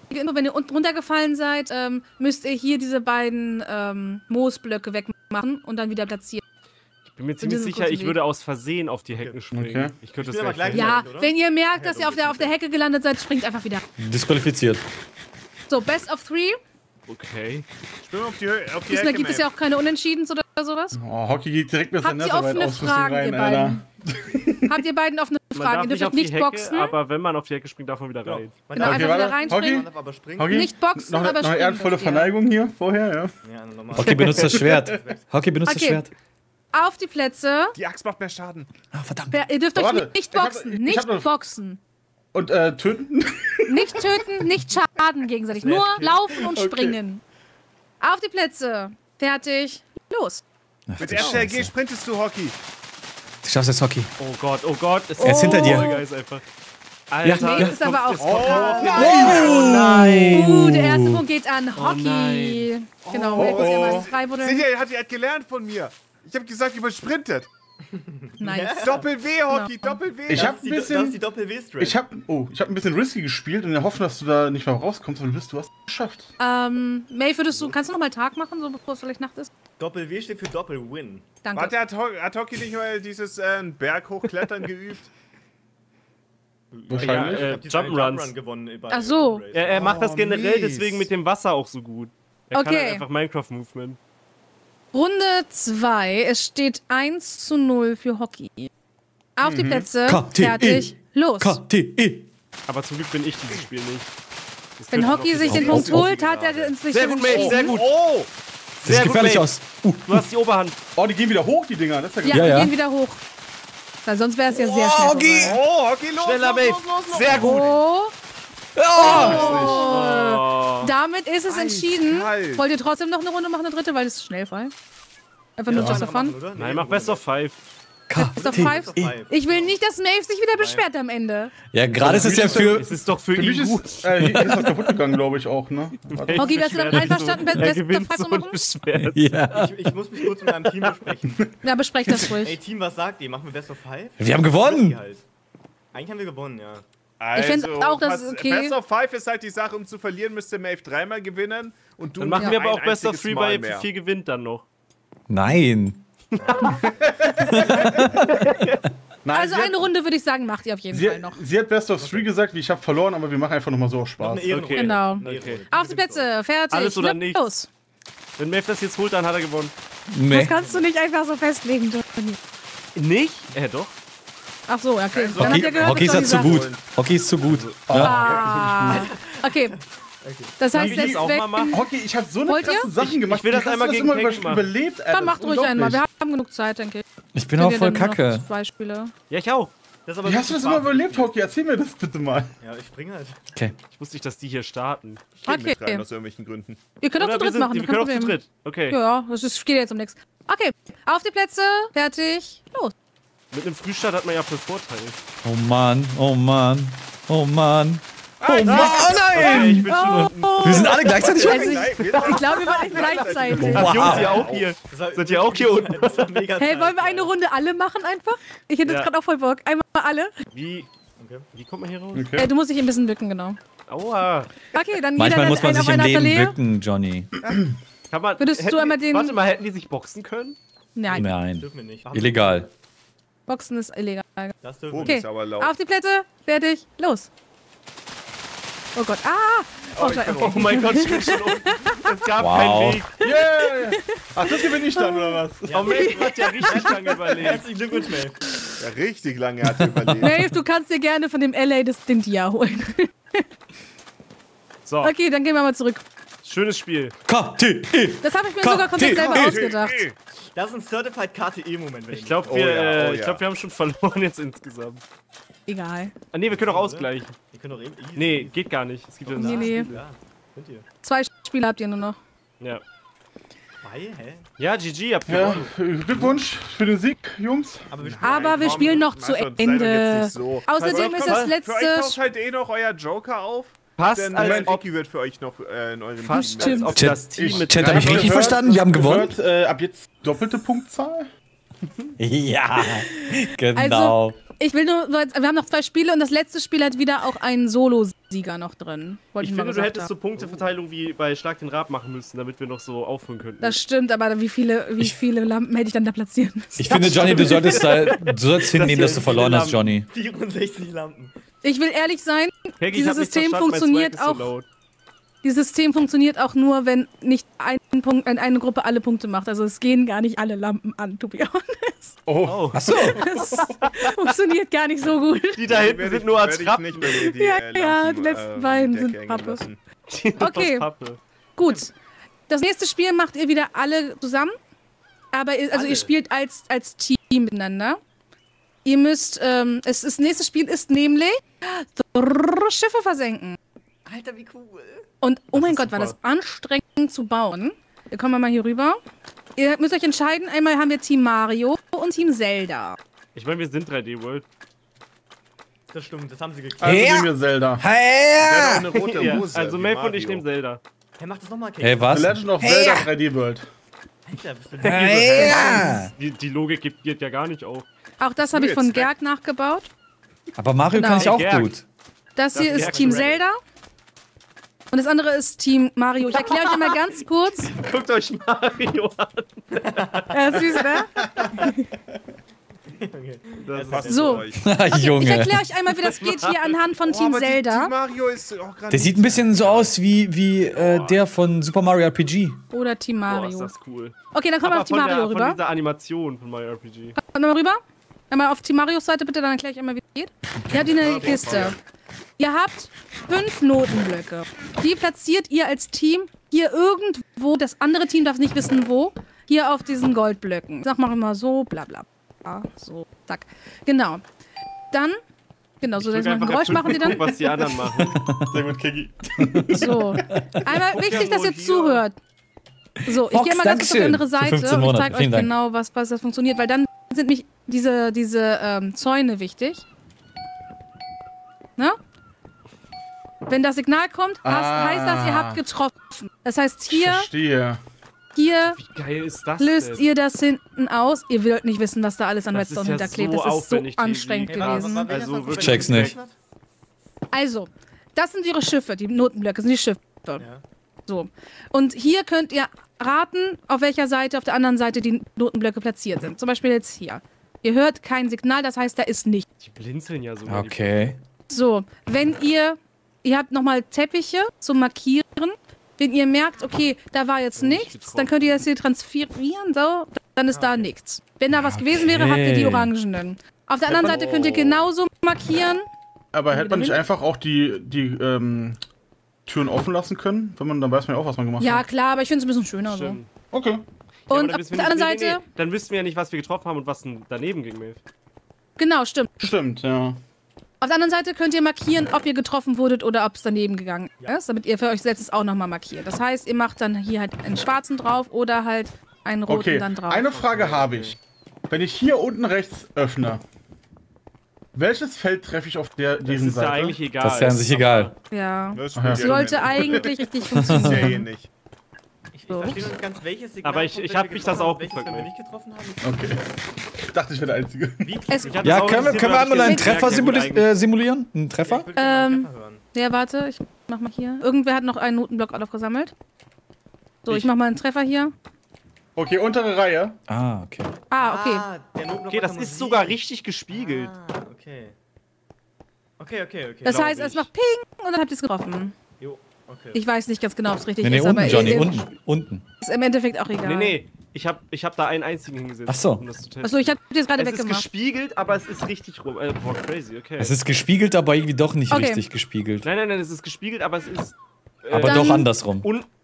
S2: Info, wenn ihr unten runtergefallen seid, müsst ihr hier diese beiden Moosblöcke wegmachen und dann wieder platzieren.
S4: Ich bin mir ziemlich sicher, ich würde aus Versehen auf die Hecken springen.
S6: Okay.
S4: Ich könnte
S5: Ich
S4: das
S5: bin aber
S4: gleich
S5: gleich-
S2: Ja,
S5: oder?
S2: wenn ihr merkt, dass ihr auf der Hecke gelandet seid, springt einfach wieder.
S1: Disqualifiziert.
S2: So, Best of 3.
S4: Okay.
S3: Schwimm auf die Ecke,
S2: Diesmal gibt es ja
S3: Maeve.
S2: auch keine Unentschiedens oder sowas.
S6: Oh, Hockey geht direkt mit
S2: Habt
S6: seiner
S2: ihr offene
S6: Ausrüstung
S2: Fragen,
S6: rein,
S2: ihr
S6: Alter.
S2: beiden? Habt ihr beiden offene
S4: Man
S2: Fragen?
S4: darf
S2: Ihr
S4: nicht
S2: dürft
S4: auf die
S2: nicht
S4: Hecke,
S2: boxen.
S4: aber wenn man auf die Hecke springt, darf man wieder rein.
S5: Man
S2: Genau,
S5: darf,
S2: einfach
S6: warte.
S2: wieder reinspringen.
S5: man darf aber springen.
S6: Hockey?
S2: Nicht boxen,
S6: noch,
S2: aber
S6: noch
S2: springen
S6: erdvolle
S2: dürft ihr.
S6: Verneigung hier vorher, ja.
S5: Ja, normal.
S1: Hockey benutzt das Schwert. Hockey benutzt das
S2: Okay.
S1: Schwert.
S2: Auf die Plätze.
S3: Die Axt macht mehr Schaden.
S1: Ah, verdammt.
S2: Ihr dürft euch
S6: Warte,
S2: nicht
S6: ich hab-
S2: boxen.
S6: ich
S2: Nicht
S6: hab noch-
S2: boxen.
S6: Und töten?
S2: Nicht töten, nicht schaden gegenseitig. Nur laufen und
S6: Okay.
S2: springen. Auf die Plätze. Fertig. Los.
S1: Ach,
S3: Mit
S1: du
S3: RTRG
S1: Scheiße.
S3: sprintest du, Hockey.
S1: Du schaffst das Hockey.
S4: Oh Gott, oh Gott.
S1: Er ist hinter dir.
S4: Folger ist einfach. Alter,
S2: Nee,
S4: es
S2: ist aber
S4: kommt-
S2: auch-
S4: es kommt nur auf den-
S2: Der erste Punkt geht an Hockey.
S4: nein.
S2: Genau,
S6: Oh,
S2: jetzt muss ihr
S6: oh.
S2: mal frei wurde.
S3: Seht ihr, er hat gelernt von mir. Ich habe gesagt, übersprintet.
S2: Nice.
S3: Doppel-W, Hockey, Doppel-W.
S6: Ich hab
S5: Das
S6: ein
S5: ist die
S6: bisschen.
S5: Doppel-W-Straight.
S6: Ich hab ein bisschen risky gespielt und in der Hoffnung, dass du da nicht mehr rauskommst, aber du hast es geschafft.
S2: May, kannst du noch mal Tag machen, so bevor es vielleicht Nacht ist?
S5: Doppel-W steht für Doppel-Win.
S2: Danke.
S3: Warte, hat Hockey nicht mal dieses Berg hochklettern geübt?
S6: Wahrscheinlich.
S4: Ja,
S5: Ich hab diesen einen
S4: Jump'n'Runs.
S5: Jump'n'Run gewonnen bei
S2: Ach so.
S5: Race.
S4: Er macht das generell
S3: mies.
S4: deswegen mit dem Wasser auch so gut. Er kann
S2: Okay.
S4: halt einfach Minecraft-Movement.
S2: Runde 2. Es steht 1:0 für Hockey. Auf die Plätze.
S1: KTE.
S2: Fertig. Los.
S1: KTE.
S4: Aber zum Glück bin ich dieses Spiel nicht. Das
S2: Wenn
S4: könnte
S2: Hockey
S4: noch
S2: sich den
S4: bisschen
S2: Punkt
S4: aussehen.
S2: holt, hat er ins
S4: Sehr gut, Maeve, sehr gut.
S3: Oh!
S1: Das
S4: Sehr
S1: sieht
S4: gut,
S1: gefährlich
S4: Maeve.
S1: aus.
S4: Du hast die Oberhand.
S6: Oh, die gehen wieder hoch, die Dinger. Das ist ja
S2: Ja,
S6: geil.
S1: Ja,
S2: wir
S1: ja.
S2: gehen wieder hoch. Weil sonst wäre es ja sehr schnell.
S1: Hockey.
S2: vorbei.
S3: Oh, Hockey, los,
S4: Schneller,
S3: los,
S4: Maeve.
S3: los, los, los.
S4: Sehr gut.
S2: Oh.
S4: Oh.
S2: Damit ist es entschieden.
S3: Eiskalt.
S2: Wollt ihr trotzdem noch eine Runde machen, eine dritte? Weil das ist schnell frei. Einfach nur just for fun.
S4: Nein, mach Best of 5.
S2: Best of 5.
S5: Five.
S2: Ich will nicht, dass Maeve sich wieder beschwert am Ende.
S1: Ja, gerade ist es ja für.
S4: Es ist doch für
S6: Für mich
S4: ihn gut.
S6: ist, hier ist was kaputt gegangen, glaube ich auch, ne? Warte.
S2: Hockey, wärst du damit einverstanden,
S4: Er
S2: Best of
S4: gewinnt
S2: 5
S4: so
S2: zu machen?
S4: unbeschwert.
S1: Ja.
S5: Ich muss mich kurz mit meinem Team besprechen.
S2: Ja, besprecht das
S5: Ey,
S2: ruhig.
S5: Team, was sagt ihr? Machen wir Best of 5?
S1: Wir haben gewonnen.
S5: Halt. Eigentlich haben wir gewonnen, ja.
S3: Also,
S2: Ich find's auch, das ist okay.
S3: Best of 5 ist halt die Sache, um zu verlieren, müsste Maeve 3-mal gewinnen und du
S4: Dann machen
S3: nur
S4: wir aber
S3: ein
S4: auch Best of
S3: einziges
S4: 3
S3: Mal
S4: bei
S3: mehr.
S4: 4 gewinnt dann noch.
S1: Nein.
S6: Nein,
S2: Also
S6: sie
S2: eine Runde würde ich sagen, macht ihr auf jeden Fall noch.
S6: sie hat Best of 3 gesagt, wie ich habe verloren, aber wir machen einfach nochmal so aus
S5: Noch
S6: Spaß.
S5: eine Ehrenrunde.
S4: Okay.
S2: Genau.
S5: Eine Ehrenrunde.
S2: Auf die Plätze, fertig.
S4: Alles oder nichts.
S2: Los.
S4: Wenn Maeve das jetzt holt, dann hat er gewonnen.
S1: Nee.
S2: Das kannst du nicht einfach so festlegen, Johnny.
S4: Nicht? Doch.
S2: Ach so, okay. Dann habt
S1: Hockey,
S2: ihr gehört,
S1: Hockey ist
S2: was
S1: ja
S2: Johnny
S1: zu
S2: sagt.
S1: gut. Hockey ist zu gut. Ja.
S2: Ah. Okay. Das heißt,
S4: ich das
S2: selbst
S4: auch mal machen?
S2: wenn...
S6: Hockey, ich habe so eine
S2: Wollt ihr?
S6: krasse Sachen gemacht.
S4: ich will das
S6: Wie hast
S4: einmal
S6: du
S4: gegen
S6: immer
S4: Peggy machen.
S6: überlebt, Alter.
S2: Dann macht
S6: Das ist
S2: ruhig einmal. Wir
S6: unglaublich.
S2: haben genug Zeit, denke ich.
S1: Ich bin auch voll kacke.
S2: Noch 2 Spiele.
S4: Ja, ich auch.
S5: Das ist aber
S6: Wie hast du das immer überlebt, Hockey? Erzähl mir das bitte mal.
S5: Ja, ich springe halt.
S1: Okay.
S4: Ich wusste nicht, dass die hier starten.
S3: Ich geh mit
S2: Okay.
S3: rein, aus irgendwelchen Gründen.
S2: Ihr könnt auch zu dritt machen.
S4: wir
S2: kein
S4: können auch zu
S2: Problem.
S4: dritt. Okay.
S2: Ja, geht jetzt um nichts. Okay, auf die Plätze, fertig, los.
S4: Mit einem Frühstart hat man ja voll Vorteil.
S1: Oh Mann, oh Mann, oh Mann. Oh Mann, oh
S4: Okay,
S1: nein!
S4: ich bin schon unten.
S1: Wir sind alle gleichzeitig
S2: Also
S1: unten.
S2: ich glaube, wir waren nicht gleichzeitig.
S4: Ach, Jungs, ihr auch hier. Seid ihr auch hier unten?
S5: Das war mega
S2: Hey, wollen wir eine Runde alle machen einfach? Ich hätte jetzt
S4: Ja.
S2: gerade auch voll Bock. Einmal alle.
S4: Wie kommt man hier raus?
S6: Okay.
S2: Du musst dich ein bisschen bücken, genau.
S4: Aua.
S2: Okay, dann
S1: Manchmal
S2: jeder
S1: muss man
S2: auf
S1: sich im
S2: einer
S1: Leben
S2: Talee.
S1: bücken, Johnny.
S4: Kann man,
S2: Würdest
S4: hätten
S2: du einmal
S4: die-
S2: den-
S4: Warte mal, hätten die sich boxen können?
S2: Nein,
S1: Nein.
S5: Dürfen wir nicht.
S1: Illegal.
S2: Boxen ist illegal.
S5: Das dürfen wir
S2: Okay,
S3: ist aber laut.
S2: auf die Plätze, fertig, los. Oh Gott, ah! Oh,
S4: Oh mein Gott, ich bin schon unten. Es gab
S1: Wow.
S4: keinen Weg.
S6: Yeah! Ach, das gewinne ich dann, oder was?
S4: Oh, Maeve hat ja richtig lange überlebt.
S5: Herzlichen Glückwunsch, Maeve.
S3: Ja, richtig lange hat er überlebt.
S2: Maeve, du kannst dir gerne von dem LA das Dintia holen.
S4: So,
S2: Okay, dann gehen wir mal zurück.
S4: schönes Spiel.
S1: KTE.
S2: Das habe ich mir sogar komplett selber ausgedacht.
S5: Das ist ein Certified KTE-Moment, wenn
S4: Ich glaube,
S3: Oh
S4: wir,
S3: ja, oh ja.
S4: glaub, wir haben schon verloren jetzt insgesamt.
S2: Egal.
S4: Ah, nee, wir können auch ausgleichen.
S5: Ihr könnt doch eben easy.
S4: Nee, geht gar nicht. Es gibt ja
S2: Nee, nee.
S5: Ja, könnt ihr.
S2: 2 Spiele habt ihr nur noch.
S4: Ja.
S5: Weil, hä?
S4: Ja, GG, habt
S6: Ja,
S4: gewonnen.
S6: Glückwunsch für den Sieg, Jungs.
S5: Aber wir
S2: Aber wir spielen noch zu
S3: Mann, seid doch
S2: Ende.
S3: jetzt nicht so.
S2: Außerdem ist das
S3: Für euch
S2: letzte.
S3: taucht halt eh noch euer Joker auf.
S4: Passt,
S3: Denn
S4: als ob,
S3: Vicky wird für euch noch in eurem
S4: fast,
S3: Team
S4: als ob
S1: Chat-
S4: das Team mit
S1: Chat, hab ich
S4: drei-
S1: richtig verstanden? Wir haben gewonnen?
S6: Hört, ab jetzt doppelte Punktzahl?
S1: Ja, genau.
S2: Ich will nur, wir haben noch 2 Spiele und das letzte Spiel hat wieder auch einen Solo-Sieg. Sieger noch drin. Wollte
S4: Ich
S2: mal
S4: finde, du
S2: gesagt
S4: hättest so
S2: haben.
S4: Punkteverteilung wie bei Schlag den Rab machen müssen, damit wir noch so aufholen könnten.
S2: Das stimmt, aber wie viele Lampen hätte ich dann da platzieren müssen?
S1: Ich finde, Johnny, du solltest hinnehmen, dass du verloren hast, Johnny.
S5: 64 Lampen.
S2: Ich will ehrlich sein,
S4: Peggy, ich
S2: dieses
S4: hab nichts
S2: System
S4: verstanden, mein
S2: funktioniert
S4: Swag ist
S2: auch.
S4: so laut.
S2: Dieses System funktioniert auch nur, wenn nicht eine Gruppe alle Punkte macht. Also es gehen gar nicht alle Lampen an, to be honest.
S6: Oh.
S1: Achso.
S2: Das funktioniert gar nicht so gut.
S4: Die da hinten sind nur als Rappen.
S3: nicht mehr die
S2: Ja, die
S3: Lampen,
S2: letzten beiden
S3: die Decke
S2: sind
S3: hängen
S2: Pappe.
S3: lassen.
S2: Okay.
S4: Pappe.
S2: Gut. Das nächste Spiel macht ihr wieder alle zusammen. Aber ihr spielt als Team miteinander. Ihr müsst, das nächste Spiel ist nämlich Schiffe versenken.
S5: Alter, wie cool.
S2: Und oh mein
S4: ist
S2: Gott, war
S4: super.
S2: das anstrengend zu bauen. Wir kommen mal hier rüber. Ihr müsst euch entscheiden. Einmal haben wir Team Mario und Team Zelda.
S4: Ich meine, wir sind 3D World.
S5: Das stimmt, das haben sie gekriegt.
S6: Also
S1: Ja.
S6: nehmen wir Zelda.
S3: Der hat auch eine rote
S4: Ja,
S3: Hose.
S4: also
S3: wie
S4: Maeve und ich
S3: Mario.
S4: nehmen Zelda.
S5: Hey, mach das nochmal, Kate.
S1: Hey,
S6: The
S1: was?
S6: Legend of Zelda 3D World.
S5: Alter, bist du
S1: Ja.
S4: Die Logik geht ja gar nicht auf.
S2: Auch das habe ich
S3: jetzt
S2: von
S3: weg.
S2: Gerg nachgebaut.
S1: Aber Mario kann
S2: Genau.
S1: ich auch
S4: Gerg.
S1: gut.
S2: Das hier
S4: Das
S2: ist
S4: ist
S2: Team
S4: Gerg.
S2: Zelda. Und das andere ist Team Mario. Ich erkläre euch einmal ganz kurz.
S4: Guckt euch Mario an.
S2: Süß, ne?
S4: Das
S3: Passt
S4: ist
S2: So.
S3: zu euch.
S2: Ich
S1: Junge.
S2: erkläre euch einmal, wie das geht hier anhand von Team
S3: aber
S2: Zelda.
S3: Team Mario ist auch gerade.
S1: Der sieht ein bisschen so aus wie der von Super Mario RPG.
S2: Oder Team
S4: Boah, ist
S2: Mario.
S4: das cool.
S2: Okay, dann kommen wir
S4: Aber
S2: auf Team Mario
S4: von
S2: rüber.
S4: dieser Animation von Mario RPG.
S2: Kommt mal rüber. Einmal auf Team Marios Seite bitte, dann erkläre ich einmal, wie es geht. Ihr habt hier eine Kiste. Ihr habt 5 Notenblöcke. Die platziert ihr als Team hier irgendwo. Das andere Team darf nicht wissen, wo. Hier auf diesen Goldblöcken. Ich sag mal immer so, bla bla. bla. So, zack. Genau. Dann, genau, so
S4: Drück
S2: ein
S4: einfach
S2: Geräusch
S4: F5
S2: machen die
S4: und
S2: dann.
S4: guck, was die anderen machen.
S6: Sehr gut, Kiki.
S2: So. Einmal wichtig, dass ihr
S5: hier.
S2: zuhört. So, ich
S1: Fox,
S2: gehe mal ganz kurz auf die andere
S1: Dankeschön. Für
S2: Seite
S1: 15
S2: und ich
S1: Monate.
S2: zeige euch
S1: Vielen Dank.
S2: genau, was das funktioniert, weil dann sind mich diese Zäune wichtig. Ne? Wenn das Signal kommt, heißt das, ihr habt getroffen. Das heißt,
S6: Verstehe.
S2: hier
S4: Wie geil ist das
S2: löst
S4: denn?
S2: ihr das hinten aus. Ihr wollt nicht wissen, was da alles an
S4: Das
S2: Redstone
S4: ist ja
S2: hinterklebt.
S4: so
S2: Das ist so
S4: aufwendig, die
S2: anstrengend gewesen.
S4: Also wirklich.
S1: Check's nicht.
S2: Also, das sind ihre Schiffe, die Notenblöcke sind die Schiffe. So. Und hier könnt ihr raten, auf welcher Seite, auf der anderen Seite die Notenblöcke platziert sind. Zum Beispiel jetzt hier. Ihr hört kein Signal, das heißt, da ist nichts.
S4: Die blinzeln ja sogar.
S1: Okay.
S2: So, wenn ihr habt nochmal Teppiche zum Markieren. Wenn ihr merkt, okay, da war jetzt nichts, dann könnt ihr das hier transferieren, so, dann ist da nichts. Wenn da was gewesen wäre, habt ihr die Orangenen. Auf der anderen Seite könnt ihr genauso markieren.
S6: Aber hätte man nicht einfach auch die Türen offen lassen können? Wenn man, dann weiß man ja auch, was man gemacht
S2: Ja,
S6: hat.
S2: klar, aber ich finde es ein bisschen schöner so.
S4: Stimmt.
S6: Okay.
S4: Ja, aber
S2: Und
S4: dann
S2: auf
S4: wissen
S2: der
S4: wir
S2: anderen
S4: nicht-
S2: Seite,
S4: Dann wüssten wir ja nicht, was wir getroffen haben und was denn daneben ging, Maeve.
S2: genau, stimmt.
S6: Stimmt, ja.
S2: Auf der anderen Seite könnt ihr markieren, ob ihr getroffen wurdet oder ob es daneben gegangen ist, damit ihr für euch selbst es auch nochmal markiert. Das heißt, ihr macht dann hier halt einen schwarzen drauf oder halt einen roten
S6: Okay,
S2: dann drauf.
S6: eine Frage habe ich. Wenn ich hier unten rechts öffne, welches Feld treffe ich auf
S4: Das
S6: diesen
S4: ist ja
S6: Seite?
S4: eigentlich egal.
S1: Das ist ja an sich egal.
S2: Ja.
S3: Das
S6: Ach ja.
S2: Sollte eigentlich richtig
S3: Sehr
S2: funktionieren.
S3: ähnlich.
S5: Ich verstehe noch nicht ganz, welches Signal.
S4: Aber ich
S5: kommt, wenn
S4: hab
S5: wir
S4: mich das
S5: getroffen
S4: auch
S5: haben, welches,
S4: gefragt,
S5: wenn wir
S4: ne?
S5: nicht getroffen haben.
S6: Okay. Ich dachte, ich wäre der Einzige.
S2: Es,
S4: Ich hab
S1: Ja,
S4: das auch
S1: können wir
S4: interessiert,
S1: einmal
S4: weil
S1: einen
S4: ich
S1: Treffer
S4: gemerkt habe, eigentlich-
S1: simulieren? Einen Treffer?
S5: Ich würde gerne einen Treffer hören.
S2: ja, warte, ich mach mal hier. Irgendwer hat noch einen Notenblock aufgesammelt. So, ich mach mal einen Treffer hier.
S6: Okay, untere Reihe.
S1: Ah, okay.
S2: Ah, okay.
S5: Der Notenblock
S4: Okay, das
S5: hat
S4: ist
S5: Musik.
S4: sogar richtig gespiegelt.
S5: Ah, okay. Okay.
S2: Das
S4: glaub
S2: heißt, es
S4: ich.
S2: macht Ping und dann habt ihr es getroffen.
S5: Jo, okay.
S2: Ich weiß nicht ganz genau, ob es richtig
S1: Nee,
S2: ist,
S1: unten,
S2: aber
S1: Johnny,
S2: ihr-
S1: unten.
S2: ist im Endeffekt auch egal.
S4: Nee. Ich hab da einen einzigen hingesetzt,
S1: Ach so.
S4: um das zu testen.
S2: Achso, ich hab das gerade
S4: Es ist
S2: weggemacht.
S4: gespiegelt, aber es ist richtig rum. Boah, crazy, okay.
S1: Es ist gespiegelt, aber irgendwie doch nicht
S2: Okay.
S1: richtig gespiegelt.
S4: Nein, es ist gespiegelt, aber es ist...
S1: Aber
S2: Dann-
S1: doch andersrum.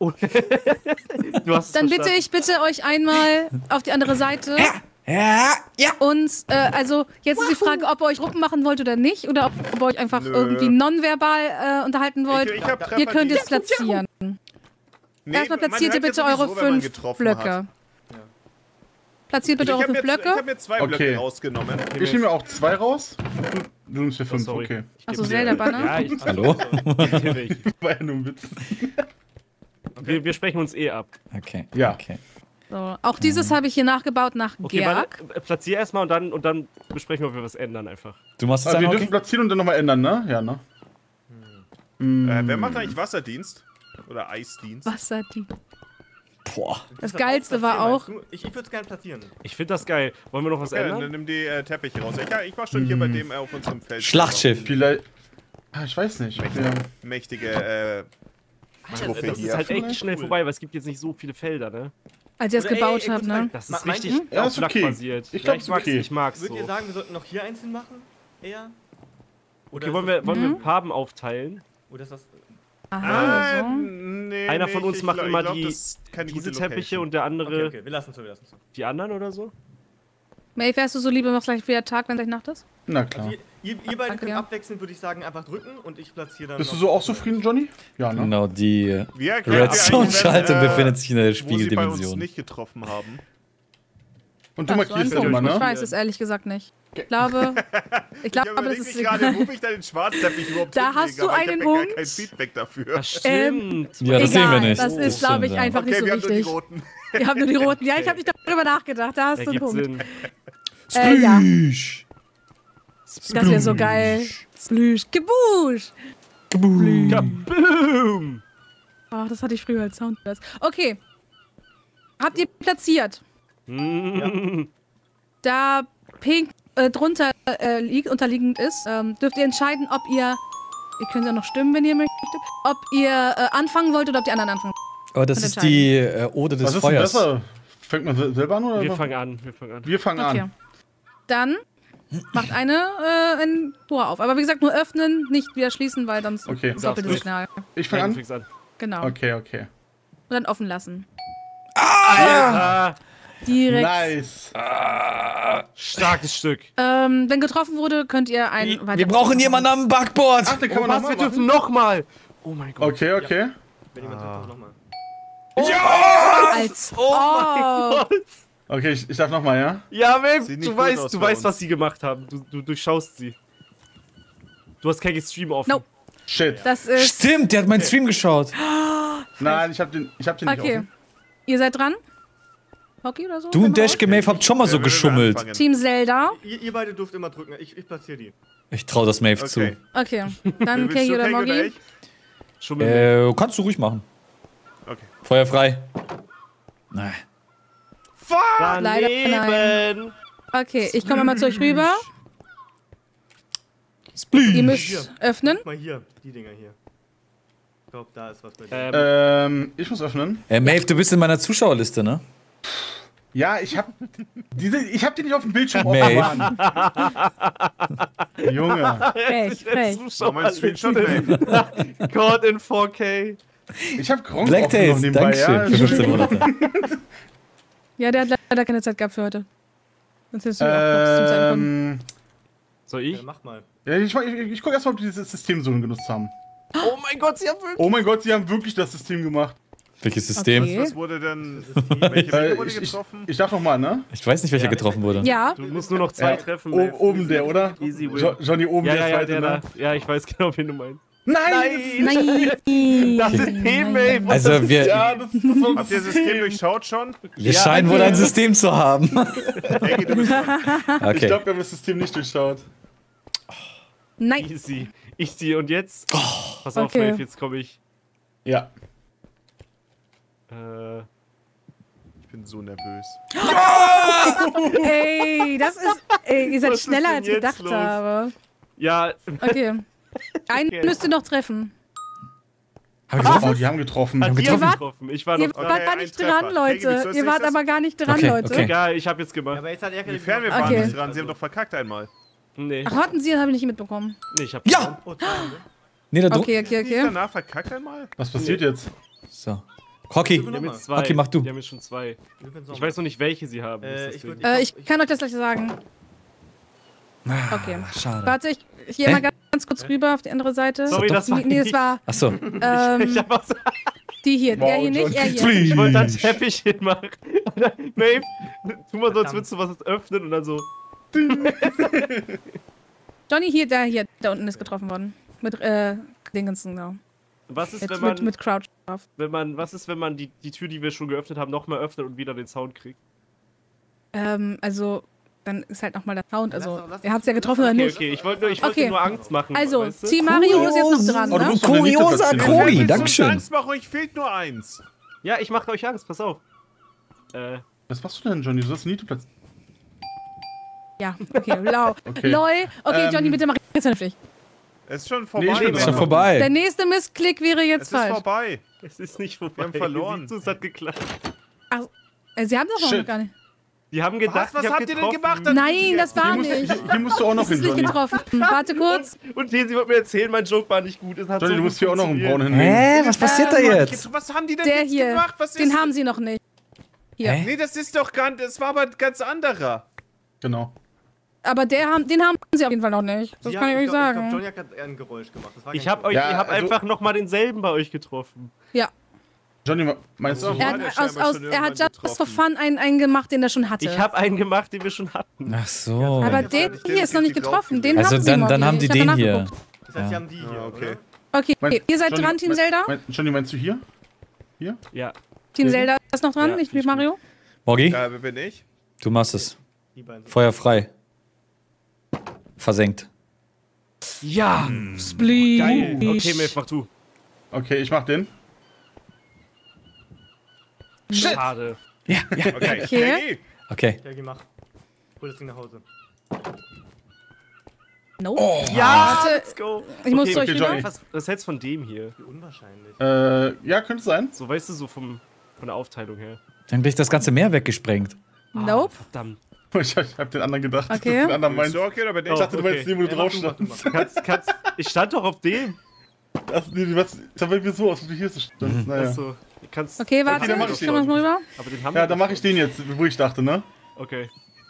S4: Du hast es
S2: Dann
S4: verstanden.
S2: ich bitte euch einmal auf die andere Seite.
S1: Ja.
S2: Und also jetzt ist die Frage, ob ihr euch Ruppen machen wollt oder nicht. Oder ob ihr euch einfach
S3: Nö.
S2: irgendwie nonverbal unterhalten wollt.
S3: Ich hab Treffer,
S2: Ihr könnt
S3: die-
S2: es platzieren.
S3: Nee,
S2: Erstmal
S3: man
S2: platziert ihr
S3: hört ja
S2: bitte eure
S3: sowieso, wenn man
S2: 5
S3: getroffen
S2: Blöcke.
S3: hat.
S2: Platziert bitte
S3: Ich
S2: eure
S3: habe
S2: 5
S3: mir, ich
S2: Blöcke.
S3: hab mir 2
S6: Okay.
S3: Blöcke rausgenommen.
S6: Ich nehme mir auch 2 raus. Du nimmst mir 5,
S4: sorry.
S6: okay.
S2: Achso,
S4: Gib dir-
S2: Zelda-Banner.
S4: Ja, ich...
S1: Hallo?
S6: War ja nur ein Witz.
S4: Wir sprechen uns eh ab.
S1: Okay.
S6: Ja.
S1: Okay.
S2: So, auch dieses habe ich hier nachgebaut nach
S4: Okay,
S2: Gerg.
S4: warte, platzier erstmal und dann besprechen wir, ob wir was ändern einfach.
S1: Du machst es
S6: Also wir
S1: einmal,
S6: dürfen
S1: okay?
S6: platzieren und dann nochmal ändern, ne? Ja, ne?
S3: Wer macht eigentlich Wasserdienst? Oder Eisdienst?
S2: Wasserdienst.
S1: Boah.
S2: Das Geilste war auch.
S5: Ich würde es gerne platzieren.
S4: Ich finde das geil. Wollen wir noch was
S3: Okay,
S4: ändern?
S3: dann nimm die Teppiche raus. Ich war schon hier bei dem auf unserem Feld.
S1: Schlachtschiff.
S6: Vielleicht. Ah, ich weiß nicht. Ja.
S3: Mächtige Truppe
S4: Das
S3: hier.
S4: ist halt echt schnell vorbei, weil es gibt jetzt nicht so viele Felder, ne?
S2: Als ihr es
S5: Oder,
S2: gebaut
S5: ey,
S2: habt,
S5: kurz
S2: ne?
S5: mal,
S4: Das
S5: Ma-
S4: ist
S5: meint
S4: richtig
S6: Ja,
S4: auf
S6: ist okay.
S4: Flak-basiert.
S6: Ich glaub,
S4: ich
S6: ist
S4: mag's,
S6: okay.
S4: ich mag's
S5: Würdet
S4: so.
S5: ihr sagen, wir sollten noch hier einzeln machen? Eher?
S4: Okay, wollen wir Farben aufteilen?
S5: Oder ist das.
S2: Aha, so.
S3: Nee,
S4: Einer von uns macht immer
S3: glaub,
S4: die-
S3: das ist keine
S4: Diese
S3: gute
S4: Teppiche
S3: Location.
S4: und der andere
S5: Okay, wir lassen es so, wir lassen es so.
S4: die anderen oder so?
S2: Maeve, wärst du so lieber, machst gleich wieder Tag, wenn gleich Nacht ist?
S6: Na
S5: Also
S6: klar.
S5: ihr beide
S2: Danke,
S5: könnt
S2: ja.
S5: abwechseln, würde ich sagen, einfach drücken und ich platziere dann.
S6: Bist du
S5: noch-
S6: so auch zufrieden, Johnny? Ja, ne?
S1: Genau, die
S3: Wie erklärt ihr
S1: Redstone-Schaltung
S3: eigentlich,
S1: befindet sich in der
S3: wo sie bei uns
S1: Spiegeldimension.
S3: nicht getroffen haben?
S6: Und du
S2: Ach, so ein
S6: markierst
S2: Punkt.
S6: immer,
S2: Ich
S6: ne?
S2: weiß es ehrlich gesagt nicht. Ich glaube,
S3: Ich
S2: das
S3: überlege
S2: ist
S3: mich gerade, wo ich da den Schwarzteppich überhaupt
S2: Da
S3: hinlege,
S2: hast du
S3: aber ich
S2: einen
S3: hab ja gar
S2: Punkt.
S3: kein Feedback dafür.
S4: Das stimmt.
S1: Ja, das sehen wir nicht.
S2: Das ist, glaube ich,
S1: stimmt, ja.
S2: einfach
S3: Okay,
S2: nicht so
S3: wir haben nur die
S2: wichtig.
S3: roten.
S2: Wir haben nur die roten. Ja, ich habe nicht darüber nachgedacht. Da hast du einen
S4: Ergibt
S2: Punkt.
S4: Sinn.
S2: Ja,
S1: Splüsch.
S2: das wäre so geil. Splüsch. Gebusch.
S4: Kaboom!
S2: Ach, das hatte ich früher als Sound. Okay. Habt ihr platziert? Da pink drunter unterliegend ist, dürft ihr entscheiden, ob ihr könnt ja noch stimmen, wenn ihr möchtet, ob ihr anfangen wollt oder ob die anderen anfangen.
S1: Aber das ist die Ode des
S6: Was ist denn
S1: Feuers.
S6: besser? Fängt man selber an oder?
S4: Wir
S6: was?
S4: fangen an.
S6: Wir fangen
S2: Okay.
S6: an.
S2: Dann macht ein Tor auf. Aber wie gesagt, nur öffnen, nicht wieder schließen, weil sonst
S6: Okay.
S2: ist doppeltes
S6: Ich-
S2: Signal.
S6: Ich fange
S4: Fang
S6: an.
S4: fix an.
S2: Genau.
S6: Okay.
S2: Und dann offen lassen.
S4: Ah,
S2: Direkt.
S6: Nice.
S4: starkes Stück.
S2: Wenn getroffen wurde, könnt ihr ein
S1: Wir brauchen jemanden am Backboard.
S6: Ach, den kann
S4: Oh,
S6: man
S4: was?
S6: noch
S4: Wir
S6: mal machen.
S4: dürfen nochmal. Oh mein Gott.
S6: Okay.
S5: Wenn jemand sagt, nochmal.
S2: als
S6: Okay, ich darf nochmal, ja?
S4: Ja, Maeve,
S3: Sieht nicht
S4: du
S3: gut
S4: weißt,
S3: aus
S4: du
S3: für
S4: weißt,
S3: uns.
S4: was sie gemacht haben. Du durchschaust sie. Du hast keinen Stream offen.
S2: Nope.
S6: Shit.
S2: Das ist.
S1: Stimmt, der hat meinen Stream geschaut.
S6: Nein, ich hab den nicht
S2: Okay.
S6: offen.
S2: Ihr seid dran? Hockey oder so?
S1: Du und Dashke Maeve habt schon mal so
S3: Wer will
S1: geschummelt.
S3: anfangen?
S2: Team Zelda.
S5: Ihr beide dürft immer drücken, ich platziere die.
S1: Ich trau das Maeve
S3: Okay.
S2: Okay. Dann
S3: Willst
S2: Kay
S3: du
S2: oder
S3: Kay oder
S2: Moggy.
S3: ich?
S4: Schummel.
S1: zu. Kannst du ruhig machen.
S3: Okay.
S1: Feuer frei. Nein.
S2: Leider
S4: Daneben.
S2: Okay, ich komme mal zu euch rüber. Ihr
S1: Splüsch.
S2: müsst öffnen.
S5: Guck mal hier, die Dinger hier. Ich glaube, da ist was bei dir.
S6: Ich muss öffnen.
S1: Maeve, du bist in meiner Zuschauerliste, ne?
S6: Ja, ich hab die nicht auf dem Bildschirm
S1: Maeve.
S6: offen, Mann. Junge.
S2: Frech.
S3: Mach mal einen Screenshot, Maeve.
S4: Caught in 4K.
S6: Ich hab Gronk
S1: Black
S6: offen noch
S1: Tails,
S6: nebenbei,
S1: Dankeschön für 15 Monate.
S2: Ja, der hat leider keine Zeit gehabt für heute. Sonst hättest du auch noch zum Zeitpunkt.
S4: Soll
S5: Ja,
S4: ich?
S5: mach mal.
S6: Ja, ich guck erstmal, ob die dieses System so genutzt haben.
S4: Oh mein Gott, sie haben wirklich.
S6: Oh mein Gott, sie haben wirklich das System gemacht.
S1: Welches System?
S2: Okay.
S3: Was wurde denn. Welche Menge wurde getroffen?
S6: Ich darf nochmal, ne?
S1: Ich weiß nicht, welcher getroffen wurde.
S2: Ja,
S4: Du musst nur noch zwei treffen.
S6: O
S4: Maeve.
S6: oben der, oder?
S4: Easy win.
S6: Johnny oben
S4: Ja,
S6: der
S4: ja,
S6: zweite,
S4: der
S6: ne?
S4: da. Ja, ich weiß genau, wen du meinst.
S6: Nein!
S2: nein.
S4: Das ist Maeve.
S1: Also wir,
S6: Ja, das war
S3: Habt ihr das System durchschaut schon?
S1: wir scheinen wohl ein System zu haben.
S3: Eggy, du bist dran.
S6: Ich
S1: Okay.
S6: glaube, wir haben das System nicht durchschaut.
S2: Nein.
S4: Easy. Easy. Und jetzt? Pass auf,
S2: Okay.
S4: Maeve, jetzt komme ich.
S6: Ja.
S3: Ich bin so nervös.
S2: Ey, das ist. Ey, ihr seid
S4: Was ist
S2: schneller
S4: denn
S2: als ich
S4: jetzt
S2: gedacht
S4: los?
S2: habe.
S4: Ja,
S2: Okay. Einen müsst ihr noch treffen.
S6: Oh, die haben getroffen.
S4: hat die
S1: getroffen.
S4: getroffen. Ich war
S2: Ihr
S4: noch
S2: wart
S4: dran.
S2: gar
S3: ein
S2: nicht
S3: Treffer.
S2: dran,
S3: Peggy,
S2: Leute.
S3: willst du als
S2: Ihr wart
S3: nächstes?
S2: aber gar nicht dran,
S1: Okay,
S2: Leute.
S1: okay.
S4: Egal, ich habe jetzt
S5: Ja,
S4: gemacht.
S5: aber jetzt hat er
S3: Inwiefern wir waren
S2: Okay.
S3: nicht dran? Sie haben doch verkackt einmal.
S4: Nee.
S2: Ach, hatten Sie, das habe ich nicht mitbekommen.
S4: Nee, ich hab
S1: Ja!
S5: Oh, zwei, ne?
S1: Nee, da
S2: Okay, okay,
S3: Nicht
S2: okay.
S3: danach verkackt einmal?
S6: Was passiert jetzt?
S1: So. Hockey.
S4: Die haben jetzt zwei.
S1: Okay, mach du.
S4: Die haben jetzt schon zwei.
S5: Wir können
S4: Ich weiß noch nicht, welche sie haben. ist das
S5: ich
S4: Ding.
S5: würd-
S2: Ich kann euch das gleich sagen. Okay.
S1: Schade.
S2: Warte, ich gehe
S1: Hä?
S2: mal ganz kurz rüber auf die andere Seite.
S4: Sorry, das war
S2: Nee, das war
S1: Achso.
S4: Ich hab was.
S2: die hier.
S6: Wow,
S2: Er hier nicht, er hier.
S4: Ich wollte da Teppich hinmachen. Maeve, tu mal so, als würdest du was öffnen und dann so.
S2: Johnny hier, da unten ist getroffen worden. Mit Dingensen, genau.
S4: Was ist,
S2: Jetzt
S4: wenn man,
S2: mit Crouch drauf.
S4: was ist, wenn man die Tür, die wir schon geöffnet haben, nochmal öffnet und wieder den Sound kriegt?
S2: Also, dann ist halt nochmal der Sound. Also,
S5: Lass
S2: er hat es ja getroffen oder
S4: Okay,
S2: nicht.
S4: okay, ich wollte
S2: Okay.
S4: nur Angst machen.
S2: Also,
S4: weißt du?
S2: Team Mario ist jetzt noch dran,
S6: Oh, du
S2: ne?
S6: musst doch eine Niete
S1: Kurioser
S6: platzieren.
S1: Cody,
S3: Willst du uns
S1: Dankeschön.
S3: Angst machen? Euch fehlt nur eins.
S4: Ja, ich mache euch Angst, pass auf.
S6: Was machst du denn, Johnny? Du hast eine Niete platziert.
S2: Ja, okay, lau.
S6: Okay.
S2: Lol. Okay, Johnny, bitte mach jetzt vernünftig.
S3: Es ist schon vorbei.
S6: Nee, ich bin
S1: Ist schon
S6: Ja.
S2: Der
S1: vorbei.
S2: nächste Missklick wäre
S3: Es
S2: jetzt
S3: ist
S2: falsch.
S3: vorbei.
S4: Es ist nicht vorbei.
S3: Wir haben verloren.
S4: Siehst du, es hat geklappt.
S2: Sie haben das auch noch
S6: Shit.
S2: gar nicht.
S4: Die haben gedacht,
S3: Was
S4: ich hab
S3: habt ihr denn
S4: getroffen.
S3: gemacht?
S2: Nein, das war nicht.
S6: Hier musst du auch noch
S2: Das
S6: hin,
S2: ist nicht
S6: Johnny.
S2: getroffen. Warte kurz.
S4: Und sie wollte mir erzählen, mein Joke war nicht gut. Es hat
S6: Johnny,
S4: so
S6: du
S4: gut
S6: musst hier auch noch einen
S4: funktioniert.
S6: Braun hinlegen.
S1: Hä? Was passiert da jetzt?
S3: Was haben die denn
S2: Der
S3: jetzt
S2: hier.
S3: gemacht? Was
S2: Den
S3: ist
S2: haben sie noch nicht. Hier.
S1: Hä?
S3: Nee, das ist doch ganz. Das war aber ein ganz anderer.
S6: Genau.
S2: Aber den haben sie auf jeden Fall noch nicht. Das kann ich euch
S5: Ich glaube,
S2: sagen.
S5: Johnny hat gerade eher ein Geräusch gemacht. Das war
S4: Ich
S5: kein
S4: hab,
S5: Geräusch.
S4: euch,
S6: Ja,
S4: ich hab
S6: also-
S4: einfach nochmal denselben bei euch getroffen.
S2: Ja.
S6: Johnny, meinst du?
S3: Also-
S2: Er
S3: War der
S2: hat,
S3: scheinbar schon
S2: er hat
S3: irgendwann
S2: just for
S3: getroffen.
S2: fun einen gemacht, den er schon hatte.
S4: Ich habe einen gemacht, den wir schon hatten.
S1: Ach so.
S2: Aber
S3: Ja,
S2: den
S3: den
S2: hier ist noch nicht
S3: sind die
S2: getroffen. Den
S1: Also
S2: haben sie
S1: dann
S2: noch
S1: haben
S2: nicht.
S1: die
S2: Ich hab
S1: den
S2: mal
S1: hier.
S2: nachgeguckt.
S5: Das heißt, wir haben die hier,
S3: Ah, okay.
S2: Okay,
S6: Meinst-
S2: ihr seid
S6: Johnny,
S2: dran, Team Zelda.
S6: Johnny, meinst du hier?
S4: Ja.
S2: Team Zelda ist noch dran,
S4: Ja,
S2: nicht
S4: finde ich
S2: Mario.
S1: Morgi,
S3: Da bin ich.
S1: du machst es.
S5: Die beiden sind.
S1: Feuer frei. Versenkt.
S4: Ja!
S2: Splee.
S4: Geil. Okay, Melf, mach du.
S6: Okay, ich mach den.
S4: Schade.
S3: Okay.
S2: Okay.
S1: Okay.
S5: Ja, gemacht. Hol das Ding nach Hause.
S2: Nope.
S4: Ja!
S2: Warte,
S4: Let's go.
S2: ich muss
S4: Okay,
S2: euch
S6: okay,
S2: wieder.
S6: Johnny.
S4: Was hältst du von dem hier?
S5: Wie unwahrscheinlich.
S6: Ja, könnte sein.
S4: So, weißt du, so von der Aufteilung her.
S1: Dann bin ich das ganze Meer weggesprengt.
S2: Nope.
S4: Verdammt.
S6: Ich hab den anderen gedacht.
S2: Okay.
S6: dass du den anderen
S3: Bist
S6: meinst.
S3: du okay oder bin ich?
S6: Ich dachte, du
S4: okay.
S6: meinst den, wo du
S5: Ja,
S6: drauf
S5: mach du,
S6: standst.
S4: Ich stand doch auf dem.
S6: Das, nee, was, das sah mir so aus, wie du hier standst. Naja.
S4: Achso. Kannst,
S2: Okay, warte,
S6: dann mach
S2: ich
S6: ich
S2: komm
S6: den.
S2: mal rüber.
S4: Aber den haben
S6: Ja,
S4: wir
S6: dann mache ich den jetzt, wo ich dachte, ne?
S4: Okay.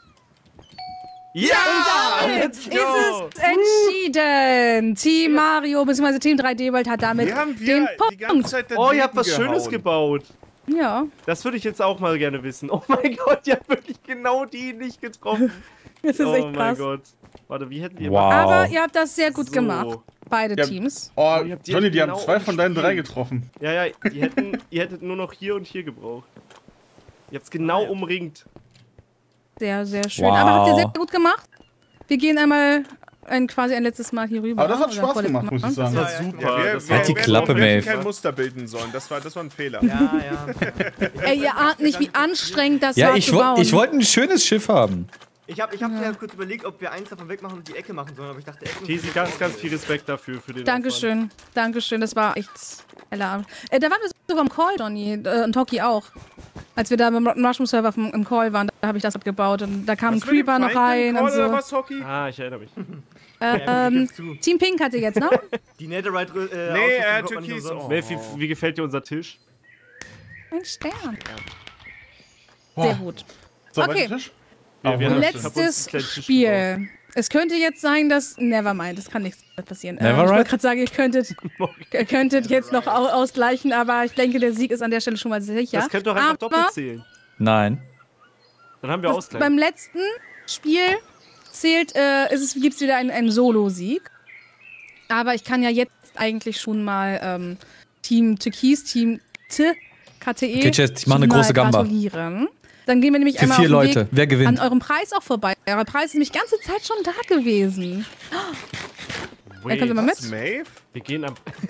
S4: Ja! Let's
S2: Ist es entschieden. Team Mario bzw. Team 3D World hat damit
S3: Wir haben
S2: den
S3: die ganze
S2: Punkt.
S3: Zeit
S4: Oh, ihr habt was
S3: daneben
S4: Schönes
S3: gehauen.
S4: gebaut.
S2: Ja,
S4: Das würde ich jetzt auch mal gerne wissen. Oh mein Gott, ihr habt wirklich genau die nicht getroffen.
S2: das ist
S4: Oh
S2: echt
S4: mein
S2: krass.
S4: Gott. Warte, wie hätten wir
S1: Wow.
S2: Aber ihr habt das sehr gut
S4: So.
S2: gemacht. Beide
S6: Ja.
S2: Teams.
S6: Oh,
S4: ihr habt die
S6: Johnny, die
S4: genau
S6: haben 2 von deinen 3
S4: umspielt.
S6: getroffen.
S4: Ja, ja, ihr hättet nur noch hier und hier gebraucht. Ihr habt's genau umringt.
S2: Sehr, sehr schön.
S1: Wow.
S2: Aber habt ihr sehr gut gemacht. Wir gehen einmal quasi ein letztes Mal hier rüber.
S6: Aber das hat
S2: Oder
S6: Spaß
S2: vorletztes
S6: gemacht, muss
S2: Mal.
S6: ich sagen.
S4: Das war
S5: Ja,
S4: super.
S3: Ja,
S4: das
S3: wir
S1: Halt die
S3: wir
S1: Klappe,
S3: hätten
S1: Maeve.
S3: kein Muster bilden sollen. Das war ein Fehler.
S5: Ja, ja.
S2: Ey, ihr ahnt nicht, wie anstrengend das
S1: Ja,
S2: war
S1: ich
S2: zu bauen.
S1: wollte ein schönes Schiff haben.
S5: Ich hab ja kurz überlegt, ob wir eins davon wegmachen und die Ecke machen sollen, aber ich dachte, Ecken.
S4: Tesi, ganz, ganz viel Respekt dafür, für den
S2: Dankeschön, Dankeschön, das war echt heller Abend. Da waren wir sogar im Call, Johnny, und Hockey auch. Als wir da beim Mushroom-Server im Call waren, da habe ich das abgebaut und da kam ein
S3: Was, mit dem
S2: Creeper noch
S3: Feind
S2: rein
S3: im
S2: und
S3: Call oder
S2: so.
S3: was, Hockey?
S4: Ah, ich erinnere mich.
S2: Team Pink hatte jetzt, ne?
S5: Die Netherite.
S3: Nee,
S5: Ausrüstung kommt man nicht
S3: Türkis.
S5: umsonst.
S4: Melf, wie gefällt dir unser Tisch?
S2: Ein Stern. Sehr gut.
S6: So,
S2: Okay.
S6: welcher Tisch?
S4: Wir
S6: Auch
S4: haben-
S6: wunderschön.
S4: hab uns einen
S2: Letztes
S4: kleinen Tisch
S2: Spiel. Es könnte jetzt sein, dass. Nevermind, das kann nichts passieren. Ich
S1: Nevermind?
S2: wollte gerade sagen, ihr könntet jetzt noch ausgleichen, aber ich denke, der Sieg ist an der Stelle schon mal sicher.
S4: Das könnte doch einfach
S2: aber
S4: doppelt zählen.
S1: Nein.
S4: Dann haben wir Ausgleich.
S2: beim letzten Spiel gibt es wieder einen Solo-Sieg. Aber ich kann ja jetzt eigentlich schon mal Team Türkis, Team KTE
S1: Okay, Jess, ich mach eine
S2: schon
S1: große
S2: mal
S1: Gamba.
S2: gratulieren. Dann gehen wir nämlich
S1: Für
S2: einmal
S1: 4
S2: auf den
S1: Leute.
S2: Weg
S1: Wer gewinnt?
S2: an eurem Preis auch vorbei. Euer Preis ist nämlich die ganze Zeit schon da gewesen.
S4: Wait,
S2: kommt ihr mal mit?
S3: Maeve?
S4: wir gehen am.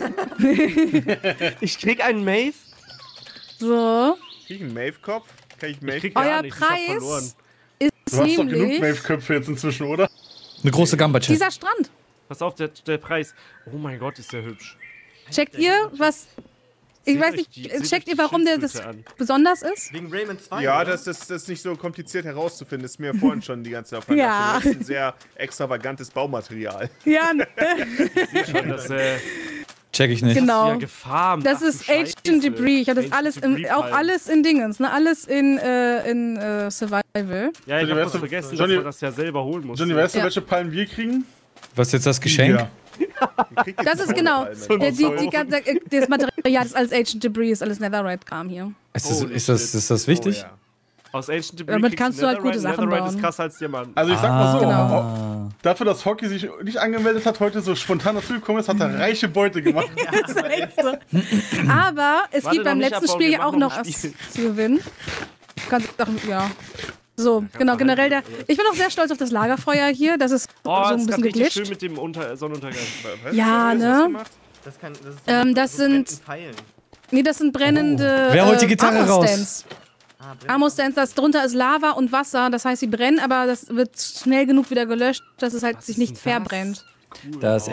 S4: Ich krieg einen Maeve?
S2: So,
S3: Krieg ich einen Maeve-Kopf? Kann ich
S4: Ich
S3: Maeve?
S4: krieg gar
S2: euer
S4: nichts, ich hab verloren.
S2: Preis ist
S6: Du hast doch genug
S2: nämlich
S6: Maeve-Köpfe jetzt inzwischen, oder?
S1: Eine große Gamba-Chest.
S2: dieser Strand.
S4: Pass auf, der Preis. Oh mein Gott, ist der hübsch.
S2: Checkt ihr, was... Ich
S4: Seht
S2: weiß
S4: euch
S2: nicht,
S4: seht
S2: checkt
S4: euch
S2: ihr,
S4: die
S2: warum das
S4: Schildkröte an.
S2: besonders ist?
S5: Wegen Rayman 2.
S3: Ja,
S5: oder?
S3: das ist nicht so kompliziert herauszufinden. Das ist mir vorhin schon die ganze Zeit
S2: Ja.
S3: Das ist ein sehr extravagantes Baumaterial.
S2: Ja,
S4: Schon, das
S1: Check ich nicht.
S2: genau.
S4: ja gefarmt.
S2: Das
S4: Ach,
S2: ist
S4: du
S2: Ancient
S4: Scheiße.
S2: Debris. Ich habe das
S4: Ancient
S2: alles
S4: Debris
S2: auch
S4: Palm.
S2: alles in Dingens, ne? Alles in Survival.
S4: Ja, ich
S6: Johnny,
S4: hab
S6: weißt
S4: das
S6: du-
S4: vergessen,
S6: Johnny-
S4: dass man das ja selber holen muss.
S6: Johnny, weißt du,
S2: Ja.
S6: welche Palmen wir kriegen?
S1: Was ist jetzt das Geschenk?
S6: Ja.
S2: Das ist genau.
S4: So
S2: Das Material ist alles Ancient Debris, ist alles Netherite-Kram hier.
S1: Ist das wichtig?
S4: Aus Ancient Debris
S2: Damit
S4: kriegst
S2: kannst
S4: du
S2: du halt gute
S4: Netherite.
S2: Sachen
S4: Netherite ist
S2: bauen.
S4: krasser als Diamant.
S6: Also ich sag mal so,
S2: Genau.
S6: dafür, dass Hockey sich nicht angemeldet hat, heute so spontan dazugekommen ist, hat er reiche Beute gemacht.
S2: Aber es
S4: Warte,
S2: gibt beim
S4: noch nicht
S2: letzten
S4: abbauen,
S2: Spiel
S4: wir
S2: ja auch
S4: machen
S2: noch
S4: noch ein
S2: was
S4: Spiel.
S2: zu gewinnen. Du kannst doch, ja. So, genau, generell ich bin auch sehr stolz auf das Lagerfeuer hier. Das ist
S4: Oh,
S2: so
S4: das
S2: ein
S4: ist
S2: bisschen
S4: richtig
S2: geglitscht.
S4: schön mit dem Sonnenuntergang.
S3: Was?
S2: Ja,
S3: Was hast du
S2: ne?
S3: gemacht?
S2: Das sind-
S5: Pfeilen.
S2: Nee, das sind brennende
S1: Wer holt die Gitarre
S2: Armor-Stands.
S5: Ah,
S2: Armor-Stands, das drunter ist Lava und Wasser. Das heißt, sie brennen, aber das wird schnell genug wieder gelöscht, dass es halt sich nicht verbrennt.
S1: Das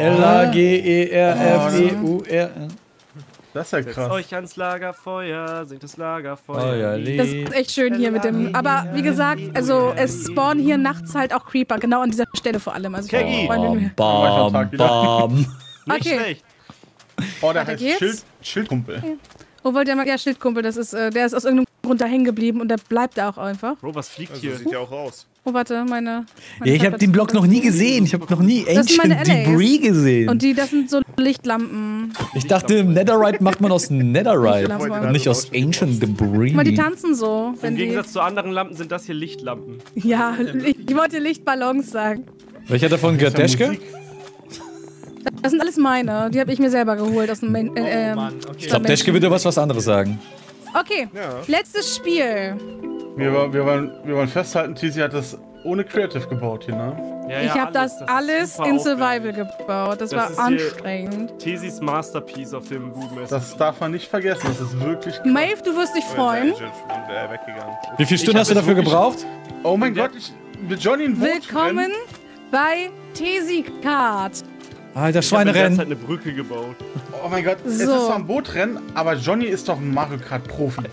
S1: Lagerfeur.
S6: Das ist ja
S4: Setzt
S6: krass.
S4: euch ans Lagerfeuer, singt das Lagerfeuer.
S1: Feuerlied.
S2: Das ist echt schön hier mit dem. Aber wie gesagt, also es spawnen hier nachts halt auch Creeper, genau an dieser Stelle vor allem. Also ich
S4: Keggy.
S2: Freunde-
S1: Bam, bam.
S4: Nicht
S2: Okay.
S4: schlecht.
S6: Oh, der
S2: Weiter
S6: heißt
S2: geht's.
S6: Schildkumpel.
S2: Wo wollt ihr mal? Ja, Schildkumpel, der ist aus irgendeinem Grund da hängen geblieben und der bleibt da auch einfach.
S4: Bro, was fliegt
S3: Also
S4: hier?
S3: sieht ja auch aus.
S2: Oh, warte, meine
S1: Ja, ich habe den Block noch nie gesehen. Ich habe noch nie
S2: Das sind meine
S1: Ancient
S2: LAs.
S1: Debris gesehen.
S2: Und das sind so Lichtlampen.
S1: Ich dachte, Netherite macht man aus Netherite
S2: Lichtlampen.
S1: und nicht aus Ancient Debris.
S2: Mal die tanzen so.
S4: Im
S2: Wenn die,
S4: Gegensatz zu anderen Lampen sind das hier Lichtlampen.
S2: ja, ich wollte Lichtballons sagen.
S1: Welcher davon gehört
S6: Das ist ja
S1: Deschke?
S6: Musik.
S2: Das sind alles meine. Die habe ich mir selber geholt aus dem
S5: Mann, okay.
S1: Ich glaube, Deschke wird dir was anderes sagen.
S2: Okay,
S3: Ja.
S2: letztes Spiel.
S6: Wir wollen festhalten, Tizi hat das ohne Creative gebaut hier, ne?
S4: Ja,
S2: Ich habe das
S4: ist
S2: alles
S4: super
S2: in
S4: aufwendig.
S2: Survival gebaut. Das
S4: Das
S2: war
S4: ist hier-
S2: anstrengend.
S4: Tesis Masterpiece auf dem Buben ist.
S6: Das darf man nicht vergessen, das ist wirklich krass.
S2: Maeve, du wirst dich freuen.
S3: Weggegangen.
S1: Wie viele Stunden
S6: hab
S1: hast du
S6: jetzt
S1: dafür
S6: wirklich-
S1: gebraucht?
S6: Oh mein Gott, mit Johnny ein Boot
S2: Willkommen bei Tesi-Kart.
S1: Alter,
S4: Ich habe die ganze
S1: Schweinerennen.
S4: Zeit eine Brücke gebaut.
S6: Oh mein Gott, es ist
S2: So.
S6: zwar ein Bootrennen, aber Johnny ist doch ein Mario Kart Profi.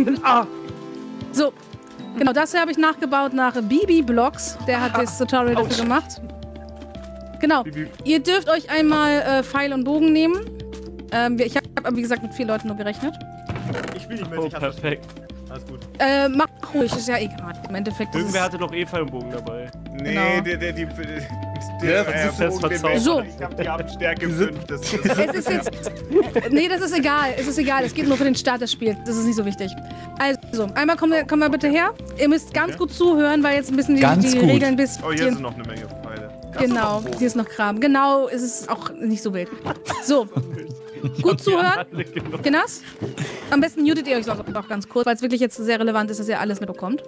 S2: So, genau, das hier habe ich nachgebaut nach Bibi Blocks. Der hat das Tutorial dafür gemacht. Genau,
S6: Bibi.
S2: ihr dürft euch einmal Pfeil und Bogen nehmen. Ich habe, wie gesagt, mit 4 Leuten nur gerechnet.
S5: Ich spiele nicht mit,
S4: Oh,
S5: ich hab's.
S4: perfekt.
S5: Alles gut.
S2: Mach ruhig, ist ja egal. Im Endeffekt ist
S4: Irgendwer
S2: es,
S4: hatte noch Pfeilbogen dabei.
S3: Nee,
S2: Genau.
S6: Der
S3: der
S6: ist
S4: fest verzaubert.
S2: So.
S3: Ich hab die Abendstärke 5.
S2: es ist jetzt. Nee, das ist egal. Es ist egal. Es geht nur für den Start des Spiels. Das ist nicht so wichtig. Also, einmal kommen wir bitte her. Ihr müsst ganz gut zuhören, weil jetzt ein bisschen
S1: Ganz
S2: die
S1: gut.
S2: Regeln bis.
S3: Oh, hier sind noch eine Menge Pfeile.
S2: Genau, hier ist noch Kram. Genau, ist es auch nicht so wild. So, gut zuhören.
S4: Alle genommen.
S2: Kinders, am besten mutet ihr euch sonst auch ganz kurz, weil es wirklich jetzt sehr relevant ist, dass ihr alles mitbekommt.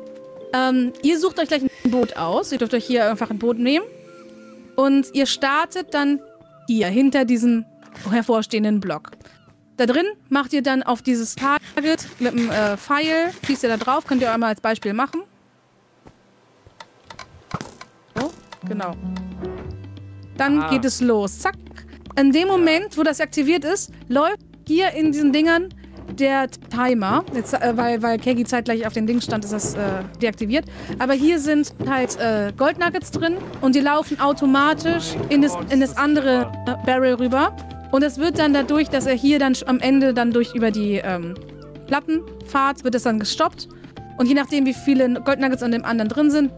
S2: Ihr sucht euch gleich ein Boot aus. Ihr dürft euch hier einfach ein Boot nehmen. Und ihr startet dann hier, hinter diesem hervorstehenden Block. Da drin macht ihr dann auf dieses Target mit dem Pfeil, schießt ihr da drauf, könnt ihr einmal als Beispiel machen. So, genau. Dann geht es los. Zack. In dem Moment, wo das aktiviert ist, läuft hier in diesen Dingern der Timer. Jetzt, weil Keggy zeitgleich auf den Ding stand, ist das deaktiviert. Aber hier sind halt Goldnuggets drin und die laufen automatisch in das andere Barrel rüber. Und es wird dann dadurch, dass er hier dann am Ende dann über die Platten fahrt, wird es dann gestoppt. Und je nachdem, wie viele Goldnuggets an dem anderen drin sind,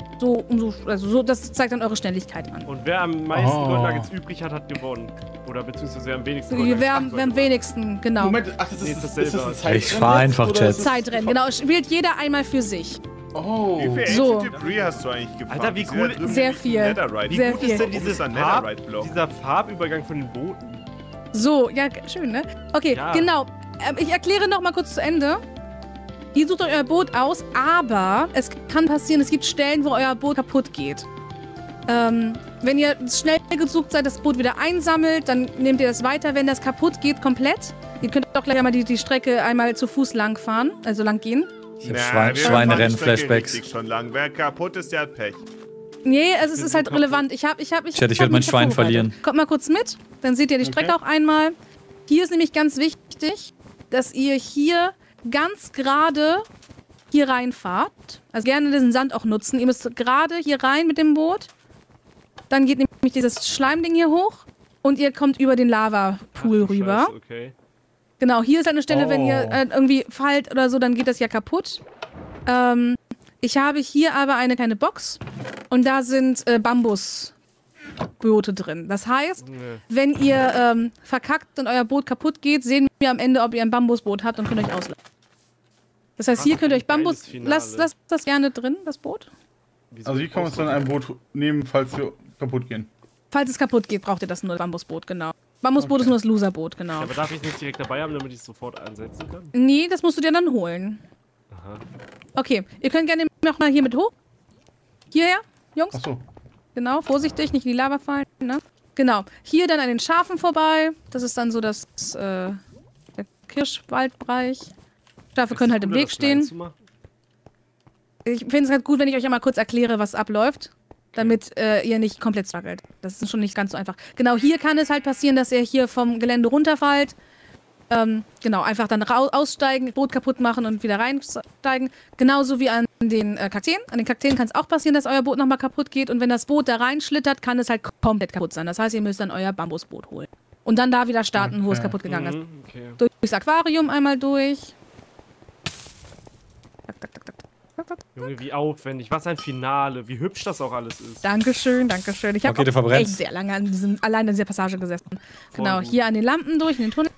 S2: das zeigt dann eure Schnelligkeit an.
S4: Und wer am meisten
S6: Oh.
S4: Goldnuggets übrig hat, hat gewonnen. Oder beziehungsweise wer am wenigsten
S2: Wer am wenigsten, genau.
S6: Moment, ach, das
S4: Nee,
S6: ist,
S4: ist
S6: ist
S4: dasselbe.
S6: das ein Zeitrennen?
S1: Ich fahr einfach,
S6: jetzt, oder
S1: Chat.
S6: ist das-
S2: Zeitrennen, genau. Spielt jeder einmal für sich.
S6: Oh.
S3: Wie viel
S2: So.
S3: Ancient Debris hast du eigentlich gefahren?
S4: Alter, wie
S3: Die sind
S4: cool-
S3: da drüben
S2: Sehr
S3: wie
S2: viel.
S3: Netherite. Wie
S2: Sehr
S3: gut
S2: viel.
S3: ist denn dieser Netherite-Block?
S4: dieser Farbübergang von den Booten?
S2: So, ja, schön, ne? Okay,
S4: Ja.
S2: genau. Ich erkläre noch mal kurz zu Ende. Ihr sucht euch euer Boot aus, aber es kann passieren, es gibt Stellen, wo euer Boot kaputt geht. Wenn ihr schnell gesucht seid, das Boot wieder einsammelt, dann nehmt ihr das weiter. Wenn das kaputt geht, komplett. Ihr könnt auch gleich einmal die Strecke einmal zu Fuß lang fahren, also lang gehen.
S1: Ich hab
S3: Na, wir fahren die Strecke
S1: Schweinerennen-Flashbacks.
S3: richtig schon lang. Wer kaputt ist, der hat Pech.
S2: Nee, also es ist halt relevant. Ich
S1: Chat, ich
S2: hab
S1: werd
S2: mich
S1: mein Schwein
S2: vorbereitet.
S1: verlieren.
S2: Kommt mal kurz mit, dann seht ihr die Strecke auch einmal. Hier ist nämlich ganz wichtig, dass ihr hier ganz gerade hier reinfahrt. Also gerne diesen Sand auch nutzen. Ihr müsst gerade hier rein mit dem Boot. Dann geht nämlich dieses Schleimding hier hoch und ihr kommt über den Lavapool rüber.
S4: Scheiße, okay.
S2: Genau, hier ist halt eine Stelle, wenn ihr
S6: Oh.
S2: irgendwie fallt oder so, dann geht das ja kaputt. Ich habe hier aber eine kleine Box und da sind Bambusboote drin. Das heißt, wenn ihr verkackt und euer Boot kaputt geht, sehen wir am Ende, ob ihr ein Bambusboot habt und könnt euch auslassen. Das heißt, hier könnt ihr euch
S4: geiles Finale.
S2: Lasst das gerne drin, das Boot.
S4: Wieso
S6: Also wie kann man es dann ein Boot nehmen, falls wir kaputt gehen?
S2: Falls es kaputt geht, braucht ihr das nur Bambusboot, genau. Bambusboot ist nur das Loserboot, genau.
S4: Ja, aber darf ich es nicht direkt dabei haben, damit ich es sofort einsetzen kann?
S2: Nee, das musst du dir dann holen.
S4: Aha.
S2: Okay, ihr könnt gerne noch mal hier mit hoch. Hierher, Jungs.
S6: Achso.
S2: Genau, vorsichtig, nicht in die Lava fallen, ne? Genau. Hier dann an den Schafen vorbei. Das ist dann so der Kirschwaldbereich. Schafe können halt im Weg stehen. Ich finde es halt gut, wenn ich euch einmal kurz erkläre, was abläuft. Damit ihr nicht komplett struggelt. Das ist schon nicht ganz so einfach. Genau, hier kann es halt passieren, dass ihr hier vom Gelände runterfallt. Genau, einfach dann aussteigen, Boot kaputt machen und wieder reinsteigen. Genauso wie an den Kakteen. An den Kakteen kann es auch passieren, dass euer Boot nochmal kaputt geht. Und wenn das Boot da reinschlittert, kann es halt komplett kaputt sein. Das heißt, ihr müsst dann euer Bambusboot holen. Und dann da wieder starten, wo es kaputt gegangen ist.
S4: Okay.
S2: Durchs Aquarium einmal durch.
S4: Junge, wie aufwendig. Was ein Finale. Wie hübsch das auch alles ist.
S2: Dankeschön, Dankeschön. Ich habe
S1: Okay,
S2: echt sehr lange allein in dieser Passage gesessen. Genau,
S4: gut.
S2: hier an den Lampen durch, in den Tunnel.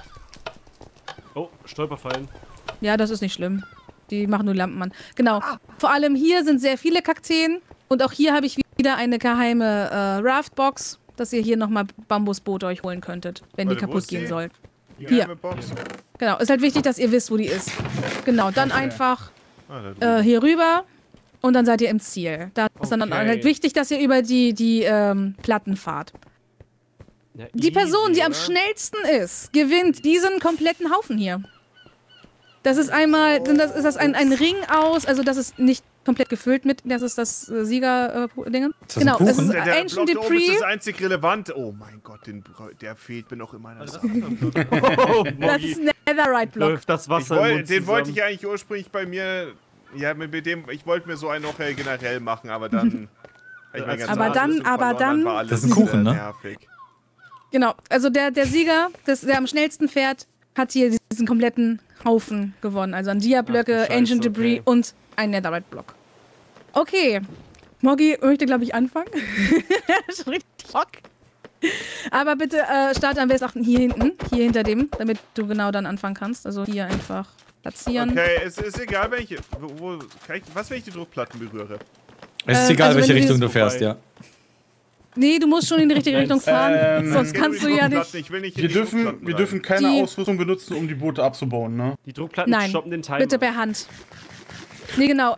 S4: Oh, Stolperfallen.
S2: Ja, das ist nicht schlimm. Die machen nur die Lampen an. Genau. Vor allem hier sind sehr viele Kakteen. Und auch hier habe ich wieder eine geheime Raftbox, dass ihr hier nochmal Bambusboote euch holen könntet, wenn die
S3: Warte, wo
S2: kaputt
S3: ist
S2: gehen
S3: die?
S2: soll.
S3: Die
S2: Hier.
S3: geheime Box.
S2: Genau, ist halt wichtig, dass ihr wisst, wo die ist. Genau, dann einfach
S3: Ah, da drüben.
S2: hier rüber und dann seid ihr im Ziel. Da ist dann
S4: Okay.
S2: halt wichtig, dass ihr über die Platten fahrt.
S4: Ja,
S2: Die Person, die am
S4: oder?
S2: schnellsten ist, gewinnt diesen kompletten Haufen hier. Das ist einmal, ist das ein Ring aus, also das ist nicht komplett gefüllt mit, das ist das Sieger-Ding.
S1: das ein
S2: Genau,
S1: Kuchen?
S2: es ist
S3: Der
S2: Ancient
S3: Block da oben ist
S2: Debris.
S3: das einzig relevant. Oh mein Gott, der fehlt mir noch in meiner Sache.
S4: Oh,
S2: Das
S4: Moggi.
S2: ist Netherite-Block.
S4: Läuft das Wasser im Mund
S3: Den wollte
S4: zusammen.
S3: ich eigentlich ursprünglich bei mir. Ja, mit dem. Ich wollte mir so einen noch generell machen, aber dann.
S2: Aber dann-
S1: Das ist ein Kuchen, ne?
S3: Nervig.
S2: Genau, also der Sieger, der am schnellsten fährt, hat hier diesen kompletten Haufen gewonnen. Also an Dia-Blöcke,
S4: Ach du
S2: Ancient
S4: Scheiße,
S2: Debris
S4: okay.
S2: und ein Netherite-Block. Okay, Moggi möchte, glaube ich, anfangen. Schon richtig Bock. Aber bitte starte am besten hier hinten, hier hinter dem, damit du genau dann anfangen kannst. Also hier einfach platzieren.
S3: Okay, es ist egal, welche. Was, wenn ich die Druckplatten berühre?
S1: Es ist egal,
S2: also
S1: welche
S2: wenn du
S1: Richtung du
S2: dieses-
S1: fährst, ja.
S2: Nee, du musst schon in die richtige Richtung fahren, sonst
S3: Ich kenn
S2: kannst du
S3: nur die
S2: ja
S3: Druckplatten,
S2: nicht.
S3: Ich will nicht in
S6: Wir
S3: die
S6: dürfen,
S3: Druckplatten
S6: wir
S3: rein.
S6: dürfen keine
S2: Die-
S6: Ausrüstung benutzen, um die Boote abzubauen, ne?
S4: Die Druckplatten
S2: Nein,
S4: stoppen den Timer.
S2: bitte per Hand. Nee, genau.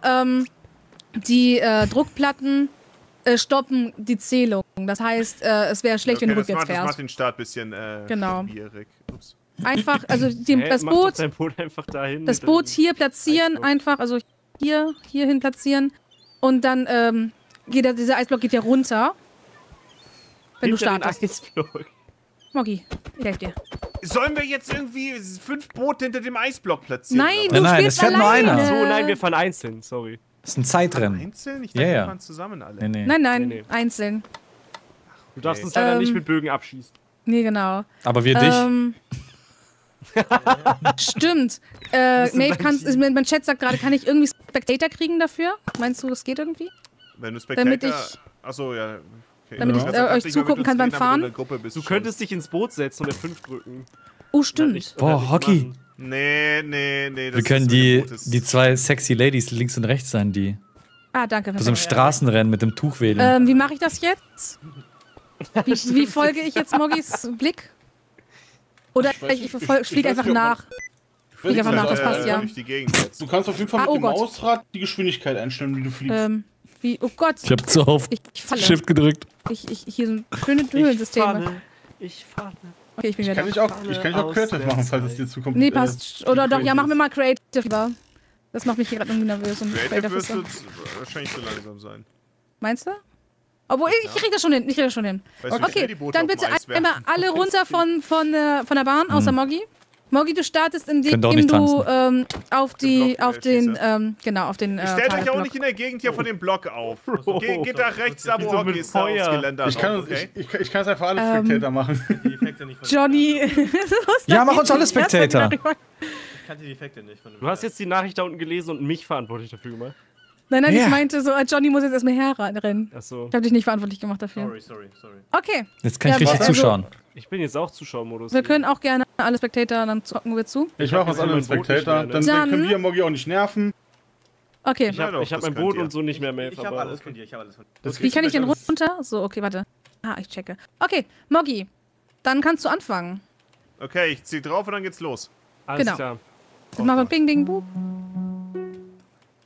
S2: Die Druckplatten stoppen die Zählung. Das heißt, es wäre schlecht, wenn du rückwärts
S3: das macht
S2: fährst.
S3: den Start ein bisschen
S2: Genau.
S3: schwierig. Ups.
S2: Einfach, also
S4: Hä,
S2: das
S4: mach doch
S2: Boot,
S4: dein Boot einfach dahin.
S2: das
S4: mit
S2: Boot
S4: dem-
S2: hier platzieren,
S4: Eisblock.
S2: einfach, also hierhin platzieren. Und dann dieser Eisblock geht ja runter, wenn du
S4: Hinter den
S2: startest.
S4: Eisblock.
S2: Moggi, ich helfe dir.
S3: Sollen wir jetzt irgendwie 5 Boote hinter dem Eisblock platzieren?
S2: Nein,
S3: oder
S2: du
S1: Nein, nein,
S2: spielst
S1: es fährt nur
S2: alleine.
S1: einer.
S4: So, nein, wir fahren einzeln, sorry.
S1: Das ist ein
S3: was?
S1: Zeitrennen.
S3: Einzeln? Ich
S1: Ja,
S3: dachte,
S1: ja.
S3: wir fahren zusammen alle.
S1: Nee, nee.
S2: Nein,
S4: Nee.
S2: einzeln.
S4: Du darfst uns leider
S2: Ähm,
S4: nicht mit Bögen abschießen.
S2: Nee, genau.
S1: Aber wir dich.
S2: Stimmt. Maeve, mein Chat sagt gerade, kann ich irgendwie Spectator kriegen dafür? Meinst du, das geht irgendwie?
S3: Wenn du
S2: Damit
S3: Spectator...
S2: ich-
S3: Achso, ja. Okay.
S2: damit
S3: Du
S2: ich,
S3: kannst ja
S2: euch
S3: nicht mehr mit
S2: zugucken
S3: uns
S2: kann beim
S3: reden, aber
S2: Fahren?
S3: in der Gruppe bist
S4: Du
S3: schon.
S4: könntest dich ins Boot setzen und F5 drücken.
S2: Oh,
S4: Oder
S2: stimmt.
S4: nicht-
S1: Boah,
S4: oder nicht
S1: Hockey.
S4: machen.
S3: Nee.
S1: Wir
S3: das
S1: können
S3: ist
S1: die,
S3: so ein
S1: die zwei sexy Ladies links und rechts sein, die
S2: Ah, danke.
S1: bei so einem Straßenrennen mit dem Tuch wedeln.
S2: Wie mache ich das jetzt? Wie folge ich jetzt Moggis Blick? Oder ich fliege einfach nach. Flieg einfach nach, das passt ja.
S3: Durch die Gegend jetzt.
S6: Du kannst auf jeden Fall mit
S2: oh
S6: dem
S2: Gott.
S6: Mausrad die Geschwindigkeit einstellen, wie du fliegst.
S2: Oh Gott,
S1: Ich hab zu oft
S2: ich falle.
S1: Shift gedrückt.
S2: Hier sind schöne Höhlensysteme.
S4: Ich falle.
S2: Okay, ich bin wieder
S6: Kann
S2: da.
S6: ich auch Creative machen, falls es dir zukommt.
S2: Nee, passt. Oder doch, ja, mach mir mal Creative lieber. Das macht mich hier gerade irgendwie nervös. Und
S3: Creative
S2: Creative ist
S3: wirst
S2: so.
S3: du wahrscheinlich zu langsam sein.
S2: Meinst du? Obwohl, ich krieg das schon hin. Ich krieg das schon hin.
S3: Weißt du, wie schnell
S2: Okay,
S3: die Boote
S2: dann
S3: auf dem
S2: bitte
S3: Eis
S2: einmal
S3: werden?
S2: alle runter von der Bahn, außer Moggi. Moggi, du startest, indem
S1: Könnt auch nicht
S2: du auf
S3: Den Block,
S2: den,
S3: schieße.
S2: genau, auf den
S3: Stellt euch auch
S2: Tagesblock.
S3: nicht in der Gegend hier von dem Block auf. Geht da rechts, da wo
S4: Wieso mit
S3: Hockey ist, da aufs
S4: Feuer?
S3: Geländer
S6: Ich kann,
S3: rauf, okay?
S6: ich kann es einfach alle Spectator machen.
S5: Die Effekte nicht von
S2: Johnny.
S1: Ja, mach uns alle Spectator.
S5: Ich kannte die Effekte nicht von dem.
S4: Du hast jetzt die Nachricht da unten gelesen und mich verantwortlich dafür gemacht.
S2: Nein,
S1: Ja.
S2: ich meinte so, Johnny muss jetzt erstmal herrennen.
S4: Achso.
S2: Ich habe dich nicht verantwortlich gemacht dafür.
S5: Sorry.
S2: Okay,
S1: Jetzt kann ich
S2: Ja,
S1: richtig
S2: also-
S1: zuschauen.
S4: Ich bin jetzt auch Zuschauermodus.
S2: wir können auch gerne alle Spectator, dann zocken wir zu.
S6: Ich mache was
S4: jetzt
S6: alle
S4: mein Boot nicht
S6: Spectator.
S4: mehr, ne?
S6: Dann
S2: Dann-
S6: können wir Moggi auch nicht nerven.
S2: Okay,
S4: Ich hab
S3: Ja, doch,
S4: mein
S3: das
S4: Boot
S3: könnt ihr.
S4: und so nicht mehr, Maeve.
S5: Ich habe
S4: aber
S5: alles
S4: okay.
S5: von dir, ich habe alles von dir.
S6: Das
S2: wie kann ich den
S6: alles-
S2: runter? So, okay, warte. Ich checke. Okay, Moggi, dann kannst du anfangen.
S3: Okay, ich zieh drauf und dann geht's los.
S4: Alles
S2: Genau.
S4: klar.
S2: Jetzt machen wir Bing, Ding, Buh.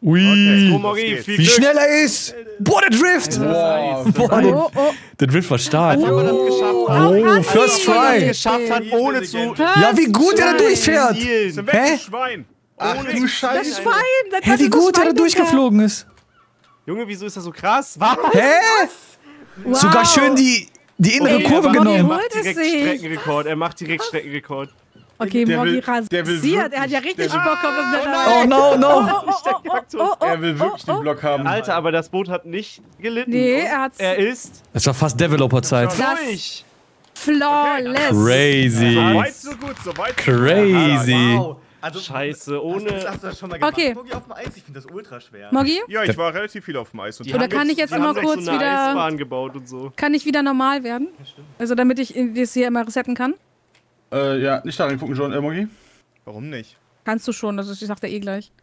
S1: Ui.
S4: Oh, Moggi, viel
S1: Wie
S4: Glück.
S1: schnell er ist! Boah, der Drift! Boah, der Drift war stark.
S5: Als ob er das geschafft hat.
S1: Oh, First Try!
S4: Geschafft hat, ohne zu.
S1: Ja, wie gut er da durchfährt!
S3: Zum Weg,
S1: Hä?
S3: du Schwein!
S6: Ach du Scheiße.
S2: Das Schwein! Das
S1: Hä, wie gut er da durchgeflogen ist!
S4: Junge, wieso ist das so krass? Was?
S1: Hä?
S2: Wow.
S1: Sogar schön die innere
S4: Okay,
S1: Kurve
S4: aber
S2: Moggi
S1: genommen.
S2: holt es
S4: Direkt
S2: sich.
S4: Streckenrekord. Er macht direkt Streckenrekord.
S2: Okay,
S6: Der
S2: Moggi
S6: will- der will
S2: rasiert. Er hat ja
S6: wirklich-
S2: richtig
S6: der will-
S2: Bock auf das
S1: Oh no, no!
S6: Er will wirklich den Block haben.
S4: Alter, aber das Boot hat nicht gelitten.
S2: Nee, er hat's
S4: Er ist
S1: Das war fast Developer-Zeit.
S4: durch.
S2: flawless.
S1: Crazy.
S3: Soweit so gut, soweit so gut.
S1: Crazy.
S5: Wow. Also,
S4: Scheiße, ohne.
S5: Hast du das schon mal gemacht?
S2: Okay.
S5: Moggi auf dem Eis, ich finde das ultra schwer.
S2: Moggi,
S3: Ja, ich war relativ viel auf dem Eis. Und
S2: Oder kann ich jetzt
S4: die
S2: immer
S4: haben
S2: kurz
S4: so eine
S2: wieder-
S4: Eisbahn gebaut und so.
S2: kann ich wieder normal werden? Also damit ich das hier immer resetten kann?
S6: Ja, nicht da reingucken, John, Moggi.
S3: Warum nicht?
S2: Kannst du schon, das sagt er eh gleich.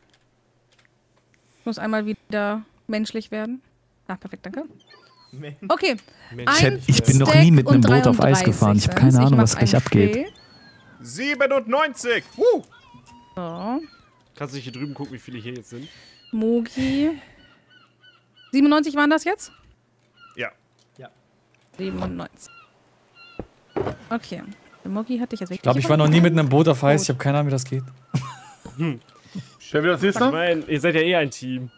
S2: Ich muss einmal wieder menschlich werden. Ah, perfekt, danke. Okay.
S1: Ich bin noch nie mit einem Boot auf Eis gefahren. Ich habe keine Ahnung, was gleich abgeht.
S3: 97!
S2: So,
S4: Kannst du hier drüben gucken, wie viele hier jetzt sind?
S2: Mogi. 97 waren das jetzt?
S3: Ja.
S2: 97. Okay. Der Mogi hatte ich jetzt wirklich.
S1: Ich glaube, ich war noch nie mit einem Boot auf Eis. Ich habe keine Ahnung, wie das geht.
S6: Wer will das
S4: Ich
S6: nächste?
S4: meine, ihr seid ja eh ein Team.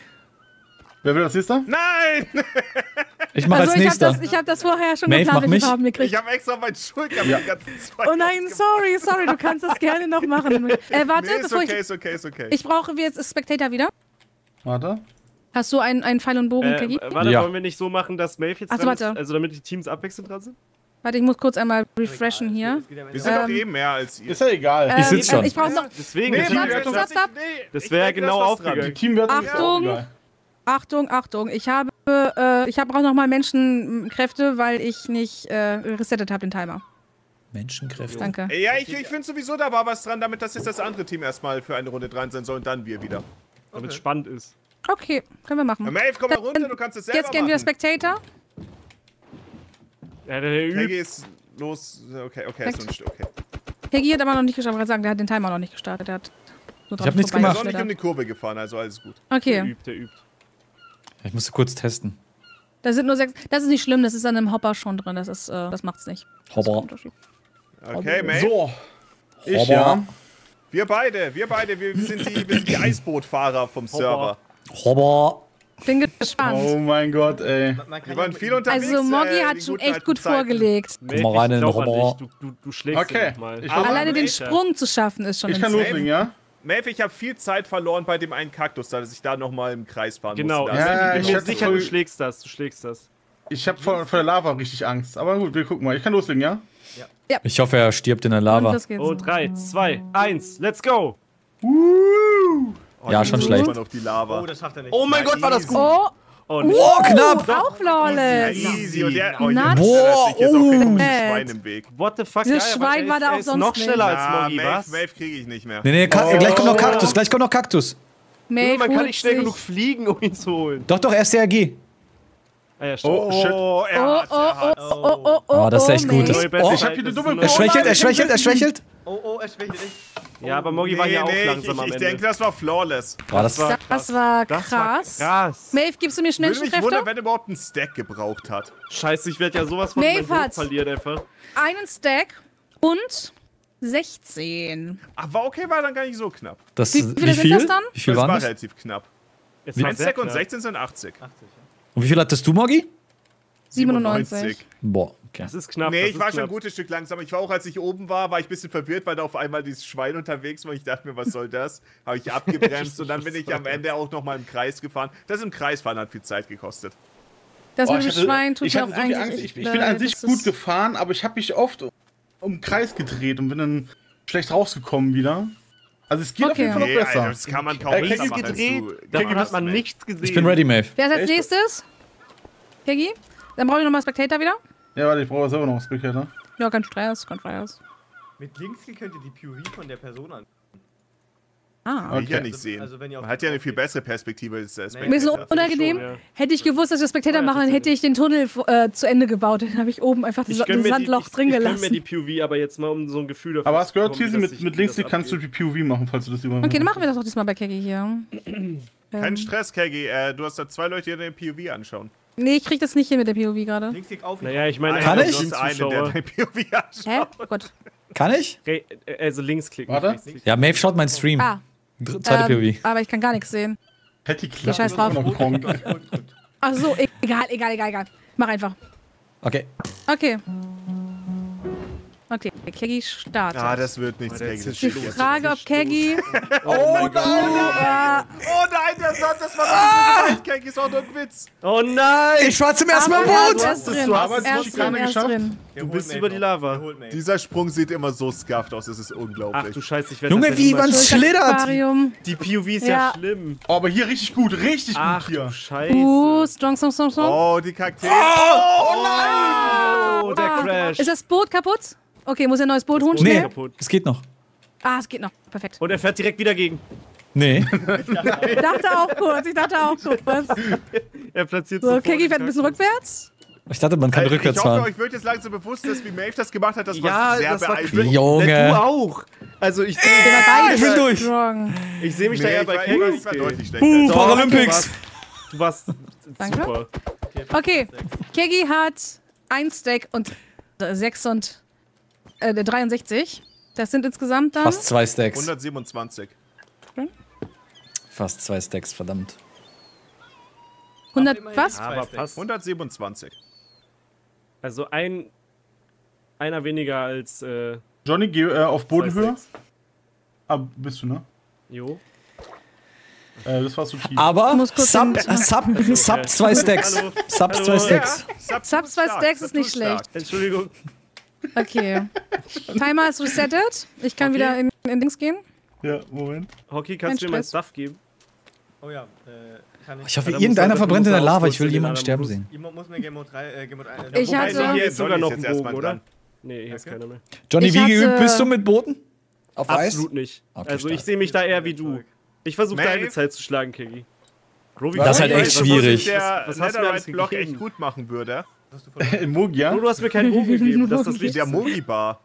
S6: Wer will das nächste?
S3: Nein!
S1: Ich mache als nächster.
S2: Ich hab das vorher schon
S1: Maeve,
S2: geplant,
S1: mach
S2: welche
S1: mich.
S2: Farben ihr
S3: Ich
S2: kriegt.
S3: habe extra meinen Schulter die ganzen zwei.
S2: Oh nein, sorry, du kannst das gerne noch machen. Warte,
S3: Nee, ist
S2: bevor
S3: okay, ist okay, ist okay.
S2: ich brauche jetzt Spectator wieder.
S6: Warte.
S2: Hast du einen Pfeil und Bogen, Kegi?
S4: Warte,
S1: Ja.
S4: wollen wir nicht so machen, dass Maeve jetzt
S2: Ach so,
S4: dran ist?
S2: warte.
S4: Also damit die Teams abwechselnd dran sind?
S2: Warte, ich muss kurz einmal refreshen hier.
S3: Wir sind doch eh mehr als ihr.
S6: Ist ja egal.
S1: Ich sitz schon.
S2: Ich brauche noch.
S4: Deswegen,
S3: Nee,
S4: das
S2: stopp,
S3: Teamwertung-
S2: stopp, stopp.
S3: Nee,
S4: Das
S3: ich
S4: wär
S3: denke,
S4: genau
S3: das ist was dran.
S4: aufgegangen.
S6: Die Teamwertung ist auch
S2: Achtung.
S6: egal.
S2: Achtung. Ich brauche noch mal Menschenkräfte, weil ich nicht resettet habe den Timer.
S1: Menschenkräfte.
S2: Danke.
S3: Ja, ich finde sowieso, da war was dran, damit das jetzt das andere Team erstmal für eine Runde dran sein soll und dann wir wieder.
S4: damit es spannend ist.
S2: Okay, können wir machen.
S3: Maeve, komm mal runter, du kannst es selber
S2: Jetzt gehen wir
S3: machen.
S2: Spectator.
S4: Ja, der übt.
S3: Peggy ist los. Okay, ist noch nicht. Okay.
S2: Peggy hat aber noch nicht geschafft, ich wollte sagen, der hat den Timer noch nicht gestartet. Der hat nur
S1: Ich hab nichts
S3: Er
S1: gemacht.
S3: ist auch nicht um die Kurve gefahren, also alles gut.
S4: Der
S2: Okay,
S4: übt, der übt.
S1: Ich musste kurz testen.
S2: das sind nur 6. Das ist nicht schlimm, das ist an einem Hopper schon drin. Das macht's nicht.
S1: Hopper.
S2: Unterschied.
S3: Okay, Maeve.
S6: So. Ich,
S1: Hopper.
S6: ja.
S3: Wir beide, wir sind die Eisbootfahrer vom Server.
S1: Hopper.
S2: Bin gespannt.
S6: Oh mein Gott, ey.
S5: Man kann
S3: Wir waren viel unterwegs.
S2: Also Moggi
S3: in
S2: hat
S3: den
S2: schon
S3: guten
S2: echt
S3: alten
S2: gut
S3: Zeiten.
S2: vorgelegt.
S4: Maeve,
S1: mal rein in
S4: ich
S1: den
S4: glaub an
S1: Horror.
S4: dich. Du schlägst
S6: Okay.
S4: ihn mal.
S6: Ich
S3: Aber
S2: Alleine den
S4: Alter.
S2: Sprung zu schaffen ist schon
S6: Ich kann
S2: insane.
S6: loslegen, ja?
S3: Maeve, ich habe viel Zeit verloren bei dem einen Kaktus, dass ich da nochmal im Kreis fahren
S4: Genau,
S3: musste.
S6: Ja,
S3: Da
S4: ich
S6: ich
S4: bin mir
S6: hatte
S4: sicher,
S6: voll-
S4: du schlägst das.
S6: Ich hab vor der Lava richtig Angst. Aber gut, wir gucken mal. Ich kann loslegen, ja?
S1: Ich hoffe, er stirbt in der
S2: Und
S1: Lava.
S2: das geht
S4: Und
S2: so.
S4: 3, 2, 1, let's go!
S3: Oh,
S1: Ja,
S3: dann
S1: schon
S3: muss
S1: schlecht.
S3: man auf die Lava.
S5: Oh, das schafft er nicht.
S4: Oh mein Gott, war das gut!
S2: Oh,
S4: Oh, nicht.
S1: Oh, knapp!
S2: auch flawless.
S3: Easy. Und der,
S2: Na,
S1: Boah,
S3: hier ist auch kein komisches
S2: oh.
S3: Schwein im Weg.
S4: What the fuck?
S2: Dieses
S4: ja,
S2: Schwein war da
S4: er
S2: auch
S4: ist
S2: sonst
S4: noch
S2: nicht.
S4: schneller als
S3: Ah,
S4: Moggi, was?
S3: Maeve kriege ich nicht mehr.
S1: Nee, gleich kommt noch Kaktus. Gleich kommt noch Kaktus.
S2: Maeve
S4: Man kann
S2: holt
S4: nicht schnell
S2: sich-
S4: genug fliegen, um ihn zu holen.
S1: Doch, erst der AG.
S4: Ah ja, stimmt.
S6: Oh, shit.
S3: Oh, er hat's.
S1: Oh, das ist echt gut. Das,
S4: Neue
S1: oh,
S4: Bestzeit,
S6: Ich hab hier eine
S4: das ist
S6: dumme
S4: eine-
S1: er schwächelt.
S5: Oh, er schwächt dich.
S4: Ja, aber Moggi war hier auch langsam am
S3: ich
S4: Ende.
S3: denke, das war flawless.
S1: Boah, das
S4: war
S2: Das war
S4: Das war
S2: krass.
S4: krass.
S2: Maeve, gibst du mir
S3: Würde mich
S2: Menschenkräfte?
S3: wundern, wenn er überhaupt einen Stack gebraucht hat.
S4: Scheiße, ich werde ja sowas von
S2: Maeve
S4: meinem Boot
S2: hat-
S4: verlieren einfach.
S2: Einen Stack und 16.
S3: Ach, war okay, war dann gar nicht so knapp.
S1: das,
S2: Wie viele sind das dann?
S1: Wie viel
S3: Das
S1: waren
S3: war
S1: das?
S3: relativ knapp.
S4: Es
S3: Ein
S4: war sehr
S3: Stack und
S4: knapp.
S3: 16 sind 80.
S1: Und wie viel hattest du, Moggi?
S2: 97.
S1: Boah, okay.
S4: Das ist knapp.
S3: Nee,
S4: das
S3: ich
S4: ist
S3: war schon
S4: knapp.
S3: ein gutes Stück langsam. Ich war auch, als ich oben war ich ein bisschen verwirrt, weil da auf einmal dieses Schwein unterwegs war. Ich dachte mir, was soll das? Habe ich abgebremst und dann bin ich am Ende auch nochmal im Kreis gefahren. Das im Kreisfahren hat viel Zeit gekostet.
S2: Das
S6: Oh,
S2: mit dem Schwein tut
S6: ich
S2: mir
S6: hatte
S2: auch
S6: so viel
S2: eigentlich
S6: Angst.
S2: echt
S6: Ich bin an
S2: leid.
S6: sich
S2: Das
S6: gut
S2: ist-
S6: gefahren, aber ich habe mich oft um den Kreis gedreht und bin dann schlecht rausgekommen wieder. Also es geht auf
S2: Okay.
S6: jeden Fall noch
S3: Nee,
S6: besser.
S3: Alter, das kann man kaum
S6: Keggy
S3: besser
S6: ist
S3: machen als
S4: gedreht,
S3: du.
S4: davon hat man
S3: Nee.
S4: nichts gesehen.
S1: Ich bin ready, Maeve.
S2: Wer ist als
S6: Echt?
S2: nächstes? Peggy? Dann brauche ich nochmal Spectator wieder.
S6: Ja, warte, ich brauche selber noch einen Spectator.
S2: Ja, kein Stress.
S5: Mit Linkskill könnt ihr die POV von der Person an.
S2: Ah.
S3: Will ich ja
S6: Okay.
S3: nicht sehen.
S5: Also wenn ihr auf
S3: Man hat ja eine
S5: die
S3: viel bessere Perspektive als der
S2: Mir ist so
S3: Spectator.
S2: unangenehm.
S4: schon, ja.
S2: Hätte ich gewusst, dass wir Spectator
S4: Ja,
S2: machen, dann hätte ich den Tunnel zu Ende gebaut. Dann habe ich oben einfach das Sandloch drin
S4: Ich gönn mir
S2: gelassen.
S4: die POV, aber jetzt mal um so ein Gefühl dafür
S6: Aber hast
S4: zu
S6: gehört,
S4: bekommen,
S6: Tizi,
S4: dass ich-
S6: mit
S4: wie
S6: Linksklick
S4: das
S6: kannst du
S4: abgeht.
S6: die POV machen, falls du das über.
S2: Okay, dann machen wir das doch diesmal bei Keggy hier.
S3: Kein Stress, Keggy. Du hast da 2 Leute, die den POV anschauen.
S2: Nee, ich krieg das nicht hin mit der POV gerade.
S5: Linksklick auf.
S4: Naja, ich meine,
S1: Kann ich?
S3: Du hast einen, der den POV anschaut.
S2: Hä? Oh Gott.
S1: Kann ich?
S4: Also links klicken.
S6: Warte.
S4: nicht rechts klicken.
S1: Ja, Maeve schaut meinen Stream.
S2: Ah.
S1: Zweite POV.
S2: Aber ich kann gar nichts sehen.
S6: Hätte die Klappe.
S2: scheiß drauf.
S6: noch Gronk.
S2: Ach so, egal. Mach einfach.
S1: Okay.
S2: Okay. Okay, Keggy startet.
S3: Ah, das wird nichts, Keggy. Das
S2: Die
S3: steht jetzt.
S2: Frage, ob Keggy...
S3: Oh nein, der Sand, das war doch nicht Keggy, ist auch nur ein Witz.
S4: Oh nein!
S1: Ich war zum ersten Mal
S2: er
S1: im
S2: ist
S1: Boot!
S2: erst drin.
S6: du hast es
S2: Er
S6: nicht
S2: ist drin, er ist
S6: geschafft.
S2: drin.
S4: Du bist über die Lava.
S3: Dieser Sprung sieht immer so scuffed aus, das ist
S4: Ach
S3: unglaublich.
S4: du Scheiße, ich werde
S1: Junge, wie man schlittert!
S2: Aquarium.
S4: Die POV ist ja
S2: Ja.
S4: schlimm.
S6: Oh, aber hier richtig gut
S4: Ach
S6: hier.
S4: du Scheiße.
S2: Strong.
S3: Oh, die Kakteen.
S4: Oh, der Crash.
S2: Ist das Boot kaputt? Okay, muss er ein neues Boot holen?
S1: Nee,
S2: Schnell?
S4: kaputt.
S1: es geht noch.
S2: Ah, es geht noch. Perfekt.
S4: Und er fährt direkt wieder gegen.
S1: Nee.
S2: Ich dachte auch kurz.
S4: Er platziert
S2: So,
S4: sofort
S2: Keggy
S4: den
S2: fährt ein bisschen
S4: Kack.
S2: rückwärts.
S1: Ich dachte, man kann
S3: Ich
S1: rückwärts
S3: hoffe,
S1: fahren.
S3: euch wird jetzt langsam bewusst, dass wie Maeve das gemacht hat, das
S4: Ja,
S3: war sehr
S4: das war
S3: beeindruckend.
S4: crazy.
S1: Junge.
S4: Du auch. Also ich sehe
S1: Ich bin durch.
S2: Strong.
S4: ich seh mich da
S3: Nee,
S4: eher
S3: ich
S4: bei
S3: war
S4: Keggy.
S3: deutlich schlechter.
S4: Doch,
S1: Paralympics.
S4: Du warst
S2: Danke.
S4: super.
S2: Okay, Keggy hat 1 Stack und 6 und 63. Das sind insgesamt dann...
S1: Fast 2 Stacks.
S3: 127.
S1: Fast 2 Stacks, verdammt.
S2: 100 was?
S4: Aber passt.
S3: 127.
S4: Also einer weniger als
S6: Johnny, geh auf Bodenhöhe.
S4: 2,6.
S6: Ah, bist du, ne?
S4: Jo.
S6: Das war zu tief.
S1: Aber
S2: muss kurz
S1: Sub
S2: den-
S1: 2 Stacks.
S4: Hallo.
S1: Sub
S4: Hallo.
S1: 2 Stacks.
S3: Sub
S2: 2 Stacks ist nicht schlecht.
S4: Entschuldigung.
S2: Okay. Timer ist resettet. Ich kann wieder in Dings gehen.
S6: Ja, Moment.
S4: Hockey, kannst du mir
S2: Kein
S4: meinen
S2: Stress.
S4: Stuff geben?
S5: Oh ja, kann
S1: Ich hoffe,
S4: Ja, da
S1: irgendeiner
S4: muss er-
S1: verbrennt in der
S4: muss er
S1: Lava.
S4: kurz
S1: Ich will
S4: in den
S1: jemanden
S4: anderen
S1: sterben
S4: Modus.
S1: sehen.
S5: Ich muss mir Game Mode 3, Game Mode 1.
S2: Ich hatte-
S3: Also hier
S4: ist sogar noch
S3: jetzt
S4: ein
S3: erstmal
S4: Bogen,
S3: dran.
S4: oder? Nee, hier ist keiner mehr.
S1: Johnny,
S2: Ich
S1: wie geübt
S2: hatte-
S1: bist du mit Booten? Auf Eis?
S4: Absolut nicht.
S1: Okay,
S4: Also
S1: stark.
S4: ich sehe mich da eher wie du. Ich versuche
S3: Maeve?
S4: deine Zeit zu schlagen, Keggy. Bro, wie
S1: Das ist halt
S4: geil.
S1: echt
S4: Was
S1: schwierig.
S3: Der
S4: Was hast du mir alles
S3: Netherite-Block
S4: gegeben?
S3: echt gut machen würde.
S6: Im Mogia?
S4: Bro, du hast mir keinen Bogen gegeben. Das ist das
S3: Der
S4: Wichtigste.
S3: Mogi-Bar.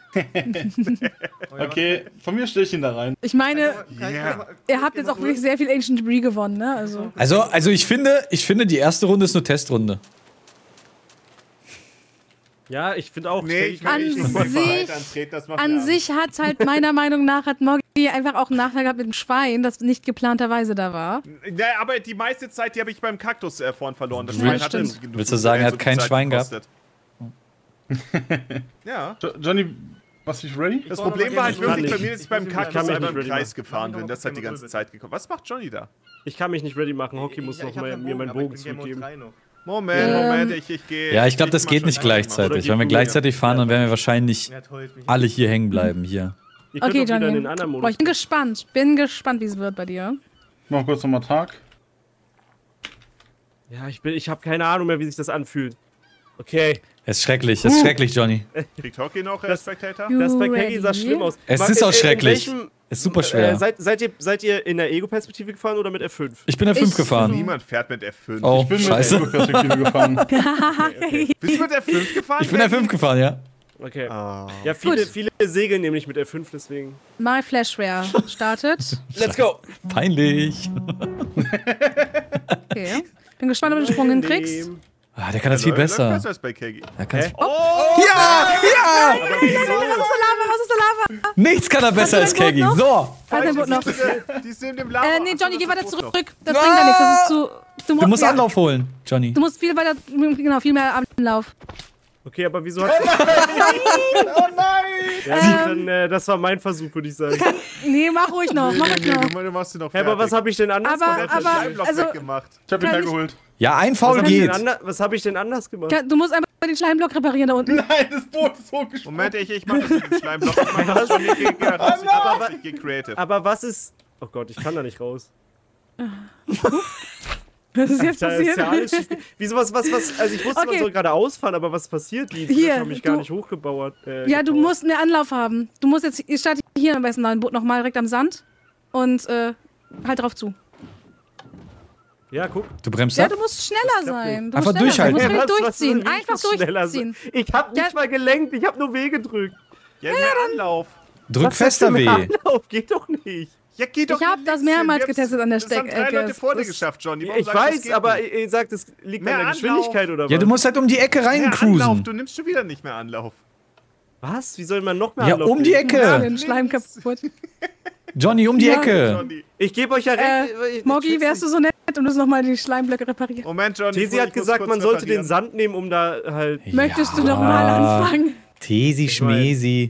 S6: Okay, von mir stelle ich ihn da rein.
S2: Ich meine,
S3: Yeah.
S2: ihr habt jetzt auch wirklich sehr viel Ancient Debris gewonnen, ne?
S1: Also ich finde, die erste Runde ist nur Testrunde.
S4: Ja, ich finde auch.
S3: Nee, ich will
S2: An
S3: nicht mal
S2: sich-
S3: Verhalten antreten, das macht mir
S2: An
S3: Angst.
S2: sich hat halt meiner Meinung nach hat Moggy einfach auch einen Nachteil gehabt mit dem Schwein, das nicht geplanterweise da war.
S3: Ja, aber die meiste Zeit, die habe ich beim Kaktus vorhin verloren. Das
S2: Ja,
S3: Schwein hatte
S2: stimmt.
S3: genug
S1: Willst du sagen, er hat
S3: so viel
S1: kein
S3: Zeit
S1: Schwein
S3: gekostet. Ja.
S6: Johnny, was ist ready?
S3: Das Problem war halt
S5: Ich
S3: wirklich
S4: kann
S3: bei
S4: nicht.
S3: mir, dass ich beim
S5: Ich
S3: Kaktus
S4: kann mich
S3: einmal
S4: nicht
S3: im
S4: ready
S3: Kreis gefahren bin. Das hat die ganze Zeit gekommen. Was macht Johnny da?
S4: Ich kann mich nicht ready machen. Hockey muss noch mal, mir meinen Bogen zurückgeben.
S3: Moment, ich gehe.
S1: Ja, ich glaube, das
S3: mach
S1: geht
S3: schon
S1: nicht
S3: einmal.
S1: gleichzeitig.
S4: Oder
S1: Wenn wir
S4: gib
S1: gleichzeitig fahren, dann werden wir wahrscheinlich
S5: Ja, toll, ich
S1: alle hier hängen bleiben. Hier.
S4: Ihr könnt
S2: Okay,
S4: auch wieder in
S2: Johnny.
S4: den anderen
S2: Boah,
S4: Modus.
S2: ich bin gespannt, wie es wird bei dir.
S6: Mach kurz nochmal Tag.
S4: Ja, ich habe keine Ahnung mehr, wie sich das anfühlt. Okay.
S1: Es ist schrecklich, Johnny.
S3: Kriegt Hockey noch,
S4: Das-
S3: Spectator?
S4: Das bei
S2: You
S4: Peggy sah
S2: ready?
S4: schlimm aus.
S1: Es
S4: Mag-
S1: ist auch
S4: in
S1: schrecklich.
S4: welchem-
S1: Ist super schwer.
S4: Seid ihr in der Ego-Perspektive gefahren oder mit F5?
S1: Ich bin F5
S2: Ich-
S1: gefahren.
S3: Niemand fährt mit F5.
S1: Oh,
S6: Ich bin mit
S1: scheiße.
S6: der Perspektive gefahren.
S3: Bist du mit F5 gefahren?
S1: Ich bin F5 gefahren, ja.
S4: Okay.
S3: Ah.
S4: Ja,
S2: Gut.
S4: viele segeln nämlich mit F5, deswegen.
S2: My Flashware startet.
S4: Let's go!
S1: Peinlich.
S2: Okay. Bin gespannt, ob du den Sprung hinkriegst.
S1: Ah, der kann das viel
S3: Läuft
S1: besser.
S3: besser als bei Keggy.
S1: Der kann's-
S4: Oh!
S1: Ja!
S2: Was ist der Lava?
S1: Nichts kann er besser als Keggy. So.
S2: Halt dein Boot noch.
S3: Die sind im Lava.
S2: Nee,
S3: Achso,
S2: Johnny, geh
S3: das
S2: weiter
S3: ist Boot noch.
S2: zurück. Das bringt ja nichts. Das ist zu.
S1: Du musst
S2: ja,
S1: Anlauf holen, Johnny.
S2: Du musst viel weiter, genau, viel mehr Anlauf.
S4: Okay, aber wieso hast du.
S6: Oh nein!
S4: Ja, dann, das war mein Versuch, würde ich sagen.
S2: Nee, mach ruhig noch, mach ruhig noch.
S3: Du machst du noch
S4: Hä, aber was habe ich denn anders
S2: Aber-
S4: gemacht?
S3: Der hat das
S2: aber-
S3: Scheibenloch
S2: also-
S3: weggemacht.
S6: Ich hab ihn
S2: Kann ich-
S6: hergeholt.
S1: Ja, ein Foul
S4: Was hab ich denn
S1: geht.
S4: was habe ich denn anders gemacht?
S2: Du musst einfach den Schleimblock reparieren da unten.
S6: Nein, das Boot ist hochgesprungen.
S3: Moment, ich mach das mit dem Schleimblock. Ich mach das schon. Ich geh raus. Ich geh creative.
S4: Aber was ist. Oh Gott, ich kann da nicht raus.
S2: Was ist jetzt
S4: Da ist ja
S2: passiert?
S4: alles schief. Wieso, was? Also ich wusste,
S2: Okay.
S4: man soll gerade ausfahren, aber was passiert? Die
S2: Hier,
S4: haben mich gar
S2: du-
S4: nicht hochgebaut.
S2: Ja, du
S4: gebaut.
S2: musst mehr Anlauf haben. Du musst jetzt, ihr startet hier am besten dein Boot nochmal direkt am Sand und halt drauf zu.
S4: Ja, guck.
S1: Du bremst
S2: Ja,
S1: ab?
S2: du musst schneller sein. Du
S1: Einfach
S2: musst schneller sein.
S1: durchhalten.
S2: Du musst richtig
S4: Was soll
S2: durchziehen.
S4: ich
S2: Einfach
S4: so schneller
S2: durchziehen.
S4: sein? Ich hab nicht
S2: Ja.
S4: mal gelenkt, ich hab nur W gedrückt.
S3: Ja, mehr Anlauf.
S1: Drück
S4: Was ist
S1: fester
S4: das für
S1: W.
S4: ein Anlauf? Geht doch nicht.
S3: Ja, geh doch
S2: Ich hab
S3: hier
S2: das
S3: links hin.
S2: mehrmals
S3: Wir haben's-
S2: getestet an der
S3: Das haben 3
S2: Steckecke.
S3: Leute vor dir
S2: Das-
S3: geschafft, Johnny. Warum
S4: Ich
S3: sagst du, das
S4: weiß,
S3: geht
S4: aber
S3: nicht?
S4: ihr sagt, es liegt
S3: Mehr
S4: an der
S3: Anlauf.
S4: Geschwindigkeit oder was?
S1: Ja, du musst halt um die Ecke
S3: Mehr Anlauf,
S1: reincruisen.
S3: du nimmst schon wieder nicht mehr Anlauf.
S4: Was? Wie soll man noch mehr
S1: Ja,
S4: Anlauf
S1: um die
S4: nehmen?
S2: Ja,
S1: Ecke.
S2: den Schleim kaputt.
S1: Johnny, um die
S2: Ja.
S1: Ecke.
S3: Johnny.
S4: Ich gebe euch ja recht.
S2: Moggi, wärst du so nett und du nochmal die Schleimblöcke reparieren?
S3: Moment, Johnny.
S4: Tesi
S3: ich
S4: hat
S3: muss
S4: gesagt,
S3: kurz
S4: man sollte den
S3: reparieren.
S4: Sand nehmen, um da halt.
S2: Möchtest du noch mal anfangen?
S1: Tesi, Schmesi.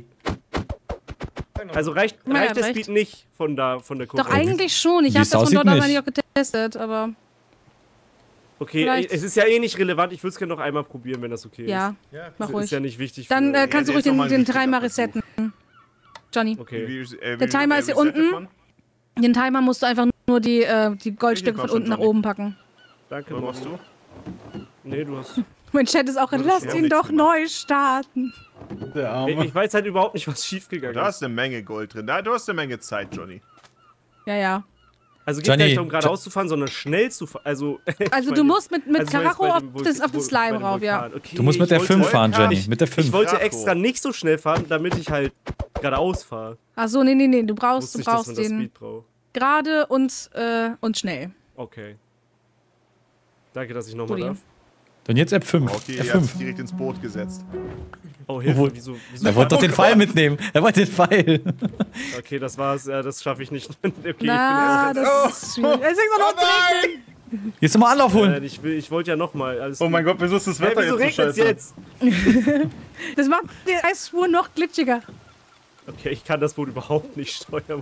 S4: Also reicht
S2: Ja,
S4: der
S2: recht.
S4: Speed nicht von der Kurve?
S2: Doch eigentlich schon. Ich
S1: Wie
S2: habe
S1: es
S2: das von
S1: aussieht,
S2: dort aus
S1: nicht.
S2: eigentlich auch getestet, aber
S4: Okay,
S2: vielleicht-
S4: es ist ja eh nicht relevant. Ich würde es gerne noch einmal probieren, wenn das okay ist.
S2: ja,
S5: Ja,
S2: mach
S4: Ist
S2: ruhig.
S4: ja nicht wichtig.
S2: Dann
S4: für,
S2: kannst du
S3: der
S2: ruhig
S3: ist noch mal
S2: den
S3: ein wichtiger
S2: Timer
S3: Versuch.
S2: resetten. Johnny,
S4: Okay.
S2: Der Timer ist hier
S3: resettet
S2: unten.
S3: man?
S2: den Timer musst du einfach nur die Goldstücke
S3: mal
S2: von
S3: schon,
S2: unten nach
S3: Johnny.
S2: oben packen.
S4: Danke,
S3: Was
S4: Morgen.
S3: machst du?
S4: Nee, du hast.
S2: Mein Chat ist auch,
S3: Das
S2: lasst
S3: ist
S2: ihn
S3: auch
S2: doch
S3: nichts
S2: neu starten.
S6: Der Arme.
S4: Ich weiß halt überhaupt nicht, was schiefgegangen
S3: Da
S4: ist.
S3: hast eine Menge Gold drin. Du hast eine Menge Zeit, Johnny.
S2: Ja, ja.
S4: Also geht
S1: Johnny,
S4: nicht darum, geradeaus zu fahren, sondern schnell zu fahren. Also
S2: Also du musst mit
S4: also
S2: Karacho
S4: jetzt
S2: auf,
S4: bei dem
S2: auf den Slime rauf, ja.
S4: Okay,
S1: Du musst mit
S4: ich
S1: der
S4: wollte-
S1: 5 fahren, Johnny.
S3: ich-
S1: Mit der
S4: Ich
S1: 5.
S4: wollte
S3: Karacho.
S4: extra nicht so schnell fahren, damit ich halt geradeaus fahre.
S2: Ach so, nee, du brauchst
S4: Wusste ich, dass man das
S2: den
S4: Speed braucht.
S2: gerade und schnell.
S4: Okay. Danke, dass ich nochmal
S2: Rudi.
S4: darf.
S1: Und jetzt F5.
S3: Okay, er hat sich
S1: F5.
S3: direkt ins Boot gesetzt.
S4: Oh, Hilfe,
S1: Obwohl-
S4: wieso?
S1: Er wollte doch den Pfeil mitnehmen. Er wollte den Pfeil.
S4: Okay, das war's. Ja, das schaffe ich nicht. Okay,
S2: Na,
S4: ich bin erst
S2: das ist schwierig. Es ist noch
S6: Oh nein!
S1: Jetzt nochmal Anlauf holen.
S4: ich wollte ja nochmal. Alles
S6: Oh mein Gott, wieso ist das
S4: Hey,
S6: Wetter
S4: wieso
S6: jetzt so
S4: regnet es
S6: scheiße?
S4: jetzt?
S2: Das macht die Eisspur noch glitschiger.
S4: Okay, ich kann das Boot überhaupt nicht steuern.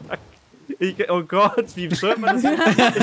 S4: Oh Gott, wie steuert man das?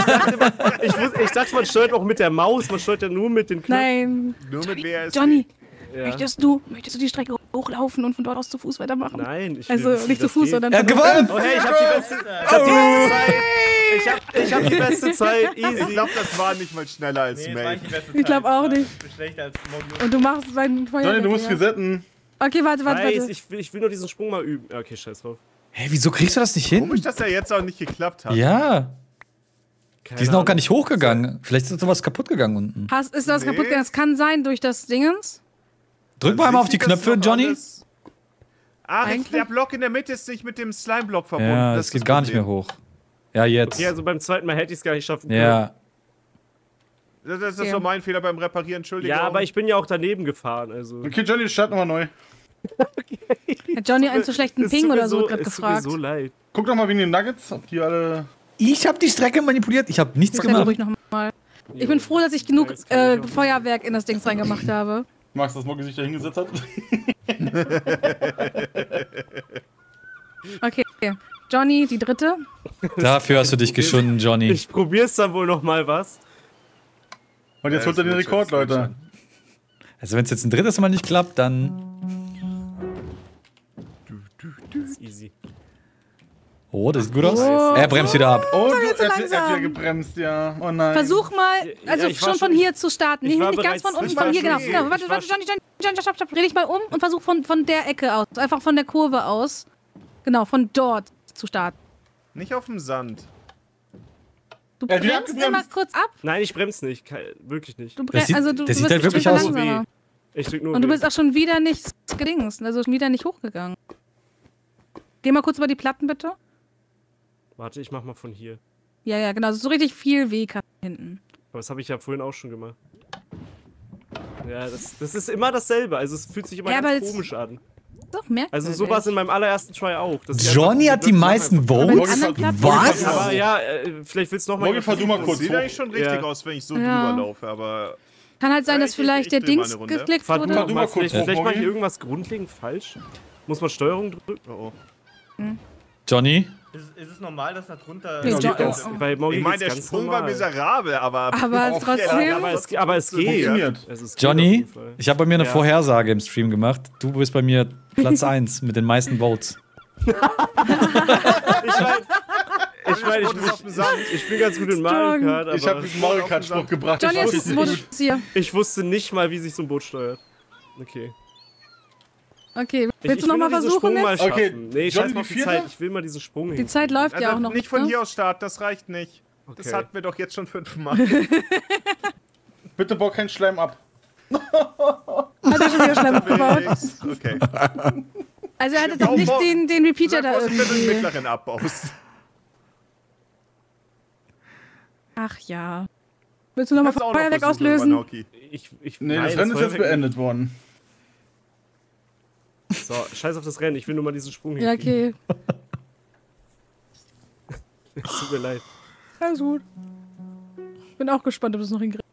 S4: Ich dachte, man steuert auch mit der Maus. Man steuert ja nur mit den Knöpfen.
S2: Nein.
S3: Nur mit WASD.
S2: Johnny,
S4: Ja.
S2: möchtest du die Strecke hochlaufen und von dort aus zu Fuß weitermachen?
S4: Nein, ich
S2: Also
S4: will wissen,
S2: nicht
S4: wie
S2: zu
S4: das
S2: Fuß,
S4: geht.
S2: sondern
S1: Er hat
S2: von
S1: gewonnen.
S4: Oh hey, ich hab die beste Zeit. Ich hab die beste Zeit.
S3: Ich
S4: Easy.
S3: glaube, das war nicht mal schneller als
S5: Nee, das war
S3: May.
S5: nicht die beste
S2: Ich glaub
S5: Zeit.
S2: auch
S5: Das war
S2: nicht.
S5: Schlechter als Moggi.
S2: Und du machst dein Feuer.
S6: Johnny, du musst resetten.
S2: Okay, warte.
S4: Weiß, ich will nur diesen Sprung mal üben. Okay, scheiß drauf.
S1: Hä, wieso kriegst du das nicht hin?
S3: Komisch, dass er jetzt auch nicht geklappt hat.
S1: Ja,
S4: Keine
S1: die sind auch
S4: Ahnung.
S1: gar nicht hochgegangen. Vielleicht ist sowas kaputt gegangen unten.
S2: Ist das
S3: Nee.
S2: kaputt gegangen? Das kann sein durch das Dingens.
S1: Drück mal
S3: An
S1: einmal
S3: sich
S1: auf die
S3: sieht das
S1: Knöpfe,
S3: doch
S1: Johnny.
S3: alles- Ach,
S2: Eigentlich-
S3: der Block in der Mitte ist nicht mit dem Slime-Block verbunden.
S1: Ja,
S3: das
S1: es geht gar nicht mehr hoch. Ja, jetzt.
S4: Okay, also beim zweiten Mal hätte ich es gar nicht schaffen können.
S1: Ja.
S3: Das ist
S2: Okay.
S3: so mein Fehler beim Reparieren, Entschuldigung.
S4: Ja, aber ich bin ja auch daneben gefahren. Also.
S6: Okay, Johnny, start nochmal neu.
S2: Hat Johnny einen zu schlechten
S4: Es
S2: Ping
S4: tut mir
S2: oder so gerade
S4: es tut
S2: gefragt?
S4: mir so leid.
S6: Guck doch mal wegen den Nuggets, ob die alle.
S1: Ich habe die Strecke manipuliert. Ich habe nichts
S2: Guck dir
S1: gemacht.
S2: ruhig nochmal. Ich bin froh, dass ich genug
S4: Ja, das kann ich auch.
S2: Feuerwerk in das Ding reingemacht habe.
S6: Magst du, dass Moggi sich da hingesetzt hat?
S2: Okay. Johnny, die dritte.
S1: Dafür hast du dich geschunden, Johnny.
S4: Ich probier's dann wohl noch mal was.
S6: Und jetzt holt er den
S3: das wird
S6: Rekord,
S3: schon, das wird
S6: Leute.
S1: Also wenn es jetzt ein drittes Mal nicht klappt, dann...
S4: Das ist easy.
S1: Oh, das sieht gut aus.
S2: Oh.
S1: Er bremst wieder ab.
S6: Oh,
S2: jetzt so
S6: er hat
S2: langsam.
S6: wieder gebremst, ja. Oh nein.
S2: Versuch mal, also
S4: ich war
S2: schon von
S4: schon-
S2: hier zu starten.
S4: ich
S2: Nicht,
S4: war
S2: nicht ganz
S4: bereits-
S2: von
S4: ich
S2: unten,
S4: war
S2: von hier,
S4: schon
S2: genau.
S4: hier.
S2: genau. Warte,
S4: Ich war
S2: warte, Johnny, stopp. Dreh dich mal um und versuch von der Ecke aus. Einfach von der Kurve aus. Genau, von dort zu starten.
S3: Nicht auf dem Sand.
S2: Du
S6: Er hat wieder
S2: bremst
S6: abgebremst.
S2: immer kurz ab.
S4: Nein, ich bremse nicht. Wirklich nicht.
S2: Du
S1: Das sieht-
S2: also du
S1: das sieht
S2: wirst
S1: halt wirklich
S2: bestimmt
S1: aus.
S2: langsamer.
S4: Ich drück nur
S2: Und du
S4: W.
S2: bist auch schon wieder nicht gedingst, also schon wieder nicht hochgegangen. Geh mal kurz über die Platten, bitte.
S4: Warte, ich mach mal von hier.
S2: Ja, genau. So richtig viel Weg hinten.
S4: Aber das habe ich ja vorhin auch schon gemacht. Ja, das ist immer dasselbe. Also es fühlt sich immer
S2: Ja, aber
S4: ganz
S2: es-
S4: komisch an.
S2: Ist doch merkwürdig.
S4: Also so war es in meinem allerersten Try auch. dass ich
S1: Johnny
S4: einfach-
S1: hat die meisten
S2: Aber
S1: Votes?
S2: die anderen Platten-
S1: Was?
S4: Aber ja, vielleicht willst du noch mal.
S6: Moggi, versuch mal
S3: Das
S6: kurz
S3: sieht
S6: hoch.
S3: eigentlich schon richtig
S4: Ja.
S3: aus, wenn ich so
S2: Ja.
S3: drüber laufe, aber
S2: Kann halt sein, dass
S3: Ich
S2: vielleicht der
S3: dreh mal
S2: Dings
S3: eine Runde.
S2: geklickt
S4: Fahr du
S2: wurde.
S4: mal,
S6: mal kurz
S4: vielleicht
S6: hoch,
S4: vielleicht mache ich
S6: Moggi.
S4: irgendwas grundlegend falsch. Muss man Steuerung drücken?
S3: oh.
S1: Johnny?
S5: Ist es normal, dass da drunter...
S2: Nee,
S6: geht
S2: Jo-
S6: auch.
S4: Bei Moggi
S3: Ich meine,
S4: geht's
S3: der
S4: ganz
S3: Sprung war
S4: normal.
S3: miserabel, aber
S2: Aber
S6: Auf-
S2: trotzdem.
S4: Aber es geht.
S6: Funktioniert.
S4: Es geht auf
S1: Johnny,
S4: jeden Fall.
S1: ich habe bei mir eine
S4: Ja.
S1: Vorhersage im Stream gemacht. Du bist bei mir Platz 1 mit den meisten Votes.
S4: Ich meine,
S3: Sport ist auf dem Sand.
S4: ich bin ganz gut in Mario Kart,
S6: Ich habe
S4: aber
S6: diesen Mario Kart-Spruch gebracht.
S2: Johnny,
S6: ich weiß
S2: jetzt
S6: nicht
S2: wurde
S6: gut.
S2: es hier.
S4: ich wusste nicht mal, wie sich so ein Boot steuert. Okay.
S2: Okay,
S4: Ich
S2: willst du
S4: will
S2: nochmal
S4: nur diesen
S2: versuchen
S4: Sprung mal
S2: jetzt?
S4: schaffen.
S6: Okay,
S4: Nee,
S6: Johnny,
S4: scheiß mal auf
S6: die
S4: die
S6: vierte?
S4: Zeit. Ich will mal diesen Sprung
S2: Die
S4: hin.
S2: Zeit läuft ja
S3: Also
S2: auch noch.
S3: nicht von
S2: ne?
S3: hier aus Start, das reicht nicht. Das
S4: Okay.
S3: hatten wir doch jetzt schon 5-mal.
S6: Bitte bau keinen Schleim ab.
S2: Hat er schon wieder schlimm gebaut.
S3: Okay.
S2: Also er hatte doch nicht den Repeater da
S3: Sag, was ist, wenn du den
S2: irgendwie.
S3: mittleren abbaust?
S2: Ach ja. Willst du nochmal
S3: Kannst du auch noch
S2: Feuerwerk
S3: versuchen, irgendwann,
S2: auslösen?
S3: Hockey.
S6: Nee,
S4: nein,
S6: das Rennen ist jetzt
S4: Feuerwerk
S6: beendet worden.
S4: nicht. So, scheiß auf das Rennen. Ich will nur mal diesen Sprung
S2: Ja, okay.
S4: Es tut mir leid.
S2: Alles gut. Bin auch gespannt, ob du es noch hinkriegst.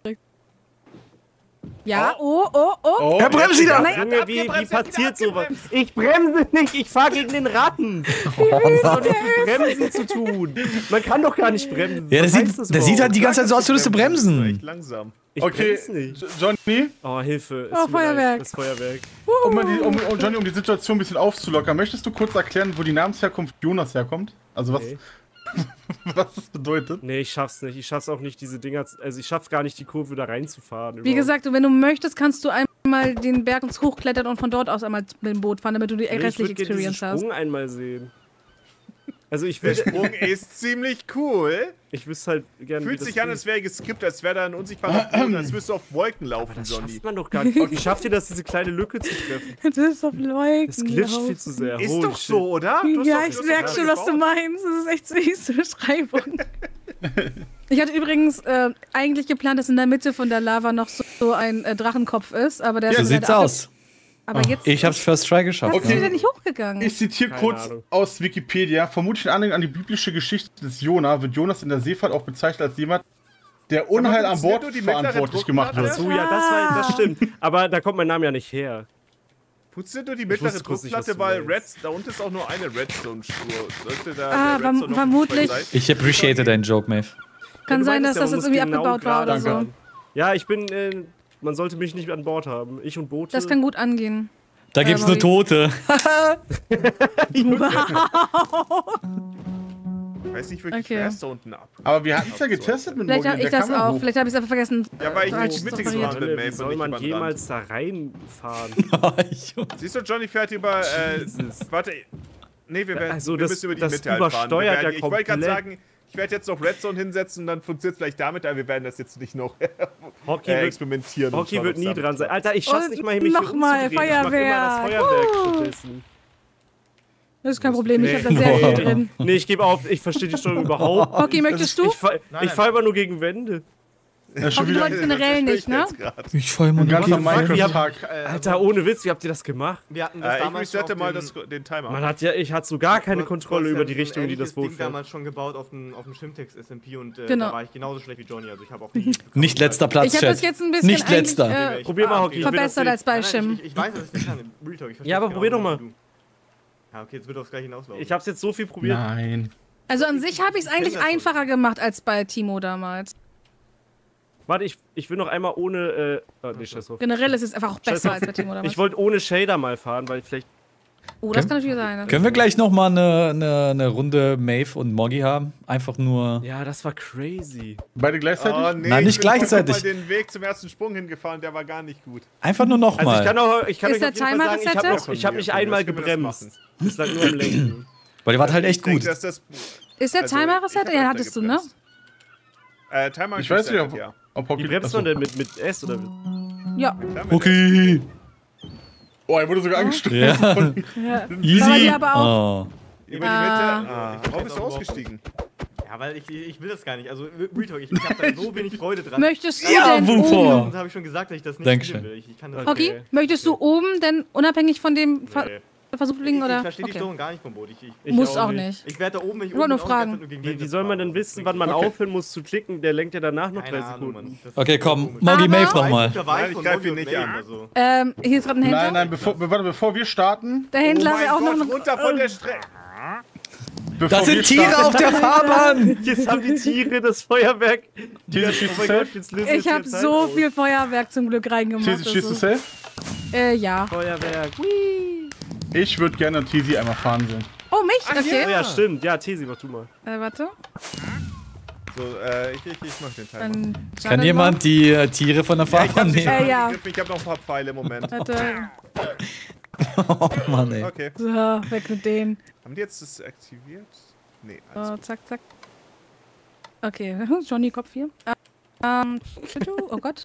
S2: Ja, oh.
S6: Er
S1: bremst wieder!
S4: Junge, wie passiert sowas? Ich bremse nicht, ich fahre gegen den Ratten.
S1: Oh,
S4: Das hat doch nichts mit Bremsen zu tun. Man kann doch gar nicht bremsen.
S1: Ja,
S4: Was heißt das
S1: der sieht halt
S4: überhaupt?
S1: die ganze Zeit so aus, als würdest du
S3: Das ist
S1: bremsen.
S3: echt langsam.
S4: Ich
S6: Okay,
S4: bremse nicht.
S6: Johnny,
S4: Oh, Hilfe. Es
S2: Oh,
S4: tut mir leid,
S2: Feuerwerk.
S4: Das Feuerwerk.
S6: um die Situation ein bisschen aufzulockern, möchtest du kurz erklären, wo die Namensherkunft Jonas herkommt? Also was,
S4: Nee.
S6: was das bedeutet?
S4: Nee, ich schaff's nicht. Ich schaff's auch nicht, diese Dinger. Also, ich schaff's gar nicht, die Kurve da reinzufahren.
S2: Wie gesagt, wenn du möchtest, kannst du einmal den Berg uns hochklettern und von dort aus einmal mit dem Boot fahren, damit du die
S4: ich
S2: restliche
S4: würde gerne diesen
S2: Experience hast.
S4: Sprung einmal sehen. Also, ich
S3: Der
S4: will.
S3: Sprung ist ziemlich cool.
S4: Ich wüsste halt gerne.
S3: Fühlt sich an, als wäre geskippt, als wäre da ein unsichtbarer Boden, als müsstest du auf Wolken laufen,
S4: Das
S3: Johnny.
S4: schafft man doch gar nicht. Wie schafft ihr das, diese kleine Lücke zu treffen?
S2: Das ist auf Leuten.
S4: Das glitscht viel zu sehr.
S3: Ist
S4: Holy
S3: doch
S4: shit.
S3: so, oder? Du hast
S2: Ja,
S3: doch-
S2: ich
S3: du hast
S2: merke
S3: doch
S2: schon,
S3: gerade
S2: was du
S3: gebaut.
S2: meinst. Das ist echt süße Beschreibung. Ich hatte übrigens eigentlich geplant, dass in der Mitte von der Lava noch so ein Drachenkopf ist, aber der
S1: So
S2: ist
S1: sieht's
S2: leider
S1: aus.
S2: Aber jetzt
S1: Ich hab's First Try geschafft.
S2: ist
S6: Okay.
S2: wieder nicht hochgegangen.
S6: Ich zitiere
S4: Keine
S6: kurz
S4: Ahnung.
S6: aus Wikipedia. Vermutlich in Anlehnung an die biblische Geschichte des Jona wird Jonas in der Seefahrt auch bezeichnet als jemand, der Unheil an
S3: funktioniert
S6: Bord
S3: nur die mittlere
S6: verantwortlich gemacht
S3: Druckplatte?
S6: wird.
S4: So, ja, das stimmt. Aber da kommt mein Name ja nicht her.
S3: Funktioniert nur die mittlere
S4: wusste kurz nicht, was
S3: Druckplatte,
S4: du
S3: weil
S4: meinst.
S3: da unten ist auch nur eine Redstone-Spur. Sollte da
S2: Ah,
S3: der Redstone noch
S2: vermutlich-
S3: zwei Seiten-
S1: Ich appreciate deinen Joke, Maeve.
S2: Kann
S4: Du
S2: sein,
S4: meintest
S2: dass das
S4: man
S2: jetzt irgendwie
S4: muss genau
S2: abgebaut war oder
S4: gerade
S2: so.
S4: fahren. Ja, ich bin. Man sollte mich nicht an Bord haben. Ich und Boote.
S2: Das kann gut angehen.
S1: Da gibt's nur
S2: Molly.
S1: Tote.
S3: Ich weiß nicht wirklich,
S2: Okay.
S3: wer ist da unten ab.
S6: Aber wir hatten es ja getestet mit
S2: Vielleicht
S6: Morgan,
S2: habe ich
S6: der
S2: das
S6: kam ja
S2: auch.
S6: hoch.
S2: Vielleicht habe ich es einfach vergessen.
S3: Ja, weil ich
S2: falsch
S3: nicht
S2: zu
S3: mittig
S2: reparieren.
S3: gefahren bin,
S4: Wie
S3: Maeve,
S4: soll
S3: und
S4: man
S3: nicht über den Rand.
S4: jemals da reinfahren?
S3: Siehst du, Johnny fährt über.
S4: Jesus.
S3: Warte. Nee, wir werden
S4: Also
S3: wir
S4: das-
S3: müssen über die
S4: das
S3: Mitte halt fahren. Wir
S4: übersteuert
S3: werden,
S4: ja
S3: ich wollte gerade
S4: komplett.
S3: sagen, ich werde jetzt noch Redstone hinsetzen und dann funktioniert es vielleicht damit, aber wir werden das jetzt nicht noch
S4: Hockey wird,
S3: experimentieren. und
S4: Hockey
S3: schauen,
S4: wird
S3: ob's
S4: nie
S3: damit
S4: dran sein.
S3: klappt.
S4: Alter, ich schaff's
S2: Und
S4: nicht mal hier, mich hier
S2: nochmal
S4: umzudrehen. Ich mach immer das
S2: Feuerwerk.
S4: Feuerwerk stattdessen.
S2: Das ist kein Problem, ich
S4: Nee.
S2: habe da sehr viel drin.
S4: Nee, ich gebe auf. Ich verstehe die Steuerung überhaupt nicht.
S2: Hockey, möchtest du?
S4: Ich fahr immer nur gegen Wände.
S6: Schon
S2: du
S6: wieder
S2: wolltest generell
S3: Das
S2: nicht, ne?
S3: jetzt grad.
S1: Ich fall mal
S6: ein ganzer
S1: noch.
S6: Minecraft-Tag.
S4: Alter, ohne Witz, wie habt ihr das gemacht?
S5: Wir hatten das
S3: Ich
S5: damals schon
S3: resette
S5: auf
S3: mal
S5: dem-
S3: den Timer.
S4: Man hat ja, ich hatte so gar keine
S5: Du hast
S4: Kontrolle
S5: ja
S4: über die
S5: so ein
S4: Richtung, in die das
S5: ähnliches
S4: Boot
S5: Ding
S4: fährt.
S5: damals schon gebaut auf dem Shimtex SMP und
S2: Genau.
S5: da war ich genauso schlecht wie Johnny. Also ich habe auch nie
S1: Nicht letzter Platz,
S2: Ich habe das
S1: Chat.
S2: jetzt ein bisschen
S1: Nicht letzter.
S2: eigentlich,
S4: Probier mal, Hockey. Ich will das
S2: verbessert
S4: sehen.
S2: als bei Shim.
S5: Ich weiß, dass ich das kann. Real Talk, ich verstehe
S4: Ja, aber
S5: das
S4: probier
S5: genauso
S4: doch mal.
S5: wie du. Ja, okay, jetzt wird aufs Gleiche hinauslaufen.
S4: Ich hab's jetzt so viel probiert.
S6: Nein.
S2: Also an sich habe ich es eigentlich
S5: das schon.
S2: einfacher gemacht als bei Timo damals.
S4: Warte, ich will noch einmal ohne. Nee, scheiß drauf.
S2: Generell ist es einfach auch besser als bei Timo damals.
S4: Ich wollte ohne Shader mal fahren, weil vielleicht.
S2: Oh, das kann natürlich sein.
S1: Können wir gleich nochmal eine Runde Maeve und Moggy haben? Einfach nur.
S4: Ja, das war crazy.
S6: Beide gleichzeitig?
S3: Oh, nee,
S1: Nein, nicht
S3: ich bin
S1: gleichzeitig.
S3: mal den Weg zum ersten Sprung hingefahren, der war gar nicht gut.
S1: Einfach nur
S4: Also
S1: nochmal.
S4: ich kann
S2: Ist
S4: euch
S2: der
S4: auf jeden Fall
S2: Timer
S4: sagen, ich
S2: resettet?
S4: habe hab nicht
S3: Von mir,
S4: einmal
S3: das können wir das
S4: gebremst. Das lag nur am Lenken.
S1: Weil die war halt echt
S3: Ich denke,
S1: gut.
S3: dass das,
S2: Ist der
S3: also,
S2: Timer
S3: ich hab
S2: reset? Ja,
S3: öfter
S2: hattest du, ne?
S3: gebremst. Timer
S6: Ich weiß nicht, ob,
S3: ja.
S6: ob Hockey...
S4: Wie bremst
S6: Achso.
S4: man denn mit S oder?
S2: Ja.
S3: Timer
S1: Okay.
S6: Oh, er wurde sogar angestrichen.
S1: Ja.
S2: ja.
S1: Easy.
S2: Aber die aber auch.
S1: Oh.
S3: Über die Mitte. Warum bist du ausgestiegen?
S5: Ja, weil ich will das gar nicht. Also Real Talk, ich habe da so wenig Freude dran.
S2: Möchtest du
S1: Ja,
S2: denn
S1: wovor?
S2: oben,
S5: Das habe ich schon gesagt, dass ich das nicht
S1: Dankeschön.
S5: spielen will. Ich kann das
S2: Hockey,
S4: Okay.
S2: möchtest du oben denn unabhängig von dem
S4: Nee.
S2: Versuchling
S5: Ich
S2: oder?
S5: verstehe die
S2: Okay.
S5: Steuerung gar nicht vom Boot.
S4: Ich
S2: Muss
S4: auch
S2: auch
S4: nicht.
S2: nicht.
S5: Ich werde da oben, wenn ich
S2: Ich wollte
S5: oben
S2: nur
S5: bin, auch
S2: fragen.
S5: die ganze Zeit nur gegen
S4: Wie
S5: Wände
S4: soll man
S5: fahren.
S4: denn wissen, wann man
S6: Okay.
S4: aufhören muss zu klicken? Der lenkt ja danach noch 30
S5: Keine Ahnung,
S4: Sekunden.
S5: Mann. Das
S1: Okay,
S5: ist
S1: komm.
S5: komisch.
S1: Moggy,
S2: Aber-
S1: Maeve nochmal.
S5: Da war
S3: Nein, ich
S5: von
S3: greif
S5: Moggy
S3: ihn
S5: und
S3: nicht
S5: Maeve,
S3: an.
S5: also.
S2: Hier ist gerade ein Händler.
S6: Nein, nein, bevor wir starten...
S2: Der Händler
S3: Oh
S2: will auch
S3: mein
S2: noch
S3: Gott, runter von der Strecke.
S6: Bevor
S1: Das
S6: wir
S1: sind Tiere
S6: starten-
S1: auf der Fahrbahn.
S4: Jetzt haben die Tiere das Feuerwerk.
S6: These, schießt du safe?
S4: jetzt lösen
S2: Ich
S4: jetzt
S2: habe
S4: die Zeit
S2: so
S4: aus.
S2: viel Feuerwerk zum Glück reingemacht.
S6: These, schießt du safe?
S2: Ja.
S4: Feuerwerk.
S6: Ich würde gerne Tizi einmal fahren sehen.
S2: Oh, mich?
S4: Oh
S2: Okay.
S4: ja, stimmt. Ja, Tesi, mach du mal.
S2: Warte.
S3: So, ich mach den Timer.
S2: Dann
S1: Kann jemand die Tiere von der
S3: Ja, ich
S1: Fahrbahn
S3: hab sie schon
S1: nehmen?
S2: ja.
S3: angegriffen, ich habe noch ein paar Pfeile im Moment.
S2: Warte.
S1: Oh Mann, ey.
S3: Okay.
S2: So, weg mit denen.
S3: Haben die jetzt das aktiviert? Nee, alles
S2: So,
S3: gut.
S2: zack, zack. Okay, Johnny Kopf hier. Oh Gott.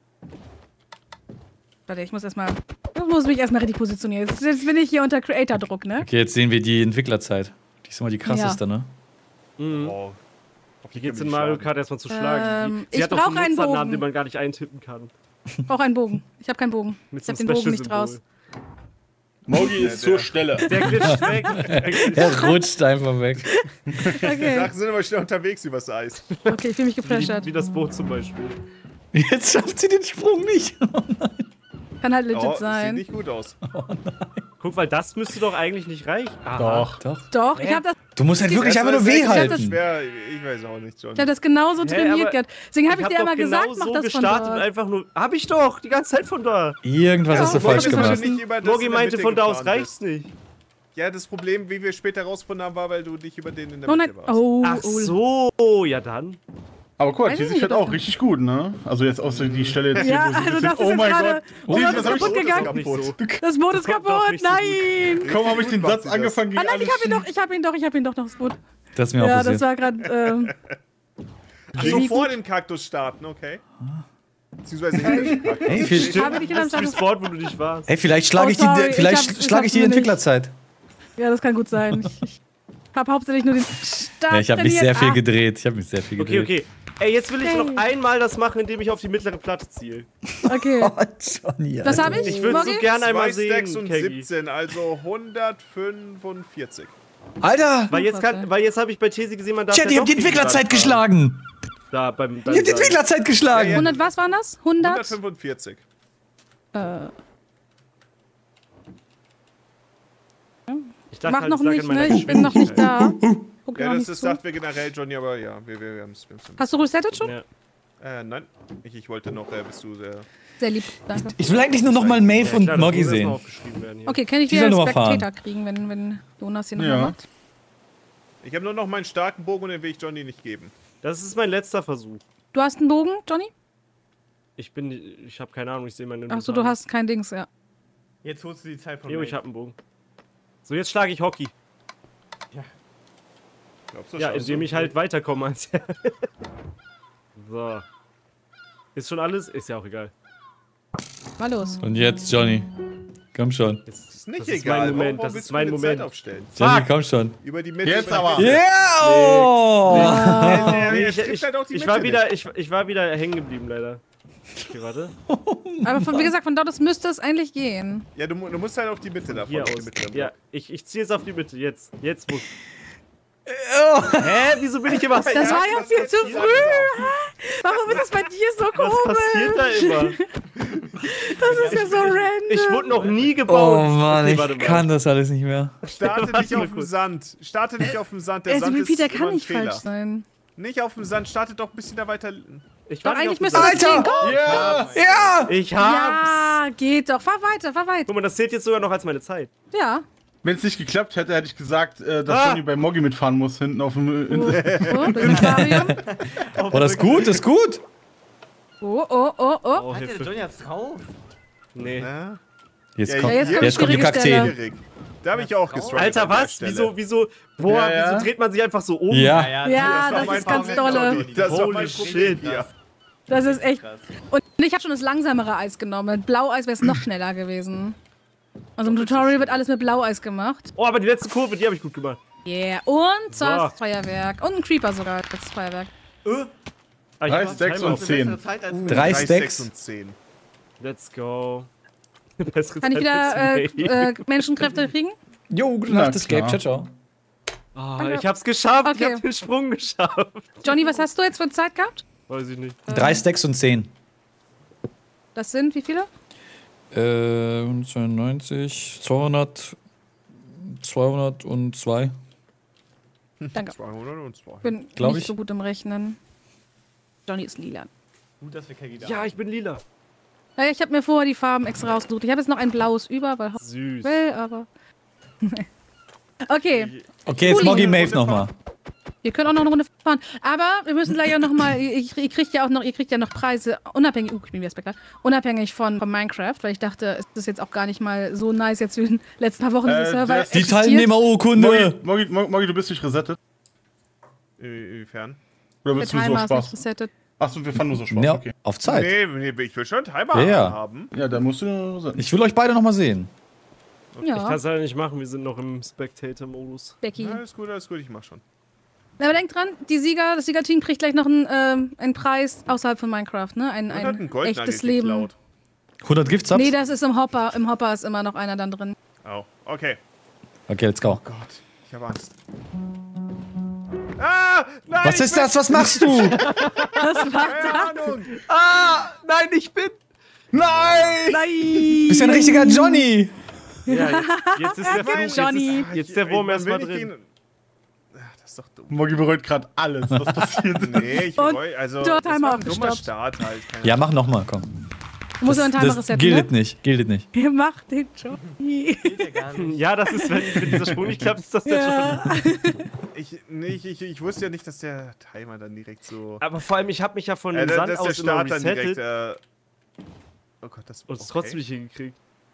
S2: Warte, ich muss mich erstmal richtig positionieren. Jetzt bin ich hier unter Creator-Druck, ne?
S1: Okay, jetzt sehen wir die Entwicklerzeit. Die ist immer die krasseste, ne?
S3: Oh.
S4: Wie geht's in Mario Kart erstmal zu schlagen? Sie
S2: ich
S4: hat doch so
S2: brauche einen
S4: Nutzernamen,
S2: Bogen.
S4: den man gar nicht eintippen kann.
S2: Ich brauche einen Bogen. Ich habe keinen Bogen.
S4: Mit
S2: Ich
S4: so
S2: habe
S4: einem
S2: den Bogen nicht
S4: Special-Symbol.
S2: raus.
S6: Morgi ist zur Stelle.
S4: Der glitscht weg.
S1: Er rutscht einfach weg.
S3: Die
S2: Okay,
S3: Sachen sind aber schnell unterwegs übers Eis.
S2: okay, ich fühle mich gepressured.
S4: Wie das Boot zum Beispiel.
S1: Jetzt schafft sie den Sprung nicht.
S2: Kann halt legit
S3: Oh, sieht
S2: sein.
S3: nicht gut aus.
S4: Guck, weil das müsste doch eigentlich nicht reichen.
S6: Doch.
S2: Doch, ich habe das,
S1: Du musst halt wirklich
S3: Das
S1: einfach nur
S3: ist
S1: weh
S3: echt
S1: halten.
S3: schwer. Ich weiß auch nicht, John.
S2: ich hab das genauso trainiert
S4: aber
S2: gehabt. Deswegen habe ich
S4: hab
S2: dir
S4: doch
S2: einmal
S4: genau
S2: gesagt, mach
S4: so
S2: das von
S4: gestartet und
S2: dort.
S4: einfach nur. Hab ich doch, die ganze Zeit von da.
S1: Irgendwas hast du
S2: Ja,
S1: falsch
S2: Morgi
S1: gemacht.
S3: Nicht über das
S4: Morgi
S3: in der
S4: meinte,
S3: Mitte
S4: von da aus
S3: gefahren
S4: reicht's
S3: bist.
S4: nicht.
S3: Ja, das Problem, wie wir später rausgefunden haben, war, weil du nicht über den in der
S2: Oh nein,
S3: Mitte warst.
S2: oh,
S4: Ach
S2: oh.
S4: so, ja dann.
S6: Aber guck mal,
S2: Weiß
S6: die
S2: ich
S6: sieht
S2: nicht,
S6: auch
S2: ob-
S6: richtig gut, ne? Also jetzt außer die Stelle jetzt hier,
S2: Ja,
S6: wo sie
S2: also
S6: ein bisschen,
S2: das ist
S6: oh
S2: jetzt
S6: mein
S2: gerade-
S6: Gott.
S2: Oh,
S6: Siehst
S2: das
S6: du,
S2: ist
S6: was hab ich
S2: kaputt
S6: so-
S2: gegangen.
S4: Doch nicht so.
S2: Das Boot ist
S4: kommt doch
S2: kaputt,
S4: nicht so gut.
S2: nein!
S6: Kaum habe ich den
S3: Gut
S6: Satz
S3: macht sie das.
S6: angefangen
S2: Ah
S6: gegen
S2: nein, ich hab ihn doch noch, das Boot.
S1: Das ist mir auch
S2: Ja, das
S1: passiert.
S2: war gerade,
S3: Ach so, vor dem Kaktus starten, okay. Beziehungsweise hinter dem Kaktus.
S1: Hey, viel,
S2: habe ich nicht in einem
S4: Das ist Sport, wo du nicht warst.
S1: hey, vielleicht schlage
S2: Oh,
S1: ich,
S2: sorry,
S1: die, vielleicht
S2: ich
S1: schlage ich
S2: hab's
S1: die
S2: mir nicht.
S1: Entwicklerzeit.
S2: Ja, das kann gut sein. Ich habe hauptsächlich nur den Start
S1: Ja, ich habe mich
S2: trainiert.
S1: sehr viel gedreht. Ich habe mich sehr viel
S4: Okay,
S1: gedreht.
S4: okay. Ey, jetzt will ich
S2: Okay.
S4: noch einmal das machen, indem ich auf die mittlere Platte ziele.
S2: Okay.
S1: Oh, Johnny,
S2: Was
S1: Alter.
S2: habe ich?
S4: Ich würde so
S2: Morgi?
S4: gerne
S3: 2
S4: einmal
S3: Stacks
S4: sehen,
S3: und
S4: Keggy.
S3: 17, also 145.
S1: Alter!
S4: Weil jetzt habe ich bei Tesi gesehen, man darf
S1: Chat,
S4: ja
S1: ihr habt die
S4: doch gegen
S1: Entwicklerzeit
S4: Wand fahren.
S1: geschlagen!
S4: Da, beim
S1: Ihr habt die Entwicklerzeit geschlagen!
S2: 100, was waren das? 100?
S3: 145.
S4: Ich dachte
S2: Mach
S4: halt,
S2: noch
S4: es lag
S2: nicht,
S4: an meiner
S2: ne? Ich bin noch nicht da. Guck
S3: Ja,
S2: noch
S3: das
S2: nicht
S3: ist,
S2: zu.
S3: sagt wir generell, Johnny, aber ja, wir haben es.
S2: Hast du resettet schon?
S4: Ja.
S3: Nein, ich wollte noch, bist du sehr.
S2: Sehr lieb, danke.
S1: Ich will eigentlich nur noch mal Maeve und
S4: Klar, das
S1: Moggi
S4: muss erst mal
S1: sehen.
S4: aufgeschrieben werden hier.
S2: Okay, kann ich
S1: Die
S2: wieder
S1: soll
S2: einen
S1: nur mal fahren.
S2: Spectator kriegen, wenn Jonas hier
S6: Ja.
S2: nochmal macht?
S3: Ich habe nur noch meinen starken Bogen und den will ich Johnny nicht geben.
S4: Das ist mein letzter Versuch.
S2: Du hast einen Bogen, Johnny?
S4: Ich habe keine Ahnung, ich sehe meine
S2: Achso, du hast kein Dings, ja.
S5: Jetzt holst du die Zeit von
S4: Jo,
S5: mir.
S4: ich habe einen Bogen. So, jetzt schlage ich Hockey.
S3: Glaubst du,
S4: Ja,
S3: schaffst
S4: indem
S3: du?
S4: ich halt weiterkomme als er. So. Ist schon alles? Ist ja auch egal.
S2: Mal los.
S1: Und jetzt, Johnny. Komm schon.
S3: Das ist nicht
S4: Das ist
S3: egal.
S4: mein Moment,
S3: Warum
S4: das
S3: willst
S4: ist
S3: du
S4: mein
S3: eine
S4: Moment.
S3: Zeit aufstellen?
S1: Johnny, komm schon.
S3: Über die Mitte.
S6: Jetzt
S3: über die
S6: aber.
S3: Mitte.
S1: Yeah! Oh!
S3: Ja,
S4: Nee,
S3: jetzt gibt's halt auch die
S4: ich war
S3: Mitte
S4: wieder, ich war wieder hängen geblieben, leider. Okay, warte.
S2: Aber wie gesagt, von dort aus müsste es eigentlich gehen.
S3: Ja, du musst halt auf die Mitte davon.
S4: Hier
S3: auf die
S4: aus.
S3: Mitte.
S4: Ja, ich ziehe jetzt auf die Mitte. Jetzt muss. Hä? Wieso bin ich immer.
S2: Das war ja viel zu früh. Warum ist das bei dir so
S4: Was passiert
S2: komisch?
S4: da immer?
S2: Das ist ja so random.
S4: Ich wurde noch nie gebaut.
S1: Oh Mann,
S4: Okay,
S1: ich
S4: warte mal.
S1: kann das alles nicht mehr.
S3: Starte
S4: Warte
S3: nicht
S4: mal
S3: auf dem
S4: kurz.
S3: Sand. Starte nicht auf dem Sand. Der
S2: Also
S3: Sand
S2: Repeater
S3: ist
S2: kann
S3: immer ein
S2: nicht
S3: Fehler.
S2: falsch sein.
S3: Nicht auf dem Sand. Starte doch ein bisschen da weiter.
S4: Ich
S2: Doch,
S4: war nicht
S2: eigentlich
S4: auf dem
S2: müsste
S4: Sand.
S2: das gehen.
S1: Alter!
S2: Go!
S6: Ja!
S1: Ja!
S4: Ich hab's.
S2: Ja, geht doch. Fahr weiter, fahr weiter.
S4: Guck mal, das zählt jetzt sogar noch als meine Zeit.
S2: Ja.
S6: Wenn es nicht geklappt hätte, hätte ich gesagt, dass
S4: Ah!
S6: Johnny bei Moggi mitfahren muss, hinten auf dem.
S2: So, das Aquarium.
S1: Oh, das ist gut, das ist gut.
S2: Oh, oh, oh, oh.
S4: Oh,
S5: Hat der
S4: Hilfe.
S5: Johnny jetzt drauf?
S4: Nee.
S3: Ja?
S1: Jetzt
S3: Ja,
S1: kommt,
S3: jetzt kommt
S1: jetzt kommt die
S2: schwierige
S1: Kakteen.
S3: Schwierig. Da habe ich auch gestruggelt.
S4: Alter,
S3: an der
S4: was?
S3: Stelle.
S4: Wieso? Boah,
S6: Ja, ja.
S4: wieso dreht man sich einfach so um?
S1: Ja.
S2: Ja,
S3: war
S2: das
S3: mein
S2: ist ganz
S3: Problem,
S2: dolle.
S3: Johnny. Das war mein
S4: Holy
S3: Problem
S4: shit.
S3: hier.
S2: Das ist echt.
S5: Krass.
S2: Und ich habe schon das langsamere Eis genommen. Mit Blaueis wäre es noch schneller gewesen. Also im Tutorial wird alles mit Blaueis gemacht.
S4: Oh, aber die letzte Kurve, die habe ich gut gemacht.
S2: Yeah. Und
S4: So.
S2: das Feuerwerk. Und ein Creeper sogar als Feuerwerk.
S4: Ah, ich
S6: 3
S4: hab
S6: Stacks
S4: Timer.
S6: und 10.
S5: Zeit als
S1: 3
S3: 6
S1: Stacks.
S3: und 10.
S4: Let's go. Bessere
S2: Kann ich
S4: Zeit
S2: wieder
S4: wird's nicht.
S2: Menschenkräfte kriegen?
S1: Jo, gute
S6: Na
S1: Nacht, Escape.
S6: klar.
S1: Ciao, ciao.
S4: Oh, ich hab's geschafft. Ich
S2: Okay.
S4: hab den Sprung geschafft.
S2: Johnny, was hast du jetzt für Zeit gehabt?
S4: Weiß ich nicht.
S1: 3 Stacks und 10.
S2: Das sind wie viele?
S1: 92, 200, 202.
S2: Danke.
S3: 202.
S2: Ich bin
S1: Glaub
S2: nicht
S1: ich.
S2: so gut im Rechnen. Johnny ist lila.
S5: Gut, dass wir Keggy da
S4: Ja, ich bin lila.
S2: Ja, ich habe mir vorher die Farben extra rausgesucht. Ich habe jetzt noch ein blaues über, weil
S4: Süß.
S2: will, aber. Okay,
S1: Okay, jetzt
S2: Cool.
S1: Moggi Maeve nochmal.
S2: ihr könnt auch noch eine Runde fahren. Aber wir müssen gleich auch noch mal. Ihr kriegt ja noch Preise, unabhängig. Ich bin wieder Speckler. Unabhängig von Minecraft, weil ich dachte, es ist jetzt auch gar nicht mal so nice jetzt wie in den letzten paar Wochen, dieser Server.
S6: das-
S1: Die
S2: existiert.
S1: Teilnehmerurkunde.
S6: Moggi, du bist nicht resettet?
S3: Inwiefern?
S6: Oder
S2: Der
S6: willst du so
S2: Timer ist nicht
S6: Spaß?
S2: resettet.
S6: Achso, wir fahren nur so Spaß.
S1: Ja,
S6: Okay.
S1: auf Zeit.
S3: Nee, ich will schon einen Timer
S1: Ja.
S3: haben.
S6: Ja, da musst du resetten.
S1: Ich will euch beide nochmal sehen.
S4: Ich
S2: Ja,
S4: kann's leider nicht machen, wir sind noch im Spectator-Modus.
S2: Becky.
S3: Ja, alles gut, ich mach schon.
S2: Aber denkt dran, das Siegerteam kriegt gleich noch einen Preis außerhalb von Minecraft, ne? Ein echtes Leben.
S3: Geklaut.
S1: 100 Giftsubs?
S2: Nee, das ist im Hopper. Im Hopper ist immer noch einer dann drin.
S3: Oh, okay.
S1: Okay, let's go.
S3: Oh Gott, ich habe Angst. Ah, nein!
S1: Was ist das? Was machst du?
S2: Was war
S3: Keine Ahnung.
S4: Nein, ich bin.
S6: Nein!
S1: Du bist ja ein richtiger Johnny.
S4: Ja, jetzt ist der Fluch.
S2: Johnny.
S4: Jetzt der Wurm
S3: Man
S4: erstmal
S3: will nicht
S4: drin.
S3: gegen- Ach, das ist doch dumm.
S6: Moggi bereut gerade alles, was passiert ist.
S3: Nee, ich
S2: Und
S3: wollte, also,
S2: dort
S3: das
S2: Timer
S3: war ein dummer
S2: aufgestoppt.
S3: Start halt. Keine
S1: Ja, mach nochmal, komm.
S2: Du musst einen Timer
S1: Das
S2: resetten,
S1: gilt
S2: ne?
S1: nicht, gilt nicht.
S2: Ihr macht den Johnny.
S5: Geht ja gar nicht.
S4: Ja, das ist, wenn dieser Sprung nicht klappt, ist das der Johnny.
S3: Ich wusste ja nicht, dass der Timer dann direkt so.
S4: Aber vor allem, ich habe mich ja von dem Sand
S3: dass der
S4: aus immer
S3: Start dann direkt.
S4: resettet
S3: Oh Gott, das
S4: und es trotzdem nicht hingekriegt.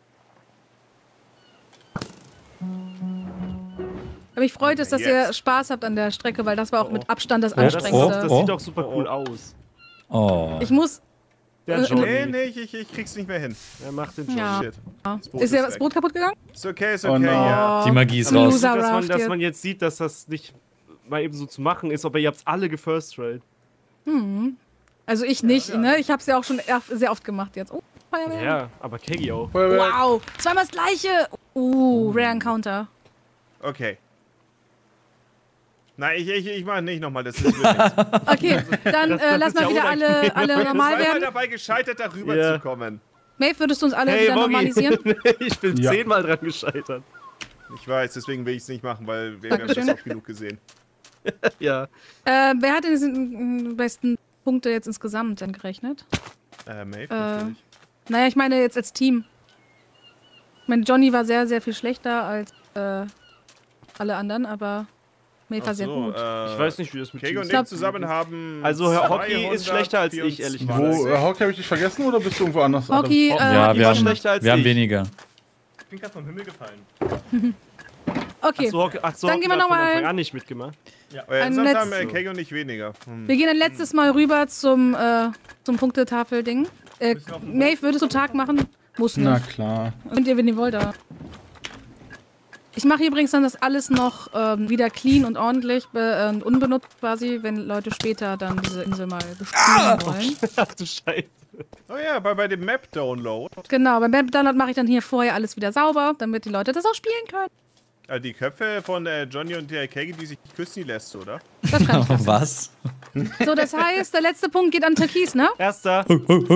S2: Aber mich freut es, dass ihr
S3: Jetzt.
S2: Spaß habt an der Strecke, weil das war auch mit Abstand das
S4: Ja, das,
S2: Anstrengendste.
S4: das sieht auch super cool aus.
S1: Oh.
S2: Ich muss.
S4: Der
S2: Nee,
S4: Johnny.
S3: Nee, ich krieg's nicht mehr hin.
S4: Er macht den Johnny.
S2: Ja.
S3: Shit.
S2: Ist ja das
S3: weg.
S2: Brot kaputt gegangen?
S3: Ist okay,
S6: Oh no.
S3: ja.
S1: Die Magie ist
S2: Aber
S1: raus.
S2: Loser
S4: Dass
S2: Raft
S4: dass
S2: jetzt.
S4: man jetzt sieht, dass das nicht mal eben so zu machen ist, aber ihr habt's alle gefirst rate.
S2: Also ich nicht, ne? Ich hab's ja auch schon sehr oft gemacht jetzt. Oh, Feuerwehr.
S4: Ja, aber Keggy auch.
S2: Wow, zweimal das gleiche. Rare Encounter.
S3: Okay. Nein, ich mache nicht nochmal, das ist wirklich.
S2: Okay, dann lass
S4: ist
S2: mal
S4: ja
S2: wieder
S4: unangenehm.
S2: alle normal
S3: Zweimal
S2: werden.
S3: dabei gescheitert, darüber
S4: Ja.
S3: zu kommen.
S2: Maeve, würdest du uns alle
S4: Hey,
S2: wieder
S4: Moggi.
S2: normalisieren?
S4: Ich bin
S6: Ja.
S4: 10-mal dran gescheitert.
S3: Ich weiß, deswegen will ich es nicht machen, weil wir haben
S2: Dankeschön.
S3: das oft genug gesehen.
S4: Ja.
S2: Wer hat denn die besten Punkte jetzt insgesamt dann gerechnet?
S3: Maeve, natürlich.
S2: Naja, ich meine jetzt als Team. Ich meine, Johnny war sehr, sehr viel schlechter als alle anderen, aber Maeve war sehr gut.
S4: Ich weiß nicht, wie das mit
S3: Kego und
S4: Teams
S3: ich zusammen haben.
S4: Also, Herr Hockey ist schlechter als ich, ehrlich gesagt.
S6: Wo, Hauke, habe ich dich vergessen oder bist du irgendwo anders?
S2: Hockey,
S1: Ja,
S4: Hockey
S1: wir
S4: war
S1: haben,
S4: schlechter als
S1: wir haben
S4: ich.
S1: weniger.
S5: Ich bin gerade vom Himmel gefallen.
S2: okay.
S4: Ach so,
S2: Dann gehen wir
S4: hat
S2: noch
S4: von
S2: mal-
S4: Anfang an nicht mitgemacht.
S2: Ein
S3: Sonst haben
S2: letztes-
S3: Kego und ich weniger.
S2: Wir gehen ein letztes Mal rüber zum Punktetafel-Ding. Maeve, würdest du Tag machen? Muss
S6: Na
S2: nicht.
S6: klar.
S2: Könnt ihr, wenn ihr wollt, da. Ich mache übrigens dann das alles noch wieder clean und ordentlich und unbenutzt quasi, wenn Leute später dann diese Insel mal bespielen wollen.
S4: Ach du Scheiße.
S3: Oh ja, bei dem Map-Download.
S2: Genau, beim Map-Download mache ich dann hier vorher alles wieder sauber, damit die Leute das auch spielen können.
S3: Die Köpfe von Johnny und der Kegi, die sich nicht küssen, die lässt du, oder?
S2: Das kann ich lassen.
S1: Was?
S2: So, das heißt, der letzte Punkt geht an Türkis, ne?
S4: Erster.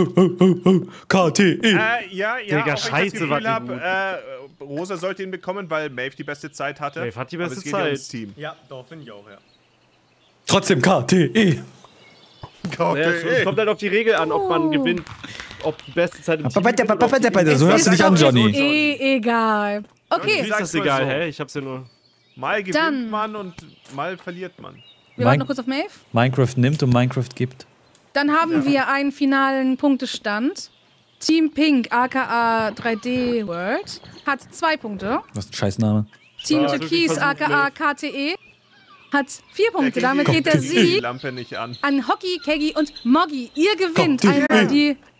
S1: KTE.
S3: Ja,
S4: Digga,
S3: auch wenn ich
S4: scheiße,
S3: das
S4: war
S3: Gefühl
S4: die
S3: habe, Rosa sollte ihn bekommen, weil Maeve die beste Zeit hatte.
S4: Maeve hat die
S3: Aber
S4: beste
S3: es geht ja
S4: Zeit.
S3: ums Team.
S5: Ja, doch, finde ich auch, ja.
S1: Trotzdem KTE.
S4: Naja, es kommt halt auf die Regel an, ob man gewinnt, ob die beste Zeit im Team gewinnt oder ob die-
S1: So hörst du dich an, Johnny.
S2: Egal.
S4: Wie
S2: Okay,
S4: ist das
S3: Sag's mal
S4: egal,
S3: so.
S4: hä? Ich hab's ja nur...
S3: Mal gewinnt
S2: Dann-
S3: man und mal verliert man.
S2: wir warten noch kurz auf Maeve.
S1: Minecraft nimmt und Minecraft gibt.
S2: Dann haben wir einen finalen Punktestand. Team Pink, aka 3D World, hat 2 Punkte.
S1: Was ist ein Scheißname.
S2: Team
S4: das
S2: Türkis,
S4: wirklich versucht,
S2: aka KTE, hat 4 Punkte. Damit geht der
S3: die
S2: Sieg
S3: Lampe nicht an.
S2: an Hockey, Keggy und Moggi. Ihr gewinnt
S1: KTE.
S2: einmal die